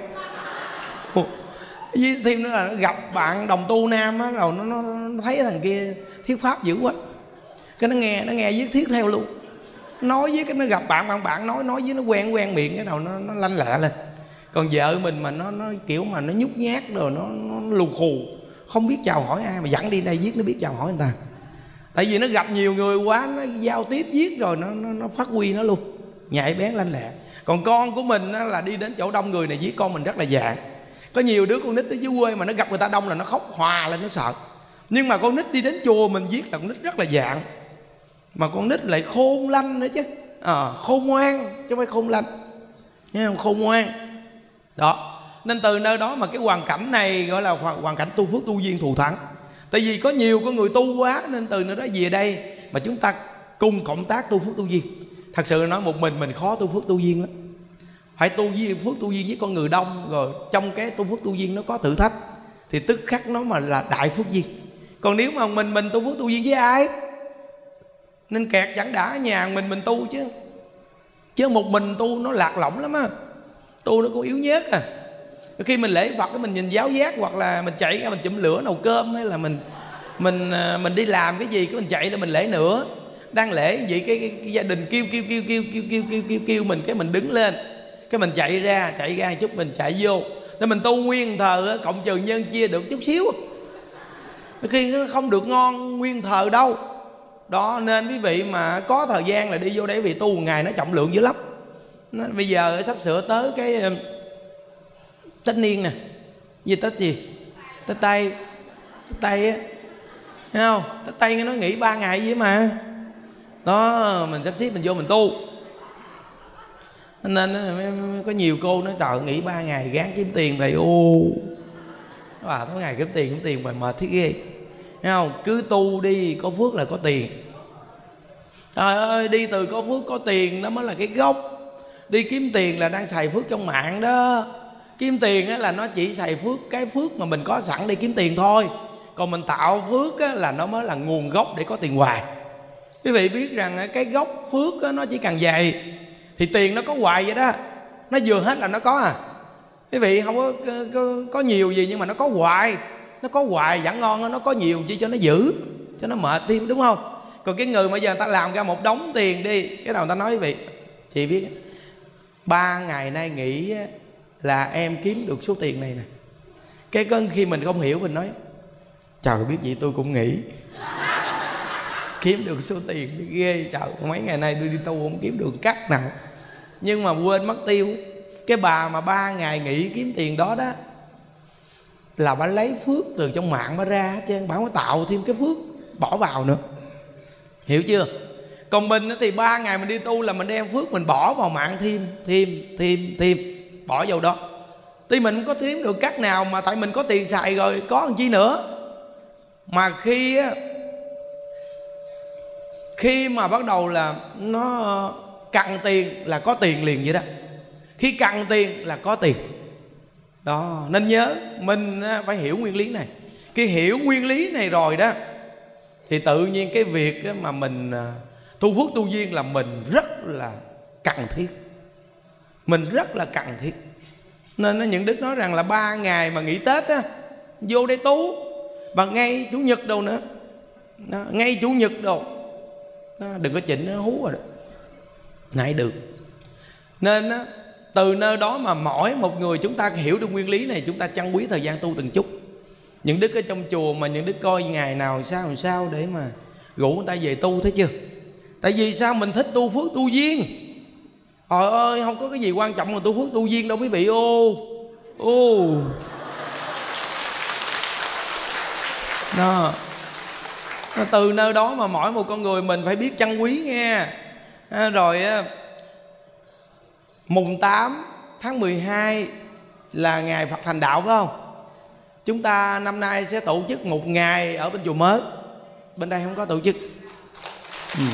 Với thêm nữa là nó gặp bạn đồng tu nam á, rồi nó, nó, nó thấy thằng kia thuyết pháp dữ quá, cái nó nghe nó nghe viết thiết theo luôn. Nói với cái nó gặp bạn bạn bạn nói nói với nó quen quen miệng, cái đầu nó nó lanh lẹ lên. Còn vợ mình mà nó nó kiểu mà nó nhút nhát rồi nó, nó lù khù, không biết chào hỏi ai, mà dẫn đi đây viết nó biết chào hỏi người ta. Tại vì nó gặp nhiều người quá, nó giao tiếp viết rồi nó nó, nó phát huy nó luôn, nhạy bén lanh lẹ. Còn con của mình á, là đi đến chỗ đông người này với con mình rất là dạng. Có nhiều đứa con nít ở dưới quê mà nó gặp người ta đông là nó khóc hòa lên, nó sợ. Nhưng mà con nít đi đến chùa mình viết là con nít rất là dạng, mà con nít lại khôn lanh nữa chứ, à, khôn ngoan chứ không phải khôn lanh, nghe không? Khôn ngoan đó. Nên từ nơi đó mà cái hoàn cảnh này gọi là hoàn cảnh tu phước tu duyên thù thắng. Tại vì có nhiều có người tu quá, nên từ nơi đó về đây mà chúng ta cùng cộng tác tu phước tu duyên. Thật sự nói một mình mình khó tu phước tu duyên lắm, phải tu duyên phước tu duyên với con người đông. Rồi trong cái tu phước tu duyên nó có thử thách thì tức khắc nó mà là đại phước duyên. Còn nếu mà mình mình tu phước tu duyên với ai, nên kẹt chẳng đã ở nhà mình mình tu chứ. Chứ một mình tu nó lạc lõng lắm á, tu nó cũng yếu nhớt à. Khi mình lễ Phật mình nhìn giáo giác, hoặc là mình chạy ra mình chụm lửa nấu cơm, hay là mình mình mình đi làm cái gì cái mình chạy ra mình lễ nữa. Đang lễ vậy cái, cái, cái gia đình kêu kêu kêu kêu kêu kêu kêu kêu kêu mình, cái mình đứng lên, cái mình chạy ra chạy ra chút mình chạy vô. Nên mình tu nguyên thờ cộng trừ nhân chia được chút xíu, khi nó không được ngon nguyên thờ đâu đó. Nên quý vị mà có thời gian là đi vô đây quý vị tu một ngày nó trọng lượng dữ lắm. Nó, bây giờ sắp sửa tới cái Tết Niên nè, gì Tết gì Tết Tây, Tết Tây á, thấy không? Tết Tây nó nghỉ ba ngày vậy mà đó, mình sắp xếp mình vô mình tu. Nên có nhiều cô nói trời nghỉ ba ngày gán kiếm tiền thầy ô, bà tối ngày kiếm tiền kiếm tiền phải mệt thiết ghê, thấy không? Cứ tu đi, có phước là có tiền. Trời ơi, đi từ có phước có tiền đó mới là cái gốc. Đi kiếm tiền là đang xài phước trong mạng đó. Kiếm tiền á là nó chỉ xài phước, cái phước mà mình có sẵn để kiếm tiền thôi. Còn mình tạo phước á là nó mới là nguồn gốc để có tiền hoài. Quý vị biết rằng cái gốc phước á, nó chỉ càng dày thì tiền nó có hoài vậy đó. Nó vừa hết là nó có à. Quý vị không có, có, có nhiều gì nhưng mà nó có hoài. Nó có hoài vẫn ngon, nó có nhiều chi cho nó giữ, cho nó mệt thêm, đúng không? Còn cái người mà giờ người ta làm ra một đống tiền đi, cái đầu người ta nói quý vị, chị biết ba ngày nay nghỉ là em kiếm được số tiền này nè. Cái có khi mình không hiểu, mình nói trời biết gì tôi cũng nghĩ kiếm được số tiền ghê. Trời, mấy ngày nay tôi đi tu không kiếm được cắt nào, nhưng mà quên mất tiêu. Cái bà mà ba ngày nghỉ kiếm tiền đó đó là bà lấy phước từ trong mạng bà ra chứ, bà không có tạo thêm cái phước bỏ vào nữa, hiểu chưa? Còn mình thì ba ngày mình đi tu là mình đem phước mình bỏ vào mạng thêm thêm thêm thêm bỏ vào đó. Tuy mình không có kiếm được cách nào, mà tại mình có tiền xài rồi có làm chi nữa. Mà khi khi mà bắt đầu là nó cặn tiền là có tiền liền vậy đó. Khi cặn tiền là có tiền đó. Nên nhớ mình phải hiểu nguyên lý này. Khi hiểu nguyên lý này rồi đó thì tự nhiên cái việc mà mình tu phước tu duyên là mình rất là cần thiết. Mình rất là cần thiết. Nên những đức nói rằng là ba ngày mà nghỉ Tết á, vô đây tu. Và ngay Chủ nhật đâu nữa đó, ngay Chủ nhật đâu đó, đừng có chỉnh nó hú rồi đó, nãy được. Nên á, từ nơi đó mà mỗi một người chúng ta hiểu được nguyên lý này, chúng ta trân quý thời gian tu từng chút. Những đức ở trong chùa mà những đức coi ngày nào sao làm sao để mà rủ người ta về tu, thấy chưa? Tại vì sao mình thích tu phước tu duyên. Trời ơi, không có cái gì quan trọng mà tu phước tu duyên đâu quý vị. Ô ô đó. Từ nơi đó mà mỗi một con người mình phải biết trân quý nghe. À, rồi mùng tám tháng mười hai là ngày Phật thành đạo, phải không? Chúng ta năm nay sẽ tổ chức một ngày ở bên chùa Mới. Bên đây không có tổ chức. ừ.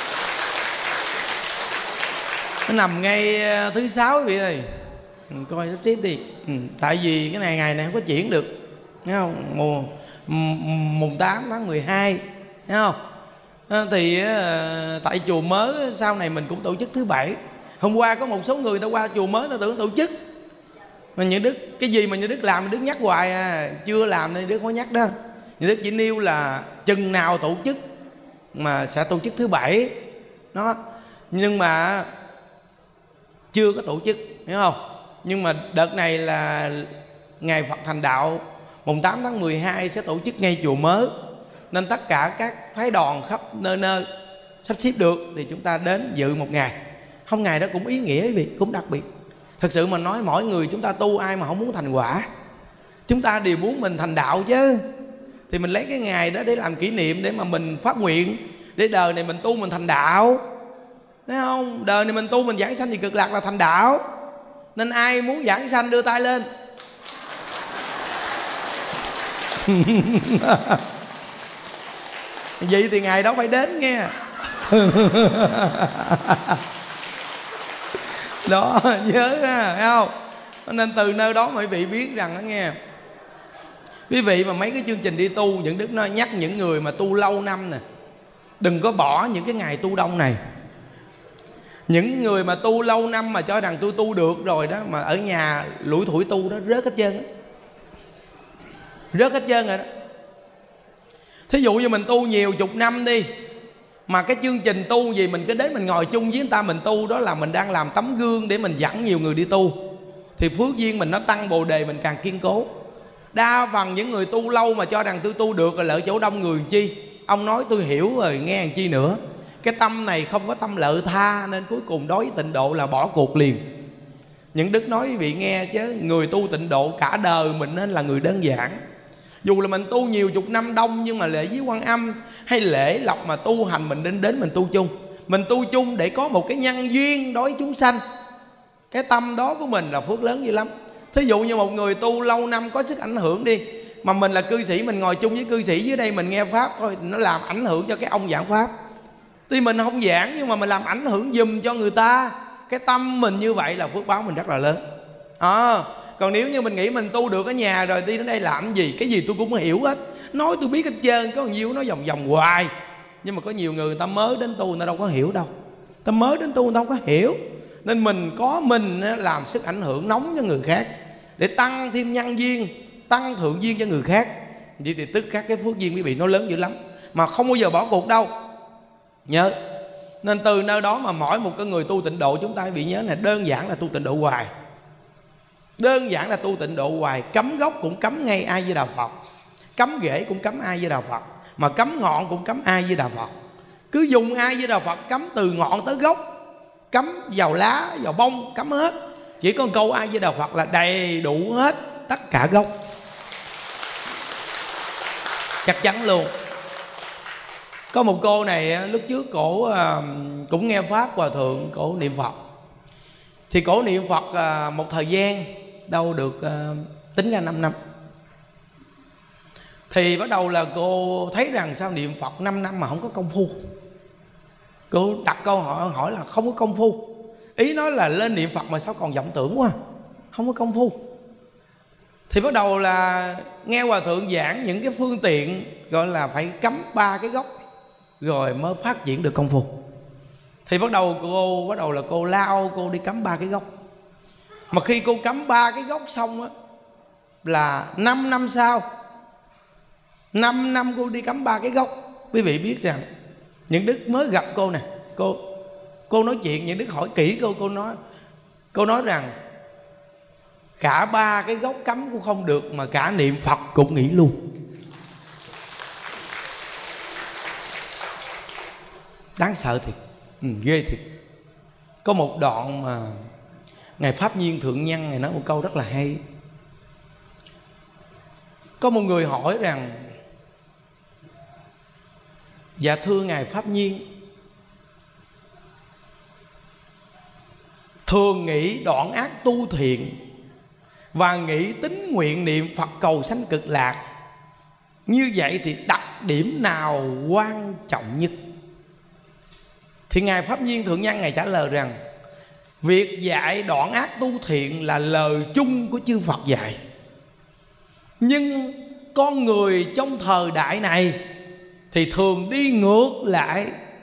Nó nằm ngay thứ sáu quý vị ơi. ừ, Coi sắp xếp đi. ừ. Tại vì cái này ngày này không có chuyển được, thấy không? Mùa mùng tám tháng mười hai, thấy không? À, thì uh, tại chùa Mới sau này mình cũng tổ chức thứ bảy. Hôm qua có một số người ta qua chùa Mới ta tưởng tổ chức, mà những đức cái gì mà những đức làm, những đức nhắc hoài à, chưa làm nên đức có nhắc đó. Những đức chỉ nêu là chừng nào tổ chức mà sẽ tổ chức thứ bảy đó, nhưng mà chưa có tổ chức, hiểu không? Nhưng mà đợt này là ngày Phật thành đạo mùng tám tháng mười hai sẽ tổ chức ngay chùa Mới. Nên tất cả các phái đoàn khắp nơi nơi sắp xếp được thì chúng ta đến dự một ngày. Không, ngày đó cũng ý nghĩa quý vị, cũng đặc biệt. Thật sự mà nói, mỗi người chúng ta tu ai mà không muốn thành quả. Chúng ta đều muốn mình thành đạo chứ. Thì mình lấy cái ngày đó để làm kỷ niệm, để mà mình phát nguyện, để đời này mình tu mình thành đạo, thấy không? Đời này mình tu mình giảng sanh thì cực lạc là thành đạo. Nên ai muốn giảng sanh đưa tay lên. Vậy thì ngày đó phải đến nghe. Đó, nhớ ha, thấy không? Nên từ nơi đó mà quý vị biết rằng đó nghe, quý vị mà mấy cái chương trình đi tu, những đức nói nhắc những người mà tu lâu năm nè, đừng có bỏ những cái ngày tu đông này. Những người mà tu lâu năm mà cho rằng tôi tu được rồi đó, mà ở nhà lủi thủi tu đó, rớt hết trơn đó. Rớt hết trơn rồi đó. Thí dụ như mình tu nhiều chục năm đi, mà cái chương trình tu gì mình cứ đến mình ngồi chung với người ta mình tu, đó là mình đang làm tấm gương để mình dẫn nhiều người đi tu, thì phước duyên mình nó tăng, bồ đề mình càng kiên cố. Đa phần những người tu lâu mà cho rằng tôi tu được rồi lợi chỗ đông người chi. Ông nói tôi hiểu rồi, nghe làm chi nữa. Cái tâm này không có tâm lợi tha, nên cuối cùng đối với tịnh độ là bỏ cuộc liền. Những đức nói quý vị nghe chứ, người tu tịnh độ cả đời mình nên là người đơn giản. Dù là mình tu nhiều chục năm đông, nhưng mà lễ với Quan Âm hay lễ lộc mà tu hành mình đến đến mình tu chung. Mình tu chung để có một cái nhân duyên đối với chúng sanh. Cái tâm đó của mình là phước lớn dữ lắm. Thí dụ như một người tu lâu năm có sức ảnh hưởng đi, mà mình là cư sĩ, mình ngồi chung với cư sĩ dưới đây mình nghe pháp thôi, nó làm ảnh hưởng cho cái ông giảng pháp. Tuy mình không giảng nhưng mà mình làm ảnh hưởng giùm cho người ta. Cái tâm mình như vậy là phước báo mình rất là lớn à. Còn nếu như mình nghĩ mình tu được ở nhà rồi đi đến đây làm gì, cái gì tôi cũng hiểu hết, nói tôi biết hết trơn, có nhiều nói vòng vòng hoài. Nhưng mà có nhiều người, người ta mới đến tu người ta đâu có hiểu đâu. Ta mới đến tu người ta không có hiểu. Nên mình có mình làm sức ảnh hưởng nóng cho người khác, để tăng thêm nhân duyên, tăng thượng duyên cho người khác. Vậy thì tức các cái phước duyên quý vị nó lớn dữ lắm, mà không bao giờ bỏ cuộc đâu. Nhớ. Nên từ nơi đó mà mỗi một cái người tu tịnh độ, chúng ta bị nhớ là đơn giản là tu tịnh độ hoài. Đơn giản là tu tịnh độ hoài. Cấm gốc cũng cấm ngay A Di Đà Phật, cấm rễ cũng cấm A Di Đà Phật, mà cấm ngọn cũng cấm A Di Đà Phật. Cứ dùng A Di Đà Phật cấm từ ngọn tới gốc, cấm vào lá, vào bông, cấm hết. Chỉ có câu A Di Đà Phật là đầy đủ hết tất cả gốc. Chắc chắn luôn. Có một cô này lúc trước cổ cũng nghe pháp hòa thượng, cổ niệm Phật. Thì cổ niệm Phật một thời gian đâu được tính ra năm năm. Thì bắt đầu là cô thấy rằng sao niệm Phật năm năm mà không có công phu. Cô đặt câu hỏi, hỏi là không có công phu. Ý nói là lên niệm Phật mà sao còn vọng tưởng quá, không có công phu. Thì bắt đầu là nghe hòa thượng giảng những cái phương tiện gọi là phải cấm ba cái gốc rồi mới phát triển được công phu. Thì bắt đầu cô bắt đầu là cô lao cô đi cấm ba cái gốc. Mà khi cô cấm ba cái gốc xong á, là năm năm sau, năm năm cô đi cấm ba cái gốc. Quý vị biết rằng những đức mới gặp cô nè, cô cô nói chuyện, những đức hỏi kỹ cô, cô nói cô nói rằng cả ba cái gốc cấm cũng không được, mà cả niệm Phật cũng nghỉ luôn. Đáng sợ thiệt, ừ, ghê thiệt. Có một đoạn mà Ngài Pháp Nhiên Thượng Nhân Ngài nói một câu rất là hay. Có một người hỏi rằng: dạ thưa Ngài Pháp Nhiên, thường nghĩ đoạn ác tu thiện và nghĩ tín nguyện niệm Phật cầu sanh cực lạc, như vậy thì đặc điểm nào quan trọng nhất? Thì Ngài Pháp Nhiên Thượng Nhân Ngài trả lời rằng: việc dạy đoạn ác tu thiện là lời chung của chư Phật dạy. Nhưng con người trong thời đại này thì thường đi ngược lại.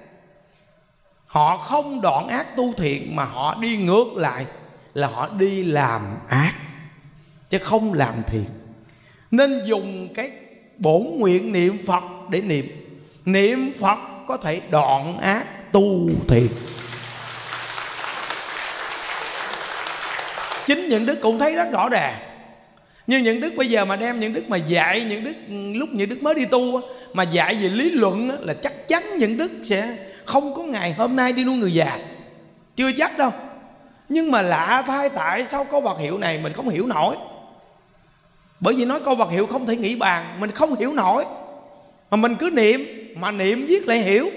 Họ không đoạn ác tu thiện mà họ đi ngược lại, là họ đi làm ác chứ không làm thiện. Nên dùng cái bổn nguyện niệm Phật để niệm. Niệm Phật có thể đoạn ác tu thiện. Chính những đức cũng thấy rất rõ ràng. Nhưng những đức bây giờ mà đem những đức mà dạy những đức lúc những đức mới đi tu mà dạy về lý luận là chắc chắn những đức sẽ không có ngày hôm nay đi nuôi người già. Chưa chắc đâu. Nhưng mà lạ thay, tại sao câu vật hiệu này mình không hiểu nổi? Bởi vì nói câu vật hiệu không thể nghĩ bàn, mình không hiểu nổi. Mà mình cứ niệm, mà niệm viết lại hiểu.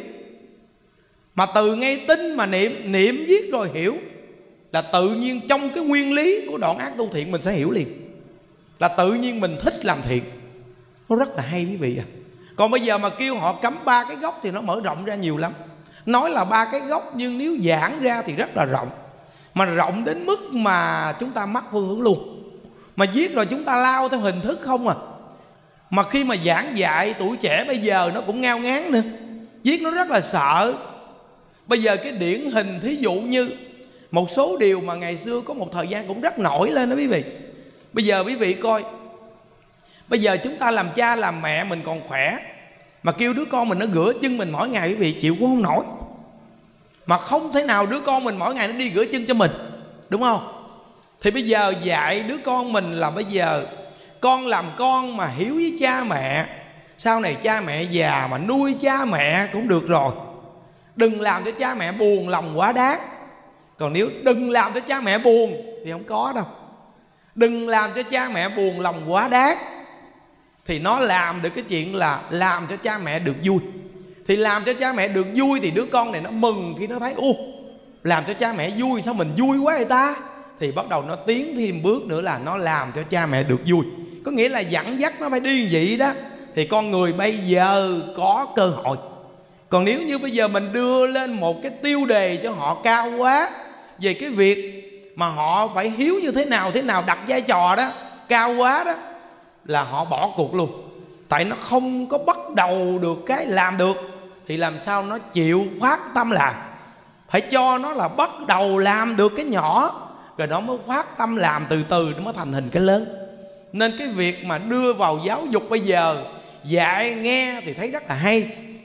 Mà từ ngay tin mà niệm, niệm viết rồi hiểu, là tự nhiên trong cái nguyên lý của đoạn ác tu thiện mình sẽ hiểu liền. Là tự nhiên mình thích làm thiện. Nó rất là hay quý vị à. Còn bây giờ mà kêu họ cấm ba cái gốc thì nó mở rộng ra nhiều lắm. Nói là ba cái gốc nhưng nếu giảng ra thì rất là rộng. Mà rộng đến mức mà chúng ta mất phương hướng luôn. Mà viết rồi chúng ta lao theo hình thức không à. Mà khi mà giảng dạy tuổi trẻ bây giờ nó cũng ngao ngán nữa. Viết nó rất là sợ. Bây giờ cái điển hình thí dụ như một số điều mà ngày xưa có một thời gian cũng rất nổi lên đó quý vị. Bây giờ quý vị coi, bây giờ chúng ta làm cha làm mẹ mình còn khỏe, mà kêu đứa con mình nó rửa chân mình mỗi ngày quý vị chịu cũng không nổi. Mà không thể nào đứa con mình mỗi ngày nó đi rửa chân cho mình, đúng không? Thì bây giờ dạy đứa con mình là bây giờ con làm con mà hiếu với cha mẹ, sau này cha mẹ già mà nuôi cha mẹ cũng được rồi. Đừng làm cho cha mẹ buồn lòng quá đáng. Còn nếu đừng làm cho cha mẹ buồn thì không có đâu. Đừng làm cho cha mẹ buồn lòng quá đáng thì nó làm được cái chuyện là làm cho cha mẹ được vui. Thì làm cho cha mẹ được vui thì đứa con này nó mừng khi nó thấy ô, làm cho cha mẹ vui, sao mình vui quá vậy ta? Thì bắt đầu nó tiến thêm bước nữa là nó làm cho cha mẹ được vui. Có nghĩa là dẫn dắt nó phải đi vậy đó. Thì con người bây giờ có cơ hội. Còn nếu như bây giờ mình đưa lên một cái tiêu đề cho họ cao quá về cái việc mà họ phải hiếu như thế nào thế nào, đặt vai trò đó cao quá đó, là họ bỏ cuộc luôn. Tại nó không có bắt đầu được cái làm được thì làm sao nó chịu phát tâm làm. Phải cho nó là bắt đầu làm được cái nhỏ, rồi nó mới phát tâm làm, từ từ nó mới thành hình cái lớn. Nên cái việc mà đưa vào giáo dục bây giờ, dạy nghe thì thấy rất là hay,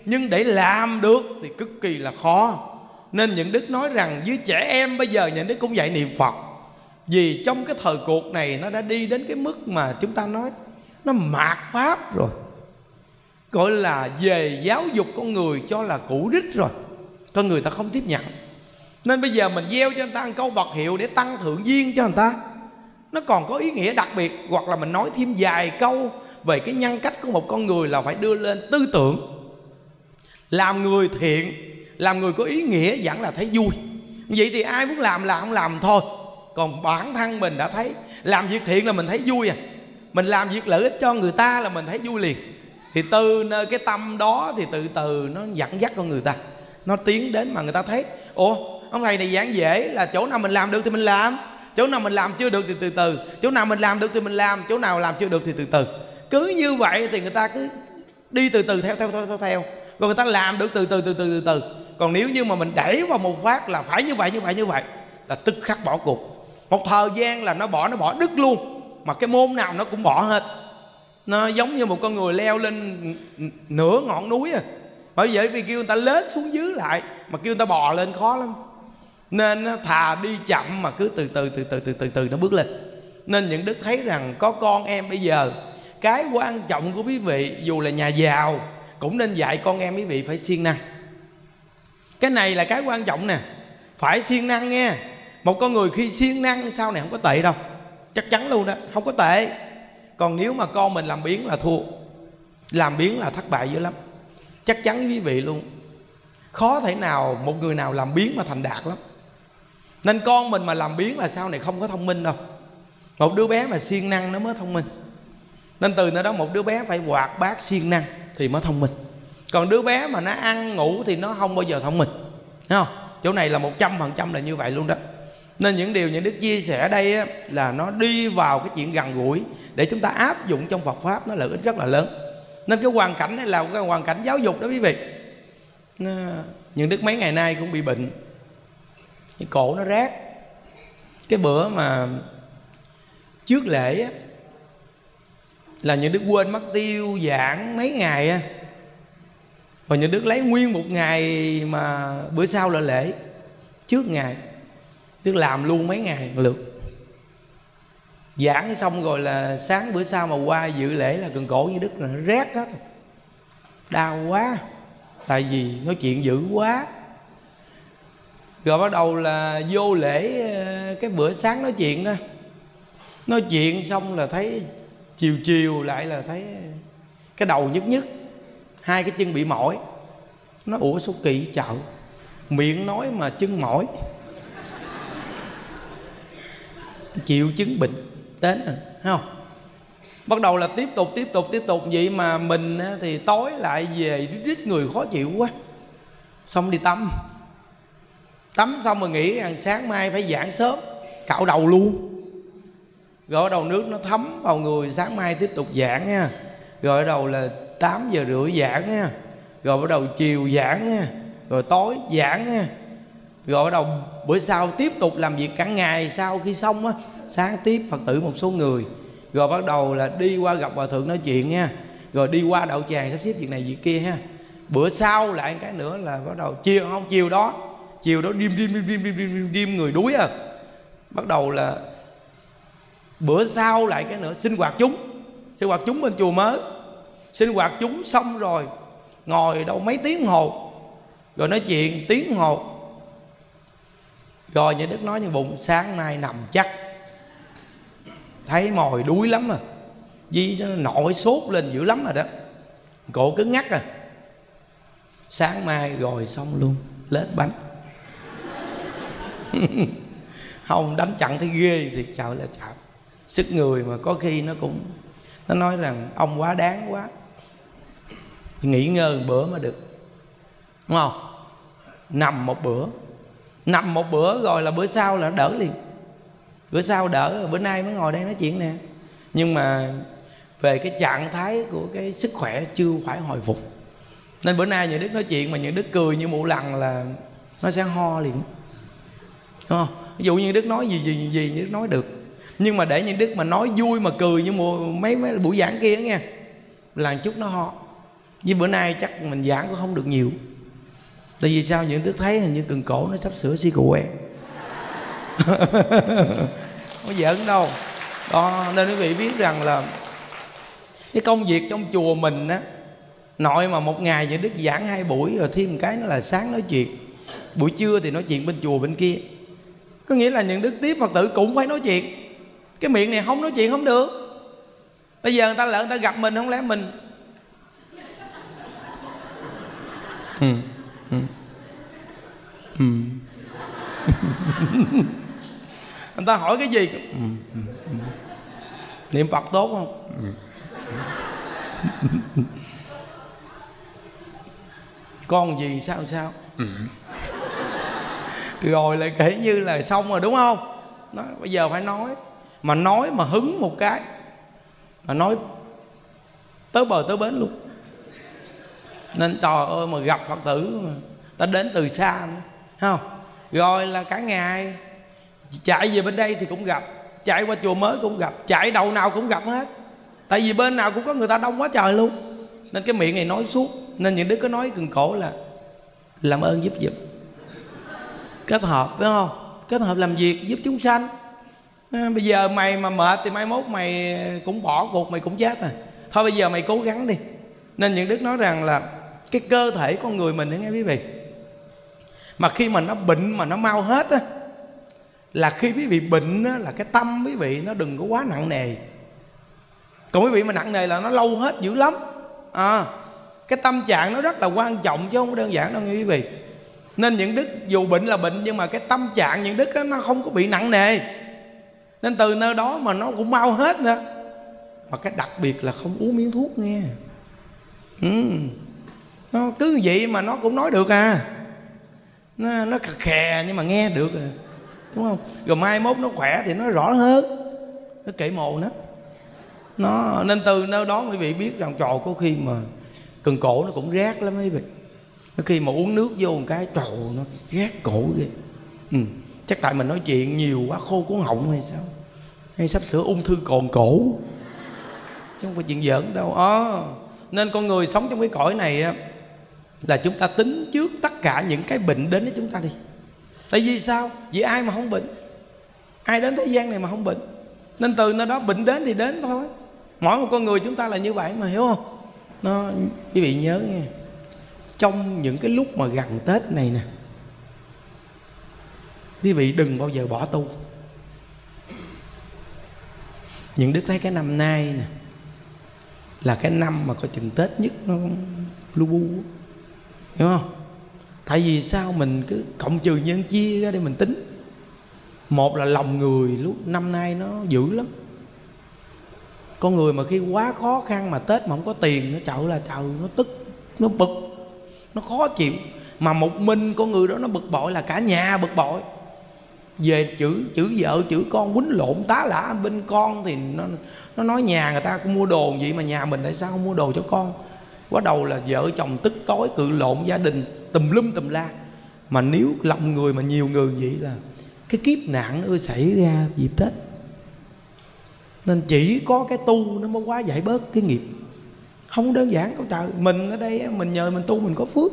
nhưng để làm được thì cực kỳ là khó. Nên những đức nói rằng với trẻ em bây giờ những đức cũng dạy niệm Phật. Vì trong cái thời cuộc này nó đã đi đến cái mức mà chúng ta nói nó mạt pháp rồi, gọi là về giáo dục con người cho là cũ rích rồi, con người ta không tiếp nhận. Nên bây giờ mình gieo cho người ta một câu vật hiệu để tăng thượng duyên cho người ta, nó còn có ý nghĩa đặc biệt. Hoặc là mình nói thêm vài câu về cái nhân cách của một con người là phải đưa lên tư tưởng. Làm người thiện, làm người có ý nghĩa vẫn là thấy vui. Vậy thì ai muốn làm là không làm thôi. Còn bản thân mình đã thấy làm việc thiện là mình thấy vui à. Mình làm việc lợi ích cho người ta là mình thấy vui liền. Thì từ nơi cái tâm đó thì từ từ nó dẫn dắt con người ta, nó tiến đến mà người ta thấy ồ, ông thầy này giảng dễ, là chỗ nào mình làm được thì mình làm, chỗ nào mình làm chưa được thì từ từ, chỗ nào mình làm được thì mình làm, chỗ nào làm chưa được thì từ từ. Cứ như vậy thì người ta cứ đi từ từ theo theo theo theo, theo. Còn người ta làm được từ từ từ từ từ từ. Còn nếu như mà mình đẩy vào một phát là phải như vậy như vậy như vậy là tức khắc bỏ cuộc. Một thời gian là nó bỏ, nó bỏ đứt luôn. Mà cái môn nào nó cũng bỏ hết. Nó giống như một con người leo lên nửa ngọn núi à. Bởi vậy vì kêu người ta lết xuống dưới lại, mà kêu người ta bò lên khó lắm. Nên thà đi chậm mà cứ từ từ từ từ từ từ từ nó bước lên. Nên những đức thấy rằng có con em bây giờ, cái quan trọng của quý vị dù là nhà giàu cũng nên dạy con em quý vị phải siêng năng. Cái này là cái quan trọng nè, phải siêng năng nha. Một con người khi siêng năng sau này không có tệ đâu, chắc chắn luôn đó, không có tệ. Còn nếu mà con mình làm biếng là thua, làm biếng là thất bại dữ lắm. Chắc chắn với quý vị luôn, khó thể nào một người nào làm biếng mà thành đạt lắm. Nên con mình mà làm biếng là sau này không có thông minh đâu. Một đứa bé mà siêng năng nó mới thông minh. Nên từ nơi đó một đứa bé phải hoạt bát siêng năng thì mới thông minh. Còn đứa bé mà nó ăn ngủ thì nó không bao giờ thông minh, thấy không? Chỗ này là một trăm phần trăm là như vậy luôn đó. Nên những điều những đức chia sẻ ở đây á, là nó đi vào cái chuyện gần gũi để chúng ta áp dụng trong Phật Pháp, nó lợi ích rất là lớn. Nên cái hoàn cảnh này là cái hoàn cảnh giáo dục đó quý vị. Những đức mấy ngày nay cũng bị bệnh, cái cổ nó rát. Cái bữa mà trước lễ á, là những đức quên mất tiêu giảng mấy ngày á. Và những đức lấy nguyên một ngày mà bữa sau là lễ, trước ngày tức làm luôn mấy ngày lượt. Giảng xong rồi là sáng bữa sau mà qua dự lễ là cần cổ như đức là nó rét hết, đau quá. Tại vì nói chuyện dữ quá. Rồi bắt đầu là vô lễ, cái bữa sáng nói chuyện đó, nói chuyện xong là thấy chiều chiều lại là thấy cái đầu nhức nhức, hai cái chân bị mỏi. Nó ủa số kỳ chợ, miệng nói mà chân mỏi, chịu chứng bệnh đến rồi, thấy không? Bắt đầu là tiếp tục tiếp tục tiếp tục vậy mà mình thì tối lại về rít rít người khó chịu quá. Xong đi tắm, tắm xong rồi nghĩ rằng sáng mai phải giảng sớm, cạo đầu luôn. Rồi bắt đầu nước nó thấm vào người, sáng mai tiếp tục giảng nha. Rồi bắt đầu là tám giờ rưỡi giảng nha. Rồi bắt đầu chiều giảng nha. Rồi tối giảng nha. Rồi bắt đầu bữa sau tiếp tục làm việc cả ngày. Sau khi xong á, sáng tiếp Phật tử một số người. Rồi bắt đầu là đi qua gặp Hòa Thượng nói chuyện nha. Rồi đi qua đạo tràng sắp xếp việc này việc kia ha. Bữa sau lại cái nữa là bắt đầu chiều không chiều đó, chiều đó điêm điêm điêm điêm điêm điêm, điêm người đuối à. Bắt đầu là bữa sau lại cái nữa sinh hoạt chúng, sinh hoạt chúng bên chùa mới. Sinh hoạt chúng xong rồi ngồi đâu mấy tiếng hồ, rồi nói chuyện tiếng hồ. Rồi như đức nói như bụng sáng nay nằm chắc, thấy mồi đuối lắm à, vì nội sốt lên dữ lắm rồi đó, cổ cứng ngắc à. Sáng mai rồi xong luôn, lết bánh. Không đánh chặn thấy ghê thì trời là trời. Sức người mà có khi nó cũng, nó nói rằng ông quá đáng quá, nghỉ ngơi một bữa mà được, đúng không? Nằm một bữa, nằm một bữa rồi là bữa sau là nó đỡ liền. Bữa sau đỡ, bữa nay mới ngồi đây nói chuyện nè. Nhưng mà về cái trạng thái của cái sức khỏe chưa phải hồi phục. Nên bữa nay những đức nói chuyện mà những đức cười như mụ lằn là nó sẽ ho liền, đúng không? Ví dụ như đức nói gì gì gì những đức nói được. Nhưng mà để những đức mà nói vui mà cười như mụ, mấy mấy buổi giảng kia đó nha, là chút nó ho. Với bữa nay chắc mình giảng cũng không được nhiều. Tại vì sao? Những Đức thấy hình như cần cổ nó sắp sửa xi cù que. Không giỡn đâu. Đó, nên quý vị biết rằng là cái công việc trong chùa mình á, nội mà một ngày những Đức giảng hai buổi, rồi thêm một cái nó là sáng nói chuyện, buổi trưa thì nói chuyện bên chùa bên kia. Có nghĩa là những Đức tiếp Phật tử cũng phải nói chuyện. Cái miệng này không nói chuyện không được. Bây giờ người ta lỡ người ta gặp mình, không lẽ mình ừ, ừ, ừ. Người ta hỏi cái gì ừ, ừ, ừ. Niệm Phật tốt không? Ừ. Con gì sao sao? Ừ. Rồi lại kể như là xong rồi đúng không? Nói, bây giờ phải nói. Mà nói mà hứng một cái, mà nói tới bờ tới bến luôn. Nên trời ơi mà gặp Phật tử mà ta đến từ xa nữa, không? Rồi là cả ngày chạy về bên đây thì cũng gặp, chạy qua chùa mới cũng gặp, chạy đầu nào cũng gặp hết. Tại vì bên nào cũng có người ta đông quá trời luôn. Nên cái miệng này nói suốt. Nên những đứa có nói cần cổ là làm ơn giúp giùm, kết hợp phải không? Kết hợp làm việc giúp chúng sanh. À, bây giờ mày mà mệt thì mai mốt mày cũng bỏ cuộc, mày cũng chết rồi. Thôi bây giờ mày cố gắng đi. Nên những Đức nói rằng là cái cơ thể con người mình, nghe quý vị, mà khi mà nó bệnh mà nó mau hết á, là khi quý vị bệnh á, là cái tâm quý vị nó đừng có quá nặng nề. Còn quý vị mà nặng nề là nó lâu hết dữ lắm. À, cái tâm trạng nó rất là quan trọng chứ không có đơn giản đâu nghe quý vị. Nên những Đức dù bệnh là bệnh, nhưng mà cái tâm trạng những Đức á, nó không có bị nặng nề. Nên từ nơi đó mà nó cũng mau hết nữa. Mà cái đặc biệt là không uống miếng thuốc nghe. Ừ. Nó cứ vậy mà nó cũng nói được à. Nó, nó khè khè nhưng mà nghe được à. Đúng không? Rồi mai mốt nó khỏe thì nó rõ hơn. Nó kệ mồ nó. Nó nên từ nơi đó quý vị biết rằng trời, có khi mà cần cổ nó cũng rát lắm quý vị. Có khi mà uống nước vô một cái trời nó rát cổ ghê. Ừ. Chắc tại mình nói chuyện nhiều quá khô cuốn họng hay sao? Hay sắp sửa ung thư cồn cổ. Chứ không phải chuyện giỡn đâu. À, nên con người sống trong cái cõi này là chúng ta tính trước tất cả những cái bệnh đến với chúng ta đi. Tại vì sao? Vì ai mà không bệnh? Ai đến thế gian này mà không bệnh? Nên từ nơi đó bệnh đến thì đến thôi. Mỗi một con người chúng ta là như vậy mà, hiểu không? Nó, quý vị nhớ nghe, trong những cái lúc mà gần Tết này nè, quý vị đừng bao giờ bỏ tu. Những Đức thấy cái năm nay nè là cái năm mà coi chừng Tết nhất nó lu bu, hiểu không? Tại vì sao mình cứ cộng trừ nhân chia ra để mình tính. Một là lòng người lúc năm nay nó dữ lắm. Con người mà khi quá khó khăn mà Tết mà không có tiền, nó chậu là chậu, nó tức, nó bực, nó khó chịu. Mà một mình con người đó nó bực bội là cả nhà bực bội. Về chữ chữ vợ chữ con quýnh lộn tá lả. Bên con thì nó nó nói nhà người ta cũng mua đồ vậy mà nhà mình tại sao không mua đồ cho con. Quá đầu là vợ chồng tức tối cự lộn, gia đình tùm lum tùm la. Mà nếu lòng người mà nhiều người vậy là cái kiếp nạn ơi xảy ra dịp Tết. Nên chỉ có cái tu nó mới quá giải bớt cái nghiệp. Không đơn giản đâu trời. Mình ở đây mình nhờ mình tu mình có phước.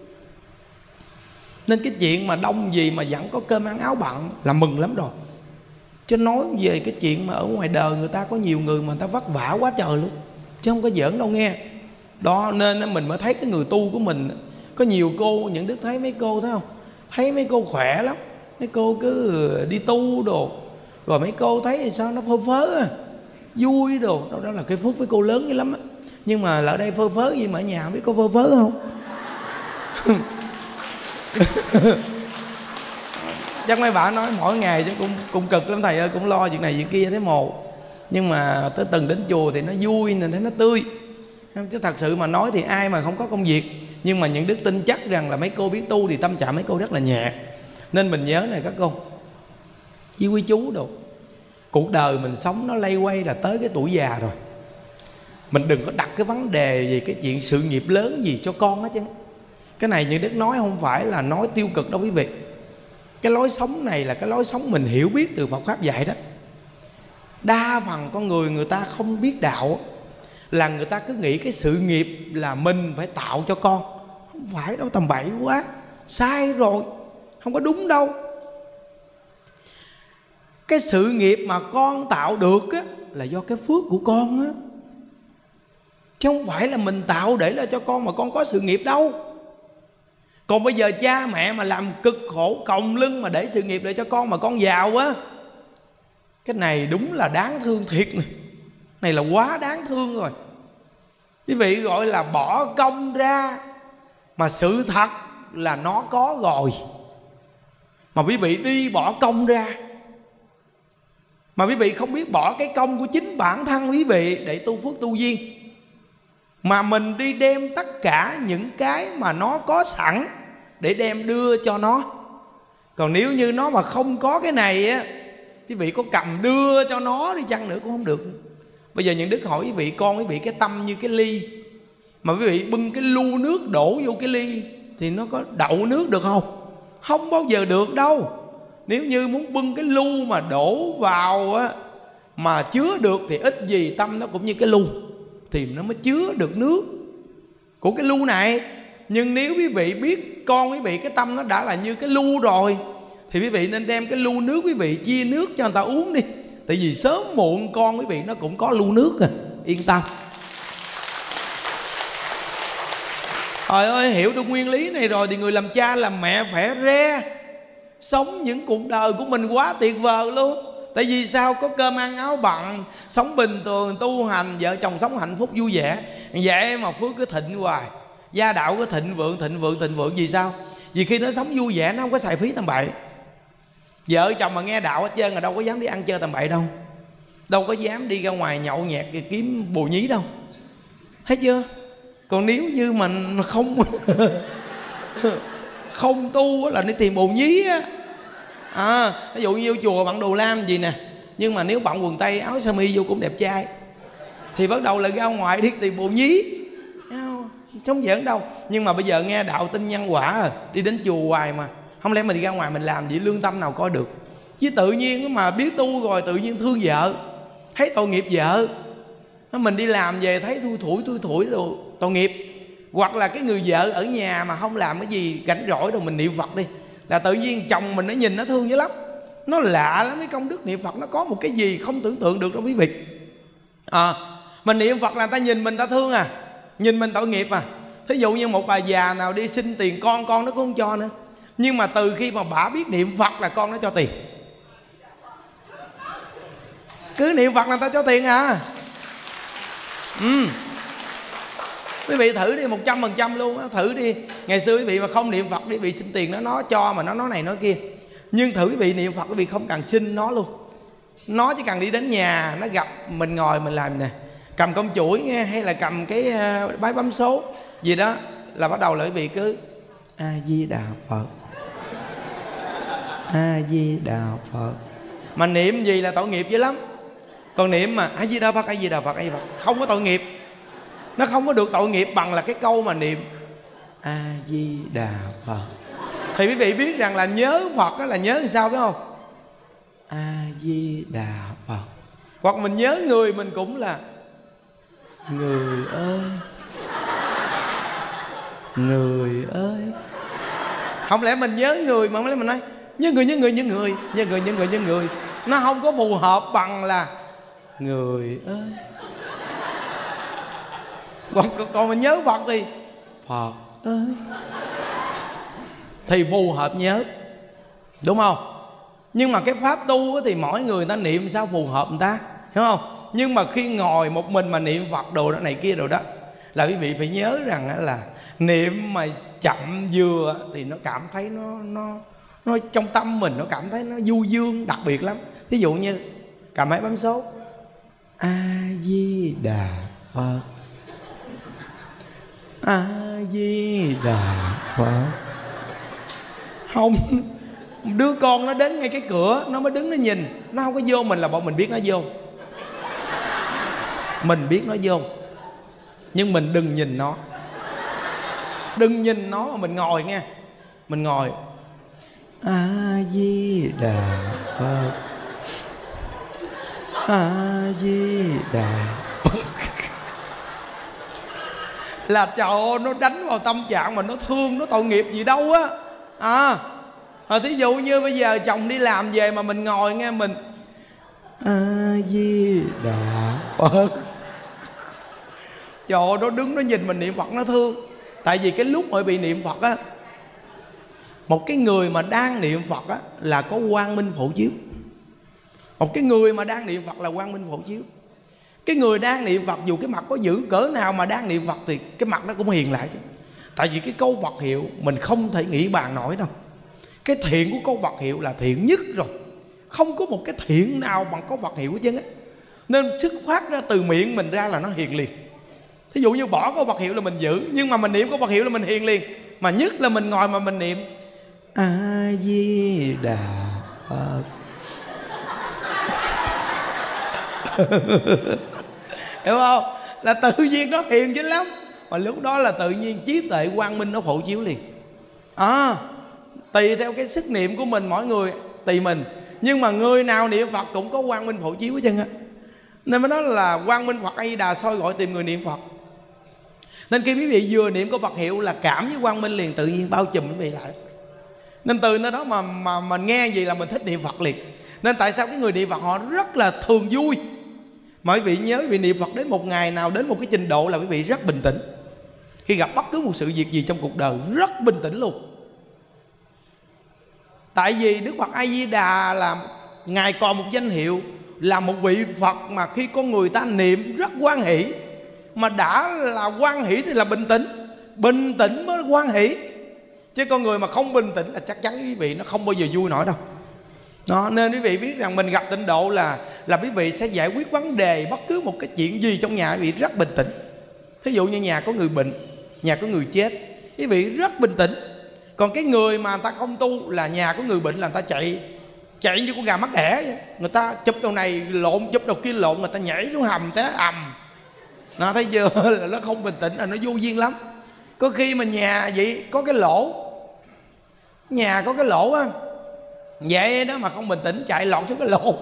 Nên cái chuyện mà đông gì mà vẫn có cơm ăn áo bận là mừng lắm rồi. Chứ nói về cái chuyện mà ở ngoài đời người ta có nhiều người mà người ta vất vả quá trời luôn, chứ không có giỡn đâu nghe. Đó nên mình mới thấy cái người tu của mình. Có nhiều cô, những Đức thấy mấy cô thấy không, thấy mấy cô khỏe lắm, mấy cô cứ đi tu đồ. Rồi mấy cô thấy thì sao nó phơ phớ à, vui đồ. Đó, đó là cái phước với cô lớn dữ lắm á. Nhưng mà ở đây phơ phớ gì mà ở nhà biết có phơ phớ không? Chắc mấy bà nói mỗi ngày chứ cũng, cũng cực lắm thầy ơi, cũng lo chuyện này chuyện kia thế một. Nhưng mà tới từng đến chùa thì nó vui nên thấy nó tươi. Chứ thật sự mà nói thì ai mà không có công việc. Nhưng mà những Đức tin chắc rằng là mấy cô biết tu thì tâm trạng mấy cô rất là nhẹ. Nên mình nhớ này các cô, với quý chú đồ, cuộc đời mình sống nó lay quay là tới cái tuổi già rồi. Mình đừng có đặt cái vấn đề về cái chuyện sự nghiệp lớn gì cho con hết chứ. Cái này như Đức nói không phải là nói tiêu cực đâu quý vị. Cái lối sống này là cái lối sống mình hiểu biết từ Phật Pháp dạy đó. Đa phần con người người ta không biết đạo là người ta cứ nghĩ cái sự nghiệp là mình phải tạo cho con. Không phải đâu, tầm bậy quá, sai rồi, không có đúng đâu. Cái sự nghiệp mà con tạo được á, là do cái phước của con á, chứ không phải là mình tạo để là cho con mà con có sự nghiệp đâu. Còn bây giờ cha mẹ mà làm cực khổ còng lưng mà để sự nghiệp để cho con mà con giàu á, cái này đúng là đáng thương thiệt này. Này là quá đáng thương rồi. Quý vị gọi là bỏ công ra, mà sự thật là nó có rồi. Mà quý vị đi bỏ công ra, mà quý vị không biết bỏ cái công của chính bản thân quý vị để tu phước tu duyên, mà mình đi đem tất cả những cái mà nó có sẵn để đem đưa cho nó. Còn nếu như nó mà không có cái này á, quý vị có cầm đưa cho nó đi chăng nữa cũng không được. Bây giờ những đức hỏi quý vị, con quý vị cái tâm như cái ly, mà quý vị bưng cái lu nước đổ vô cái ly thì nó có đậu nước được không? Không bao giờ được đâu. Nếu như muốn bưng cái lu mà đổ vào á, mà chứa được thì ít gì tâm nó cũng như cái lu, thì nó mới chứa được nước của cái lu này. Nhưng nếu quý vị biết con quý vị cái tâm nó đã là như cái lu rồi, thì quý vị nên đem cái lu nước quý vị chia nước cho người ta uống đi. Tại vì sớm muộn con quý vị nó cũng có lu nước à, yên tâm. Trời ơi, hiểu được nguyên lý này rồi thì người làm cha làm mẹ phải re sống những cuộc đời của mình quá tuyệt vời luôn. Tại vì sao? Có cơm ăn áo bận, sống bình thường, tu hành, vợ chồng sống hạnh phúc vui vẻ. Vậy mà phước cứ thịnh hoài, gia đạo cứ thịnh vượng, thịnh vượng, thịnh vượng. Vì sao? Vì khi nó sống vui vẻ nó không có xài phí tầm bậy. Vợ chồng mà nghe đạo hết trơn là đâu có dám đi ăn chơi tầm bậy đâu, đâu có dám đi ra ngoài nhậu nhẹt kiếm bồ nhí đâu. Thấy chưa? Còn nếu như mà không không tu là đi tìm bồ nhí á. À, ví dụ như vô chùa bận đồ lam gì nè, nhưng mà nếu bận quần tây áo sơ mi vô cũng đẹp trai, thì bắt đầu là ra ngoài đi tìm bồ nhí, không giỡn đâu. Nhưng mà bây giờ nghe đạo tin nhân quả rồi, đi đến chùa hoài mà không lẽ mình đi ra ngoài mình làm gì lương tâm nào coi được. Chứ tự nhiên mà biết tu rồi tự nhiên thương vợ, thấy tội nghiệp vợ, mình đi làm về thấy thui thủi thui thủi rồi tội nghiệp. Hoặc là cái người vợ ở nhà mà không làm cái gì rảnh rỗi rồi mình niệm Phật đi, là tự nhiên chồng mình nó nhìn nó thương dữ lắm. Nó lạ lắm, cái công đức niệm Phật nó có một cái gì không tưởng tượng được đâu quý vị. À, mình niệm Phật là người ta nhìn mình ta thương à, nhìn mình tội nghiệp à. Thí dụ như một bà già nào đi xin tiền con, con nó cũng không cho nữa. Nhưng mà từ khi mà bà biết niệm Phật là con nó cho tiền. Cứ niệm Phật là người ta cho tiền à. Ừ. Quý vị thử đi, một trăm phần trăm luôn á. Thử đi, ngày xưa quý vị mà không niệm Phật đi, bị xin tiền nó nó cho mà nó nói này nói kia. Nhưng thử quý vị niệm Phật, quý vị không cần xin nó luôn. Nó chỉ cần đi đến nhà, nó gặp mình ngồi mình làm nè, cầm con chuỗi nghe, hay là cầm cái uh, máy bấm số gì đó, là bắt đầu là quý vị cứ A Di Đà Phật, A Di Đà Phật. Mà niệm gì là tội nghiệp dữ lắm. Còn niệm mà A Di Đà Phật, A Di Đà Phật, A Di Đà Phật không có tội nghiệp. Nó không có được tội nghiệp bằng là cái câu mà niệm A Di Đà Phật. Thì quý vị biết rằng là nhớ Phật đó là nhớ làm sao biết không? A Di Đà Phật. Hoặc mình nhớ người mình cũng là người ơi, người ơi. Không lẽ mình nhớ người mà không lẽ mình nói nhớ người, nhớ người, nhớ người, nhớ người, nhớ người, nhớ người. Nó không có phù hợp bằng là người ơi. Còn, còn mình nhớ Phật thì Phật ơi, thì phù hợp nhớ, đúng không? Nhưng mà cái pháp tu thì mỗi người ta niệm sao phù hợp người ta, hiểu không? Nhưng mà khi ngồi một mình mà niệm Phật đồ đó này kia đồ đó, là quý vị phải nhớ rằng là niệm mà chậm vừa thì nó cảm thấy nó nó nó trong tâm mình nó cảm thấy nó du dương đặc biệt lắm. Ví dụ như cầm máy bấm số A Di Đà Phật, A Di Đà Phật. Không, đứa con nó đến ngay cái cửa, nó mới đứng nó nhìn, nó không có vô mình là bọn mình biết nó vô. Mình biết nó vô, nhưng mình đừng nhìn nó. Đừng nhìn nó mà mình ngồi nghe. Mình ngồi A Di Đà Phật, A Di Đà Phật. là trời ơi, nó đánh vào tâm trạng mà nó thương, nó tội nghiệp gì đâu á. À, à thí dụ như bây giờ chồng đi làm về mà mình ngồi nghe mình A Di Đà Phật, trời ơi, nó đứng nó nhìn mình niệm Phật nó thương. Tại vì cái lúc mà bị niệm Phật á, một cái người mà đang niệm Phật á là có quang minh phổ chiếu. Một cái người mà đang niệm Phật là quang minh phổ chiếu. Cái người đang niệm Phật dù cái mặt có dữ cỡ nào mà đang niệm Phật thì cái mặt nó cũng hiền lại chứ. Tại vì cái câu Phật hiệu mình không thể nghĩ bàn nổi đâu. Cái thiện của câu Phật hiệu là thiện nhất rồi, không có một cái thiện nào bằng câu Phật hiệu hết trơn á. Nên xuất phát ra từ miệng mình ra là nó hiền liền. Thí dụ như bỏ câu Phật hiệu là mình dữ, nhưng mà mình niệm câu Phật hiệu là mình hiền liền. Mà nhất là mình ngồi mà mình niệm A Di Đà Phật hiểu không? Là tự nhiên nó hiền dữ lắm. Mà lúc đó là tự nhiên trí tuệ quang minh nó phổ chiếu liền. À, tùy theo cái sức niệm của mình, mỗi người tùy mình. Nhưng mà người nào niệm Phật cũng có quang minh phổ chiếu hết trơn á. Nên mới nói là quang minh Phật A Di Đà soi gọi tìm người niệm Phật. Nên khi quý vị vừa niệm câu Phật hiệu là cảm với quang minh liền, tự nhiên bao trùm quý vị lại. Nên từ nơi đó mà mà mình nghe gì là mình thích niệm Phật liền. Nên tại sao cái người niệm Phật họ rất là thường vui. Mà quý vị nhớ, quý vị niệm Phật đến một ngày nào, đến một cái trình độ là quý vị rất bình tĩnh. Khi gặp bất cứ một sự việc gì trong cuộc đời rất bình tĩnh luôn. Tại vì Đức Phật A Di Đà là Ngài còn một danh hiệu là một vị Phật mà khi con người ta niệm rất hoan hỷ. Mà đã là hoan hỷ thì là bình tĩnh. Bình tĩnh mới hoan hỷ. Chứ con người mà không bình tĩnh là chắc chắn quý vị nó không bao giờ vui nổi đâu. Đó, nên quý vị biết rằng mình gặp tịnh độ là là quý vị sẽ giải quyết vấn đề bất cứ một cái chuyện gì trong nhà quý vị rất bình tĩnh. Thí dụ như nhà có người bệnh, nhà có người chết, quý vị rất bình tĩnh. Còn cái người mà người ta không tu là nhà có người bệnh là người ta chạy chạy như con gà mắc đẻ vậy. Người ta chụp đầu này lộn, chụp đầu kia lộn, người ta nhảy xuống hầm té ầm. Nó thấy chưa, là nó không bình tĩnh, là nó vô duyên lắm. Có khi mà nhà vậy có cái lỗ, nhà có cái lỗ á, vậy đó mà không bình tĩnh chạy lọt xuống cái lỗ.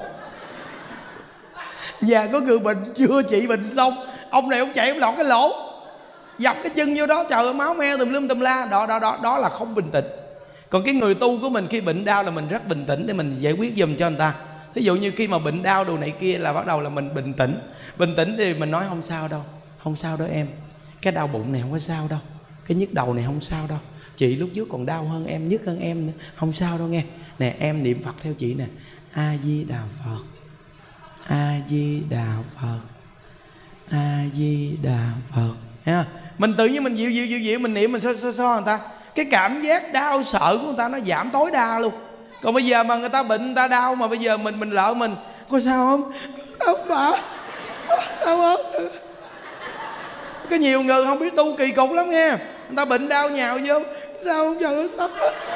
Nhà có người bệnh chưa trị bệnh xong, ông này ông chạy ông lọt cái lỗ, dập cái chân vô đó, trời ơi máu me tùm lum tùm la. Đó đó đó đó là không bình tĩnh. Còn cái người tu của mình khi bệnh đau là mình rất bình tĩnh để mình giải quyết giùm cho người ta. Thí dụ như khi mà bệnh đau đồ này kia là bắt đầu là mình bình tĩnh. Bình tĩnh thì mình nói không sao đâu, không sao đâu em, cái đau bụng này không có sao đâu, cái nhức đầu này không sao đâu, chị lúc trước còn đau hơn em, nhức hơn em nữa, không sao đâu nghe. Nè em niệm Phật theo chị nè, A Di Đà Phật, A Di Đà Phật, A Di Đà Phật. Thấy mình tự nhiên mình dịu dịu dịu dịu mình niệm, mình so so so người ta, cái cảm giác đau sợ của người ta nó giảm tối đa luôn. Còn bây giờ mà người ta bệnh, người ta đau mà bây giờ mình mình lỡ mình có sao không, không bà, sao không. Có nhiều người không biết tu kỳ cục lắm nghe, người ta bệnh đau nhào vô, sao không, trời ơi sao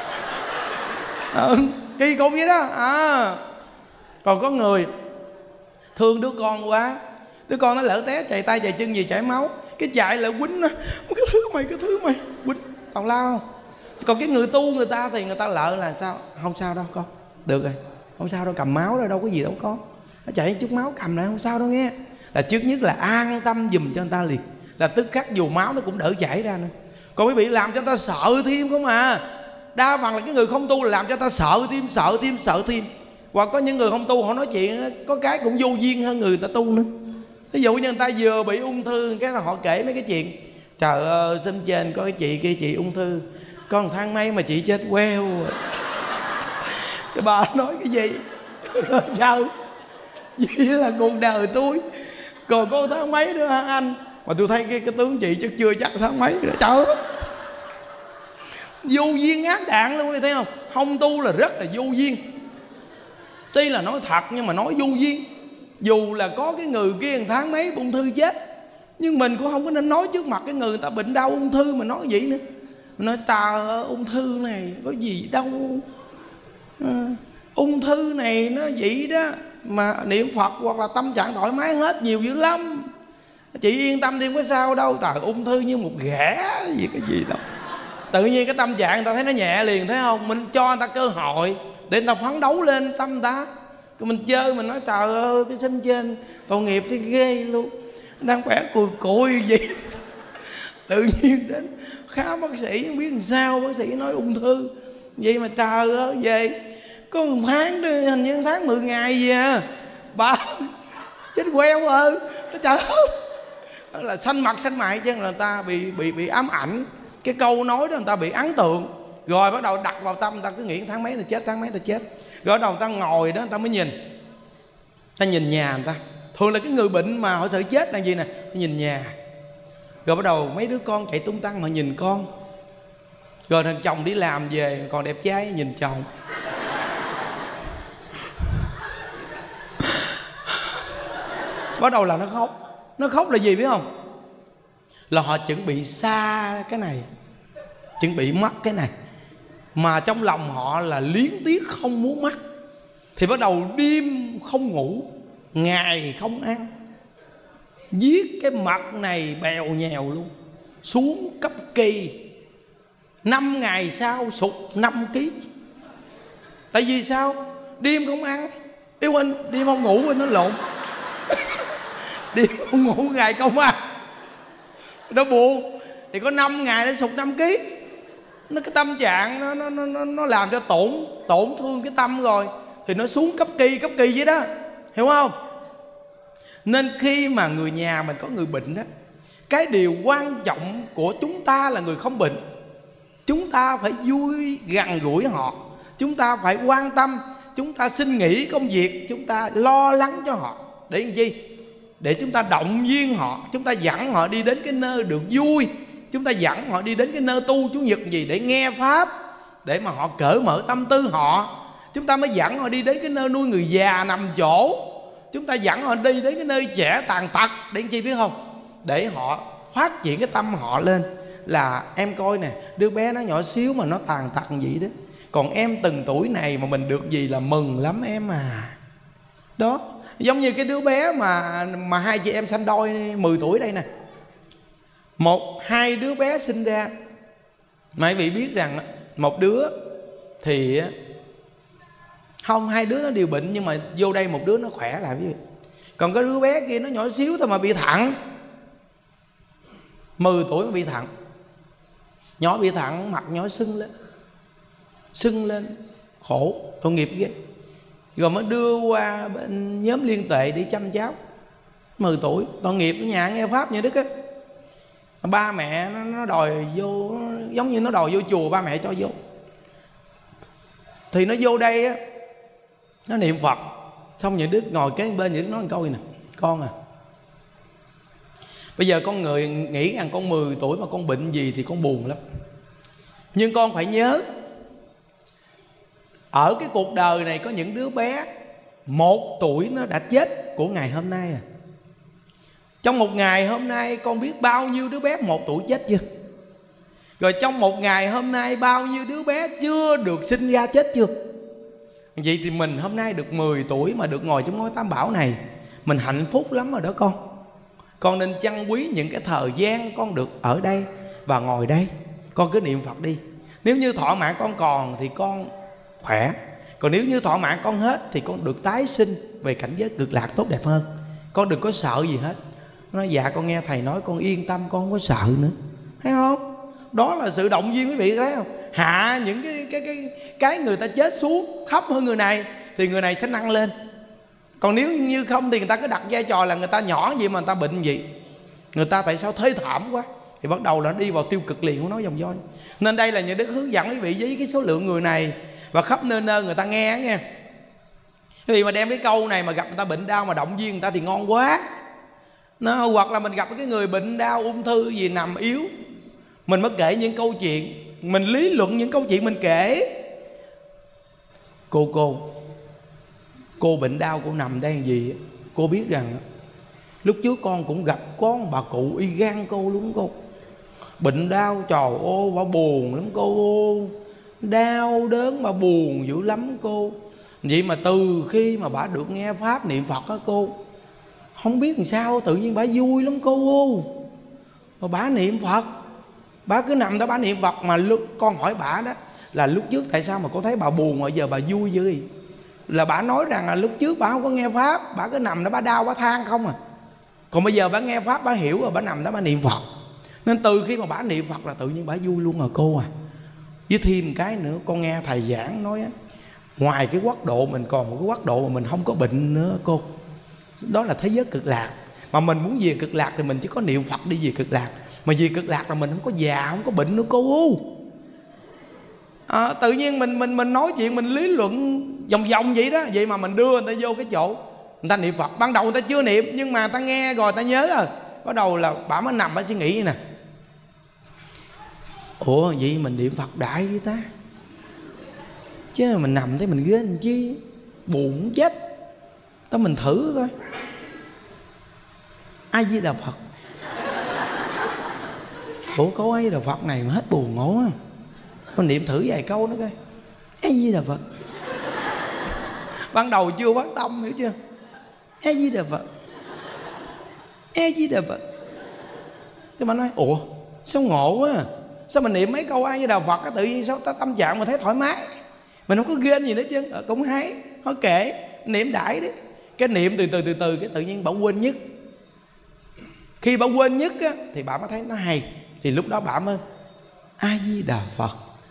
à, kỳ cục vậy đó. À, còn có người thương đứa con quá, đứa con nó lỡ té chạy tay chạy chân gì chảy máu, cái chạy lại quýnh nó, cái thứ mày cái thứ mày quýnh tào lao. Còn cái người tu người ta thì người ta lỡ là sao, không sao đâu con, được rồi, không sao đâu, cầm máu đâu, đâu có gì đâu con, nó chảy chút máu cầm lại không sao đâu nghe. Là trước nhất là an tâm giùm cho người ta liền, là tức khắc dù máu nó cũng đỡ chảy ra nữa. Còn quý vị làm cho người ta sợ thêm không à. Đa phần là cái người không tu là làm cho người ta sợ thêm, sợ thêm, sợ thêm. Hoặc có những người không tu họ nói chuyện có cái cũng vô duyên hơn người ta tu nữa. Ví dụ như người ta vừa bị ung thư, cái là họ kể mấy cái chuyện, trời ơi sinh trên có cái chị kia chị ung thư, có một tháng mấy mà chị chết queo. Cái bà nói cái gì trời, vậy là cuộc đời tôi còn có tháng mấy nữa hả anh, mà tôi thấy cái, cái tướng chị chắc chưa chắc tháng mấy nữa. Trời ơi vô duyên ác đạn luôn, thấy không. Không tu là rất là vô duyên. Tuy là nói thật nhưng mà nói vô duyên. Dù là có cái người kia một tháng mấy ung thư chết, nhưng mình cũng không có nên nói trước mặt cái người, người ta bệnh đau ung thư mà nói vậy nữa. Mình nói ta ung thư này có gì đâu, à, ung thư này nó vậy đó, mà niệm Phật hoặc là tâm trạng thoải mái hết nhiều dữ lắm, chị yên tâm đi không có sao đâu. Trời ung thư như một ghẻ gì cái gì đâu. Tự nhiên cái tâm trạng người ta thấy nó nhẹ liền, thấy không. Mình cho người ta cơ hội để người ta phấn đấu lên tâm người ta. Còn mình chơi mình nói trời ơi cái sinh trên tội nghiệp thì ghê luôn, đang khỏe cùi cùi gì Tự nhiên đến khám bác sĩ không biết làm sao, bác sĩ nói ung thư. Vậy mà trời ơi, về có một tháng thôi, hình như một tháng mười ngày gì à. Bà chết queo rồi. Trời ơi, là xanh mặt xanh mày chứ, là người ta bị bị bị ám ảnh cái câu nói đó, người ta bị ấn tượng. Rồi bắt đầu đặt vào tâm, người ta cứ nghĩ tháng mấy ta chết, tháng mấy ta chết. Rồi bắt đầu người ta ngồi đó, người ta mới nhìn. Ta nhìn nhà người ta. Thường là cái người bệnh mà họ sợ chết là gì nè, nhìn nhà. Rồi bắt đầu mấy đứa con chạy tung tăng họ nhìn con. Rồi thằng chồng đi làm về còn đẹp trai nhìn chồng. Bắt đầu là nó khóc. Nó khóc là gì biết không? Là họ chuẩn bị xa cái này, chuẩn bị mất cái này, mà trong lòng họ là liếng tiếc không muốn mất. Thì bắt đầu đêm không ngủ, ngày không ăn, viết cái mặt này bèo nhèo luôn, xuống cấp kỳ. Năm ngày sau sụt năm ký. Tại vì sao? Đêm không ăn, yêu anh, đêm không ngủ anh nó lộn. Đêm không ngủ, ngày không ăn, nó buồn. Thì có năm ngày nó sụt năm ký. Nó cái tâm trạng nó nó nó nó làm cho tổn tổn thương cái tâm rồi, thì nó xuống cấp kỳ cấp kỳ vậy đó, hiểu không? Nên khi mà người nhà mình có người bệnh đó, cái điều quan trọng của chúng ta là người không bệnh, chúng ta phải vui gần gũi họ, chúng ta phải quan tâm, chúng ta xin nghỉ công việc, chúng ta lo lắng cho họ. Để làm chi? Để chúng ta động viên họ, chúng ta dẫn họ đi đến cái nơi được vui, chúng ta dẫn họ đi đến cái nơi tu Chủ nhật gì để nghe Pháp, để mà họ cởi mở tâm tư họ. Chúng ta mới dẫn họ đi đến cái nơi nuôi người già nằm chỗ. Chúng ta dẫn họ đi đến cái nơi trẻ tàn tật. Để làm chi biết không? Để họ phát triển cái tâm họ lên. Là em coi nè, đứa bé nó nhỏ xíu mà nó tàn tật vậy đó, còn em từng tuổi này mà mình được gì là mừng lắm em à. Đó, giống như cái đứa bé mà mà hai chị em sanh đôi mười tuổi đây nè. Một hai đứa bé sinh ra, mấy vị biết rằng một đứa thì không, hai đứa nó đều bệnh, nhưng mà vô đây một đứa nó khỏe lại. Còn cái đứa bé kia nó nhỏ xíu thôi mà bị thận, mười tuổi mà bị thận. Nhỏ bị thận, mặt nhỏ sưng lên, sưng lên, khổ, tội nghiệp ghê. Rồi mới đưa qua bên nhóm liên tuệ để chăm cháu. Mười tuổi, tội nghiệp ở nhà nghe Pháp như Đức á. Ba mẹ nó, nó đòi vô, giống như nó đòi vô chùa, ba mẹ cho vô. Thì nó vô đây á, nó niệm Phật. Xong những Đức ngồi kế bên, những Đức nói một câu nè: con à, bây giờ con người nghĩ rằng con mười tuổi mà con bệnh gì thì con buồn lắm. Nhưng con phải nhớ, ở cái cuộc đời này có những đứa bé một tuổi nó đã chết của ngày hôm nay à. Trong một ngày hôm nay con biết bao nhiêu đứa bé một tuổi chết chưa? Rồi trong một ngày hôm nay bao nhiêu đứa bé chưa được sinh ra chết chưa? Vậy thì mình hôm nay được mười tuổi mà được ngồi trong ngôi Tam Bảo này, mình hạnh phúc lắm rồi đó con. Con nên trân quý những cái thời gian con được ở đây và ngồi đây. Con cứ niệm Phật đi. Nếu như thọ mạng con còn thì con khỏe. Còn nếu như thọ mạng con hết thì con được tái sinh về cảnh giới cực lạc tốt đẹp hơn. Con đừng có sợ gì hết. Nói dạ con nghe thầy nói con yên tâm, con không có sợ nữa. Thấy không? Đó là sự động viên quý vị, thấy không? Hạ những cái cái cái cái người ta chết xuống thấp hơn người này thì người này sẽ nâng lên. Còn nếu như không thì người ta cứ đặt vai trò là người ta nhỏ gì mà người ta bệnh gì, người ta tại sao thê thảm quá, thì bắt đầu là đi vào tiêu cực liền, không nói vòng vo. Nên đây là những Đức hướng dẫn quý vị với cái số lượng người này và khắp nơi nơi người ta nghe nghe. Quý vị mà đem cái câu này mà gặp người ta bệnh đau mà động viên người ta thì ngon quá. Nó, hoặc là mình gặp cái người bệnh đau ung thư gì nằm yếu, mình mới kể những câu chuyện, mình lý luận những câu chuyện mình kể. Cô cô Cô bệnh đau, cô nằm đây làm gì? Cô biết rằng lúc trước con cũng gặp con bà cụ y gan cô luôn cô. Bệnh đau trời ơi, bà buồn lắm cô. Đau đớn bà buồn dữ lắm cô. Vậy mà từ khi mà bà được nghe Pháp niệm Phật á cô, không biết làm sao tự nhiên bà vui lắm cô. Mà bà niệm Phật, bà cứ nằm đó bà niệm Phật. Mà lúc con hỏi bà đó là lúc trước tại sao mà con thấy bà buồn rồi giờ bà vui dữ vậy? Là bà nói rằng là lúc trước bà không có nghe Pháp, bà cứ nằm đó bà đau bà than không à. Còn bây giờ bà nghe Pháp bà hiểu rồi, bà nằm đó bà niệm Phật. Nên từ khi mà bả niệm Phật là tự nhiên bả vui luôn rồi cô à. Với thêm cái nữa, con nghe thầy giảng nói á, ngoài cái quốc độ mình còn một cái quốc độ mà mình không có bệnh nữa cô. Đó là thế giới cực lạc. Mà mình muốn về cực lạc thì mình chỉ có niệm Phật đi về cực lạc. Mà về cực lạc là mình không có già, không có bệnh nữa cô. À, tự nhiên mình mình mình nói chuyện, mình lý luận vòng vòng vậy đó. Vậy mà mình đưa người ta vô cái chỗ người ta niệm Phật. Ban đầu người ta chưa niệm, nhưng mà ta nghe rồi ta nhớ rồi. Bắt đầu là bà mới nằm bà suy nghĩ nè, ủa vậy mình niệm Phật đại với ta, chứ mình nằm thấy mình ghê làm chi, buồn chết. Đó mình thử coi. A Di Đà Phật. Ủa câu A Di Đà Phật này mà hết buồn ngủ á. Con niệm thử vài câu nữa coi. A Di Đà Phật. Ban đầu chưa phát tâm, hiểu chưa? A Di Đà Phật. A Di Đà Phật. Cái bà nói ủa sao ngộ quá, sao mình niệm mấy câu A Di Đà Phật á, tự nhiên sao ta tâm trạng mà thấy thoải mái, mình không có ghen gì nữa chứ. Ờ, cũng hay, thôi kệ, niệm đại đi. Cái niệm từ từ từ từ cái tự nhiên bà quên nhất. Khi bà quên nhất á, thì bà mới thấy nó hay. Thì lúc đó bà mới A Di Đà Phật,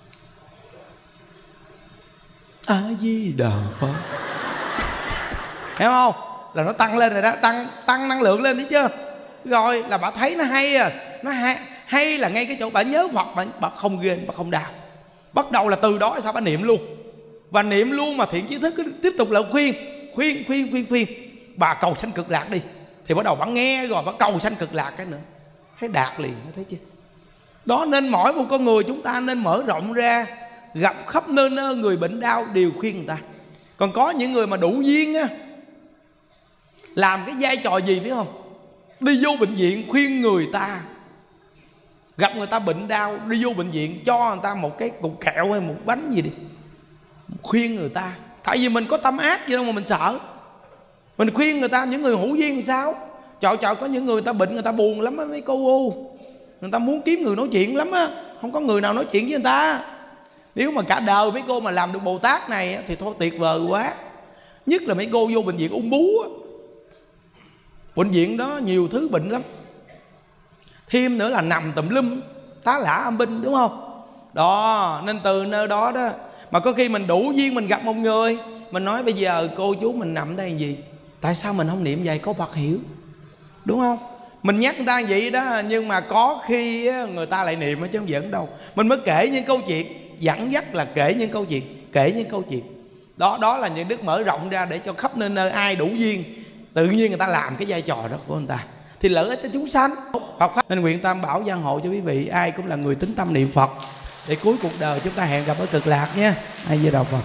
A Di Đà Phật. Hiểu không? Là nó tăng lên rồi đó, tăng tăng năng lượng lên, thấy chưa? Rồi là bà thấy nó hay à. Nó hay, hay là ngay cái chỗ bà nhớ Phật, bà, bà không ghen, bà không đau. Bắt đầu là từ đó sao bà niệm luôn. Và niệm luôn mà thiện chí thức cứ tiếp tục là khuyên Khuyên, khuyên, khuyên, khuyên bà cầu sanh cực lạc đi. Thì bắt đầu bà nghe rồi bà cầu sanh cực lạc cái nữa, thấy đạt liền, thấy chưa? Đó nên mỗi một con người chúng ta nên mở rộng ra, gặp khắp nơi nơi người bệnh đau đều khuyên người ta. Còn có những người mà đủ duyên á, làm cái vai trò gì biết không? Đi vô bệnh viện khuyên người ta. Gặp người ta bệnh đau, đi vô bệnh viện cho người ta một cái cục kẹo hay một bánh gì đi, khuyên người ta. Tại vì mình có tâm ác gì đâu mà mình sợ. Mình khuyên người ta, những người hữu duyên sao? Trời trời, có những người ta bệnh, người ta buồn lắm á mấy cô ô. Người ta muốn kiếm người nói chuyện lắm á, không có người nào nói chuyện với người ta. Nếu mà cả đời mấy cô mà làm được Bồ Tát này thì thôi tuyệt vời quá. Nhất là mấy cô vô bệnh viện ung bú á. Bệnh viện đó nhiều thứ bệnh lắm. Thêm nữa là nằm tùm lum, tá lả âm binh, đúng không? Đó, nên từ nơi đó đó mà có khi mình đủ duyên mình gặp một người, mình nói bây giờ cô chú mình nằm đây làm gì? Tại sao mình không niệm vậy có Phật hiểu? Đúng không? Mình nhắc người ta vậy đó, nhưng mà có khi người ta lại niệm chứ không giỡn đâu. Mình mới kể những câu chuyện, dẫn dắt là kể những câu chuyện, kể những câu chuyện. Đó, đó là những đức mở rộng ra để cho khắp nơi nơi ai đủ duyên, tự nhiên người ta làm cái vai trò đó của người ta thì lợi ích cho chúng sanh. Phật pháp nên nguyện tam bảo gia hộ cho quý vị ai cũng là người tín tâm niệm Phật, để cuối cuộc đời chúng ta hẹn gặp ở cực lạc nha. A Di Đà Phật.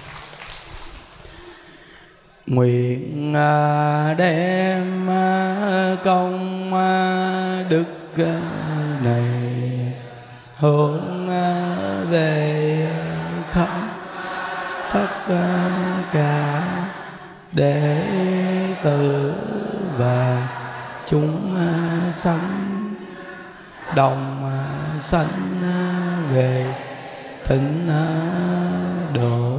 Nguyện đem công đức này hướng về khắp tất cả đệ tử và chúng sanh, đồng sanh về thịnh độ.